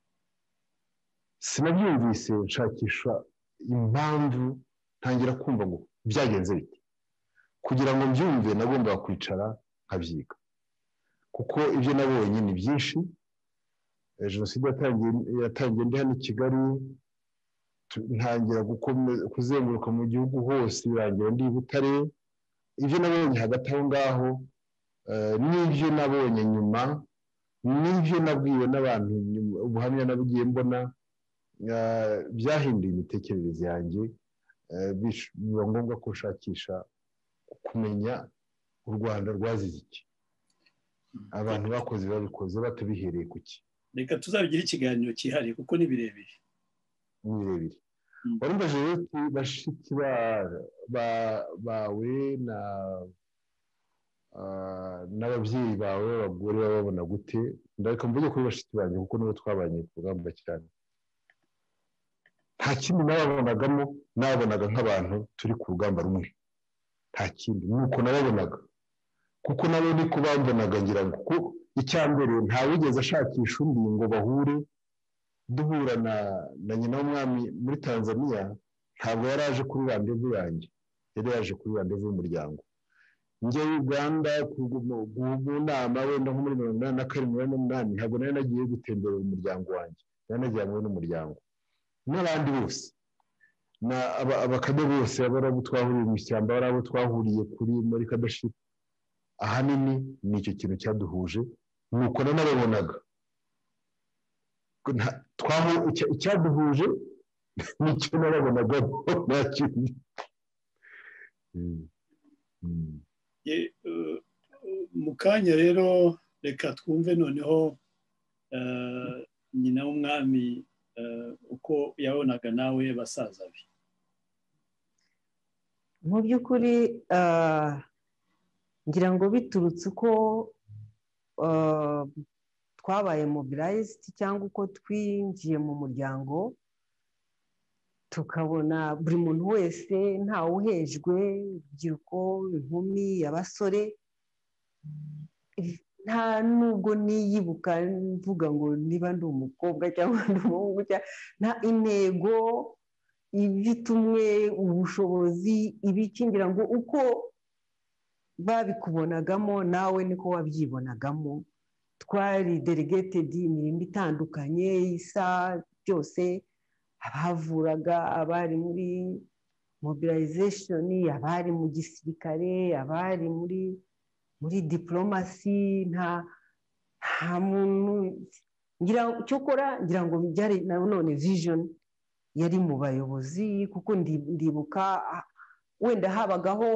sinabyumvise nshakisha impamvu ntangira kumva ngo byagenze bite kugira ngo mbyumve nagomba kwicara nkabyiga kuko ibyo nabonye ni byinshi jenoside yatangiye ndi hano i Kigali ntangira kuzenguruka mu gihugu hose birangira ndi i Butare ibyo nabonye hagati aho ngaho n'ibyo nabonye nyuma n'ibyo nabwiwe n'abantu ubuhamya nabugiye mbona byahinduye imitekerereze yanjye biba ngombwa ko ushakisha kumenya u Rwanda rwazize iki abantu bakoze babikoze batubihereye ku ki reka tuzabigira ikiganiro cyihariye kuko ni birebire ni birebire warumvaje rero bashiki bawe na n'ababyeyi bawe abagore babona gute ndareka mvuge kuri bashiki banjye kuko nibo twabanye ku rugamba cyane nta kindi nababonagamo nabonaga nk'abantu turi ku rugamba rumwe nta kindi nuko nababonaga kuko nabo ni ko bambonaga ngira ngo kuko icya mbere ntawigeze ashakisha undi ngo bahure duhura na na nyina w'umwami muri Tanzania ntabwo yari aje kuri randevu yanjye yari yaje kuri randevu y'umuryango njye Uganda mu nama wenda nko muri mirongo inani na karindwi n'umunani ntabwo nari nagiye gutemberera umuryango wanjye nari nagiye hamwe n'umuryango n'abandi bose na abakade bose abarabo twahuriye mu ishyamba abarabo twahuriye kuri muri Kadashira ahanini ni icyo kintu cyaduhuje nuko nanababonaga icyaduhuje nicyo nababonaga nta kindi mu kanya rero reka twumve noneho nyina w'umwami uko yabonaga nawe basaza be mu by'ukuri ngira ngo biturutse uko twabaye mobilized cyangwa uko twinjiye mu muryango tukabona buri muntu wese ntawe uhejwe urubyiruko inkumi abasore nta nubwo niyibuka mvuga ngo niba ndi umukobwa cyangwa ndi umuhungu nta intego ibitumwe ubushobozi ibikingira ngo uko babikubonagamo nawe niko wabyibonagamo twari delegated imirimo itandukanye isa byose abavuraga abari muri mobilization abari mu gisirikare abari muri muri diplomasi nta nta muntu ngira cyokora ngira ngo byari none vision yari mu bayobozi kuko ndibuka wenda habagaho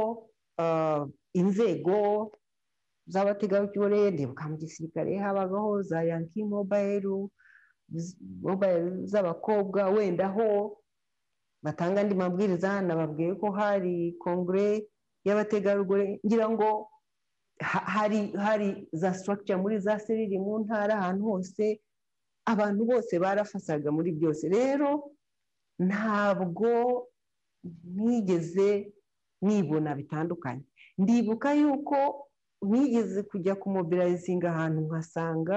inzego z'abategarugori ndibuka mu gisirikare habagaho za Yankee Mobile mobile z'abakobwa wenda ho batanga andi mabwiriza nababwiye ko hari kongre y'abategarugori ngira ngo hari hari za structure muri za seriri mu ntara ahantu hose abantu bose barafasaga muri byose rero ntabwo nigeze nibona bitandukanye ndibuka yuko nigeze kujya kumobilizinga ahantu nkasanga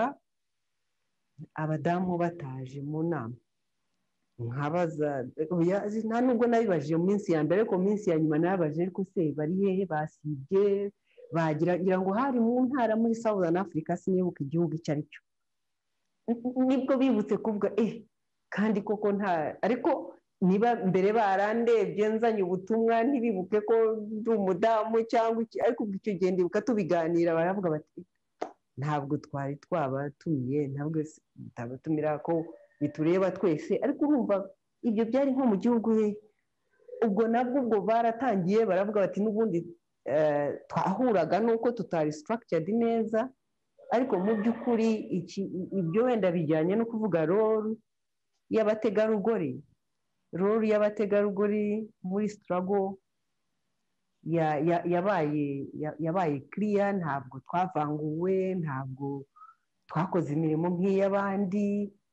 abadamu bataje mu nama nkabaza nta nubwo nabibajije mu minsi ya mbere ariko mu minsi ya nyuma nabaje ariko se bari hehe basibye bagira ngira ngo hari mu ntara muri Southern Africa sinibuka igihugu icyo ari cyo nibwo bibutse kuvuga eh kandi koko nta ariko niba mbere barandebye nzanye ubutumwa ntibibuke ko ndi umudamu cyangwa iki ariko icyo gihe ndibuka tubiganira baravuga bati ntabwo twari twabatumiye ntabwo tabatumira ko bitureba twese ariko urumva ibyo byari nko mu gihugu ubwo nabwo ubwo baratangiye baravuga bati n'ubundi twahuraga nuko tutari structured neza ariko mu by'ukuri ibyo wenda bijyanye no kuvuga role y'abategarugori role y'abategarugori muri struggle yabaye yabaye clear ntabwo twavanguwe ntabwo twakoze imirimo nk'iy'abandi,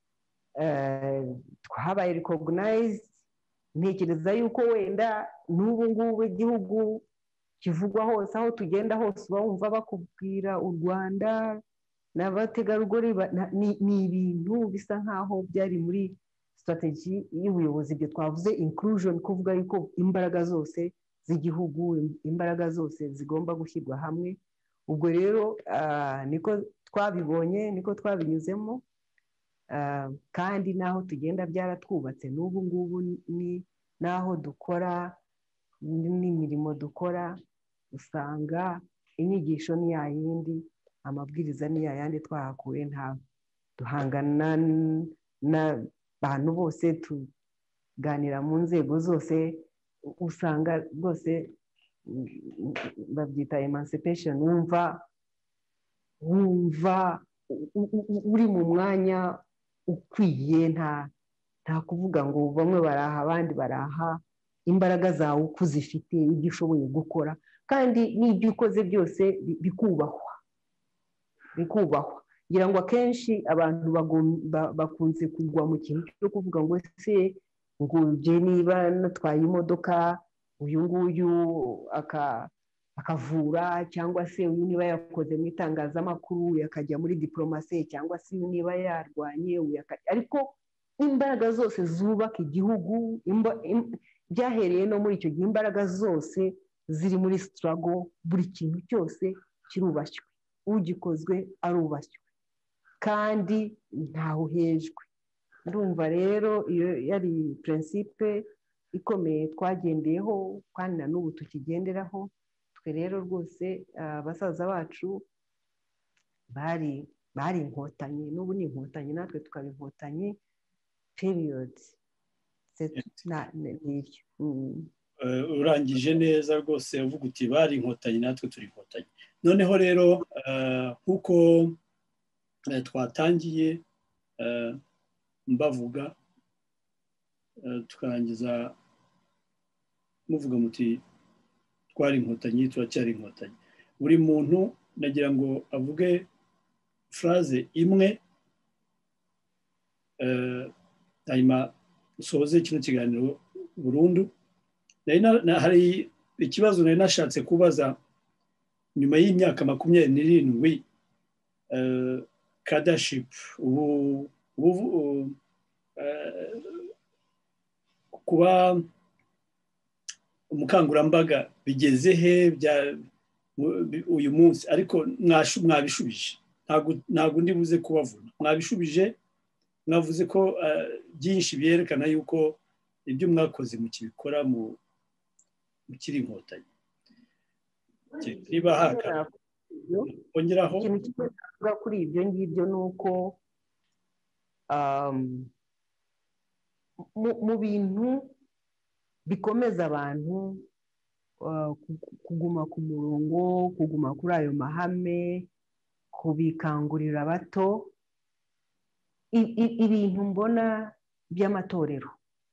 twabaye recognized. Ntekereza yuko wenda n'ubu ngubu igihugu kivugwa hose, aho tugenda hose bumva bakubwira u Rwanda n'abategarugori. Ni ibintu bisa nk'aho byari muri strategy y'ubuyobozi, ibyo twavuze inclusion, kuvuga yuko imbaraga zose z'igihugu, imbaraga zose zigomba gushyirwa hamwe. Ubwo rero niko twabibonye, niko twabinyuzemo, kandi naho tugenda byaratwubatse. N'ubu ngubu ni naho dukora n'imirimo dukora, usanga inyigisho ni ya yindi, amabwiriza ni ya yandi twahakuye. Nta duhangana n'abantu bose, tuganira mu nzego zose, usanga rwose babyita emancipation. wumva wumva uri mu mwanya ukwiye, nta nta kuvuga ngo bamwe baraha abandi baraha. Imbaraga zawe uko uzifite, ibyo ushoboye gukora, kandi n'ibyo ukoze byose bikubahwa bikubahwa. ngira ngo akenshi abantu bakunze kugwa mu kintu cyo kuvuga ngo ese ngo je niba natwaye imodoka, uyu nguyu akavura, cyangwa se uyu niba yakoze mu itangazamakuru yakajya muri diplomasi, cyangwa se uyu niba yarwanye, ariko imbaraga zose zubaka igihugu byahereye no muri icyo gihe. Imbaraga zose ziri muri struggle, buri kintu cyose kirubashywe, ugikozwe arubashywe kandi ntaho hejwe. Ndumva rero iyo yari principe ikomeye twagendeyeho, kandi na n'ubu tukigenderaho. Twe rero rwose abasaza bacu bari bari inkotanyi, n'ubu ni inkotanyi, natwe tukaba inkotanyi period. Urangije neza rwose uvuga uti bari inkotanyi, natwe turi inkotanyi. Noneho rero nk'uko twatangiye mbavuga, tukarangiza muvuga muti twari inkotanyi, turacyari inkotanyi. Buri muntu nagira ngo avuge phrase imwe, hanyuma usohoze kino kiganiro burundu. Hari ikibazo nari nashatse kubaza. Nyuma y'imyaka makumyabiri n'irindwi cadreship, ubu kuba umukangurambaga bigeze he uyu munsi? Ariko mwabishubije, ntabwo ndi buze kubavuna. Mwabishubije, mwavuze ko byinshi byerekana yuko ibyo mwakoze mukibikora mu kiri inkotanyi. Niba haka ongeraho ikintu kivuga kuri ibyo ngibyo, ni uko mu bintu bikomeza abantu kuguma ku murongo, kuguma kuri ayo mahame, kubikangurira abato, ibintu mbona by'amatorero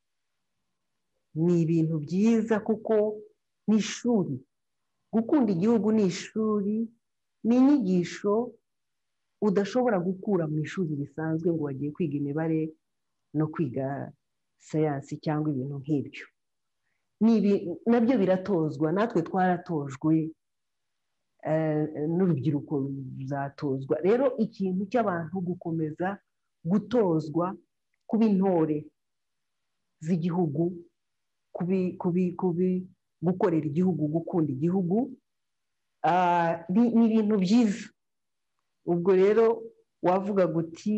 ni ibintu byiza, kuko ni ishuri. Gukunda igihugu ni ishuri, ni inyigisho udashobora gukura mu ishuri risanzwe ngo wagiye kwiga imibare no kwiga sayansi cyangwa ibintu nk'ibyo. Nabyo biratozwa, natwe twaratojwe, n'urubyiruko ruzatozwa. Rero ikintu cy'abantu gukomeza gutozwa kuba intore z'igihugu, gukorera igihugu, gukunda igihugu, ni ibintu byiza. Ubwo rero wavuga guti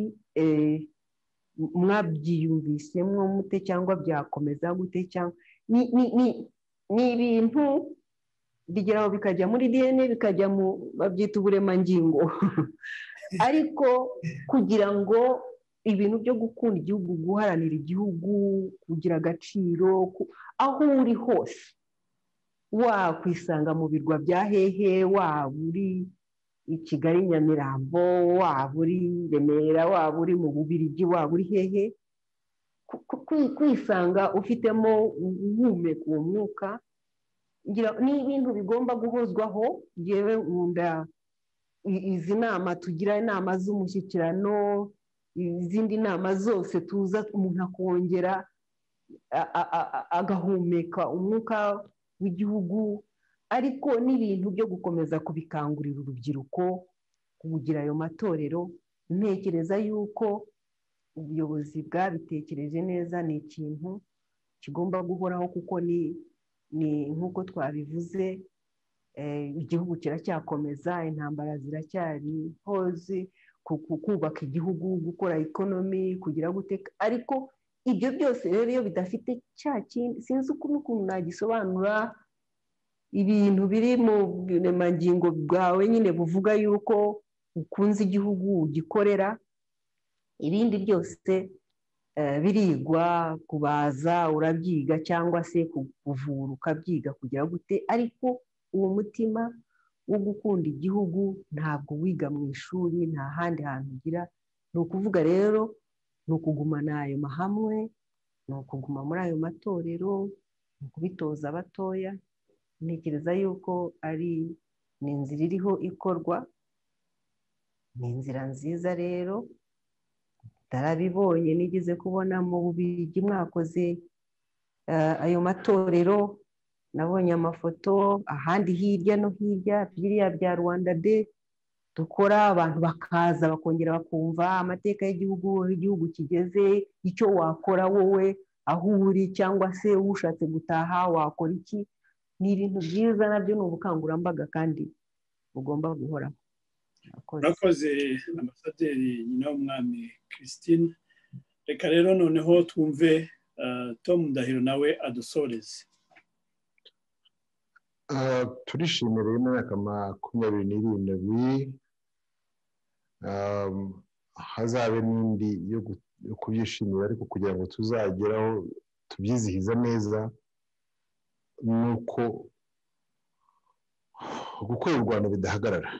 mwabyiyumvisemo mute, cyangwa byakomeza gute? Cyangwa ni ibintu bigeraho bikajya muri D N A, bikajya mu babyita uburemangingo. Ariko kugira ngo ibintu byo gukunda igihugu, guharanira igihugu, kugira agaciro aho uri hose, wakwisanga mu birwa bya hehe, waba uri i Kigali, Nyamirambo, waba uri Remera, waba uri mu Bubiligi, waba uri hehe, kwisanga ufitemo uhumeka uwo mwuka, ni ibintu bigomba guhozwaho. Yewe nkunda izi nama tugira inama z'umushyikirano, izindi nama zose tuza umuntu akongera agahumeka umwuka w'igihugu, ariko n'ibintu byo gukomeza kubikangurira urubyiruko kugira ayo matorero. Ntekereza yuko ubuyobozi bwabitekereje neza, ni ikintu kigomba guhoraho, kuko ni nk'uko twabivuze, igihugu kiracyakomeza, intambara ziracyari hoze, kubaka igihugu, gukora ekonomi, kugira guteka, ariko ibyo byose rero iyo bidafite cya kindi, sinzi ukuntu nagisobanura, ibintu biri mu buremangingo bwawe nyine buvuga yuko ukunze igihugu ugikorera, ibindi byose birigwa, kubaza urabyiga, cyangwa se kuvura ukabyiga kugira gute, ariko uwo mutima wo gukunda igihugu ntabwo wiga mu ishuri, nta handi hantu ugira. Ni ukuvuga rero ni ukugumana ayo mahamwe, ni ukuguma muri ayo matorero, ni ukubitoza abatoya. Ntekereza yuko ari ni inzira iriho ikorwa, ni inzira nziza rero. Darabibonye, nigeze kubona mu Bubiligi mwakoze ayo matorero, nabonye amafoto ahandi hirya no hirya, biriya bya Rwanda Day dukora, abantu bakaza bakongera bakumva amateka y'igihugu, igihugu kigeze, icyo wakora wowe aho uri, cyangwa se ushatse gutaha wakora iki. Ni ibintu byiza, nabyo ni ubukangurambaga kandi bugomba guhoraho. Murakoze Ambasaderi Nyinawumwami Christine. Reka rero noneho twumve Tom Ndahiro nawe adusoreze. Turishimira imyaka makumyabiri n'irindwi, hazabe n'indi yo kubyishimira, ariko kugira ngo tuzageraho tubyizihiza neza, nuko gukorera u Rwanda bidahagarara.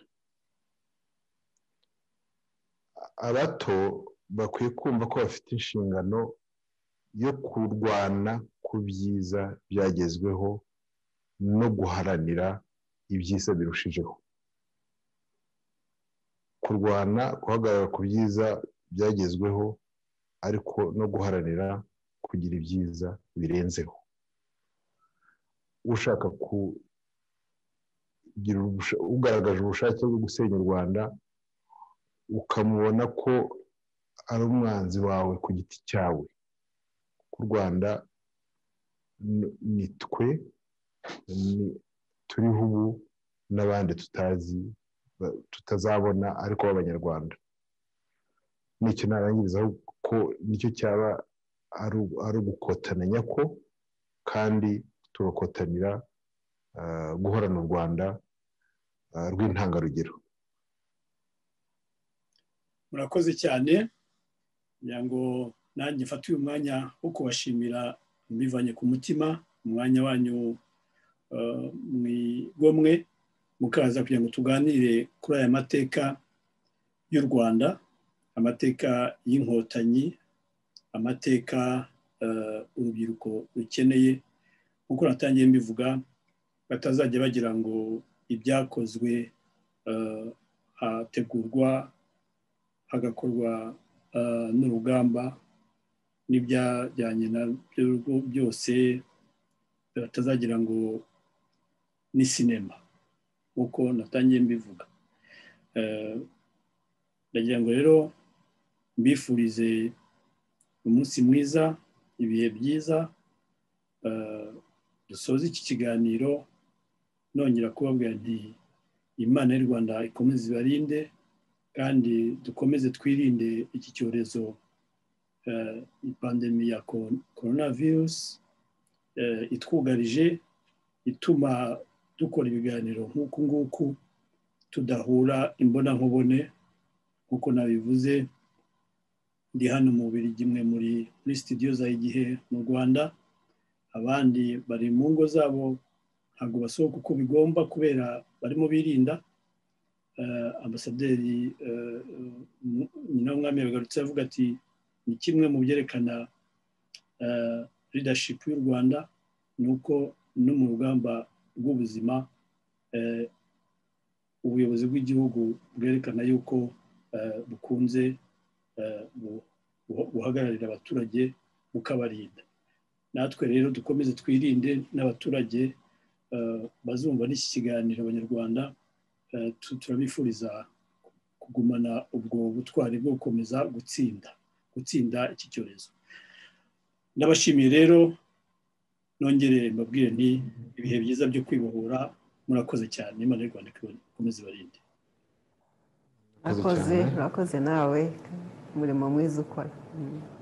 Abato bakwiye kumva ko bafite inshingano yo kurwana ku byiza byagezweho no guharanira ibyiza birushijeho. Kurwana, guhagarara ku byiza byagezweho, ariko no guharanira kugira ibyiza birenzeho. Ushaka kugira ugaragaje ubushake bwo gusenya u Rwanda, ukamubona ko ari umwanzi wawe ku giti cyawe. Ku Rwanda ni twe turiho ubu, n'abandi tutazi tutazabona ariko b'Abanyarwanda. Nicyo narangirizaho, ko nicyo cyaba ari ugukotana nyako, kandi tugakotanira guhorana u Rwanda rw'intangarugero. Murakoze cyane, kugira ngo nanjye mfate uyu mwanya wo kubashimira mbivanye ku mutima, umwanya wanyu mwigomwe mukaza kugira ngo tuganire kuri aya mateka y'u Rwanda, amateka y'inkotanyi, amateka urubyiruko rukeneye. Nk'uko natangiye mbivuga, batazajya bagira ngo ibyakozwe hategurwa hagakorwa n'urugamba n'ibyajyanye nabyo byose, batazagira ngo ni sinema, nk'uko natangiye mbivuga. Ndagira ngo rero mbifurize umunsi mwiza, ibihe byiza. Dusoze iki kiganiro nongera kubabwira nti Imana y'u Rwanda ikomeze ibarinde, kandi dukomeze twirinde iki cyorezo, ipandemi ya coronavirus itwugarije, ituma dukora ibiganiro nk'uku nguku tudahura imbonankubone. Nk'uko nabivuze, ndi hano mu Bubiligi, imwe muri muri studio za Igihe mu Rwanda, abandi bari mu ngo zabo, ntabwo basohoka uko bigomba kubera barimo birinda. Ambasaderi Nyinawumwami yagarutse avuga ati ni kimwe mu byerekana leadership y'u Rwanda, ni uko no mu rugamba rw'ubuzima ubuyobozi bw'igihugu bwerekana yuko bukunze guhagararira abaturage bukabarinda. Natwe rero dukomeze twirinde n'abaturage bazumva n'iki kiganiro abanyarwanda turabifuriza kugumana ubwo butwari bwo gukomeza gutsinda gutsinda iki cyorezo. Ndabashimiye rero, nongere mbabwire nti ibihe byiza byo kwibohora, murakoze cyane. Imana y'u Rwanda ikomeze ibarinde. Murakoze, murakoze nawe, umurimo mwiza ukora.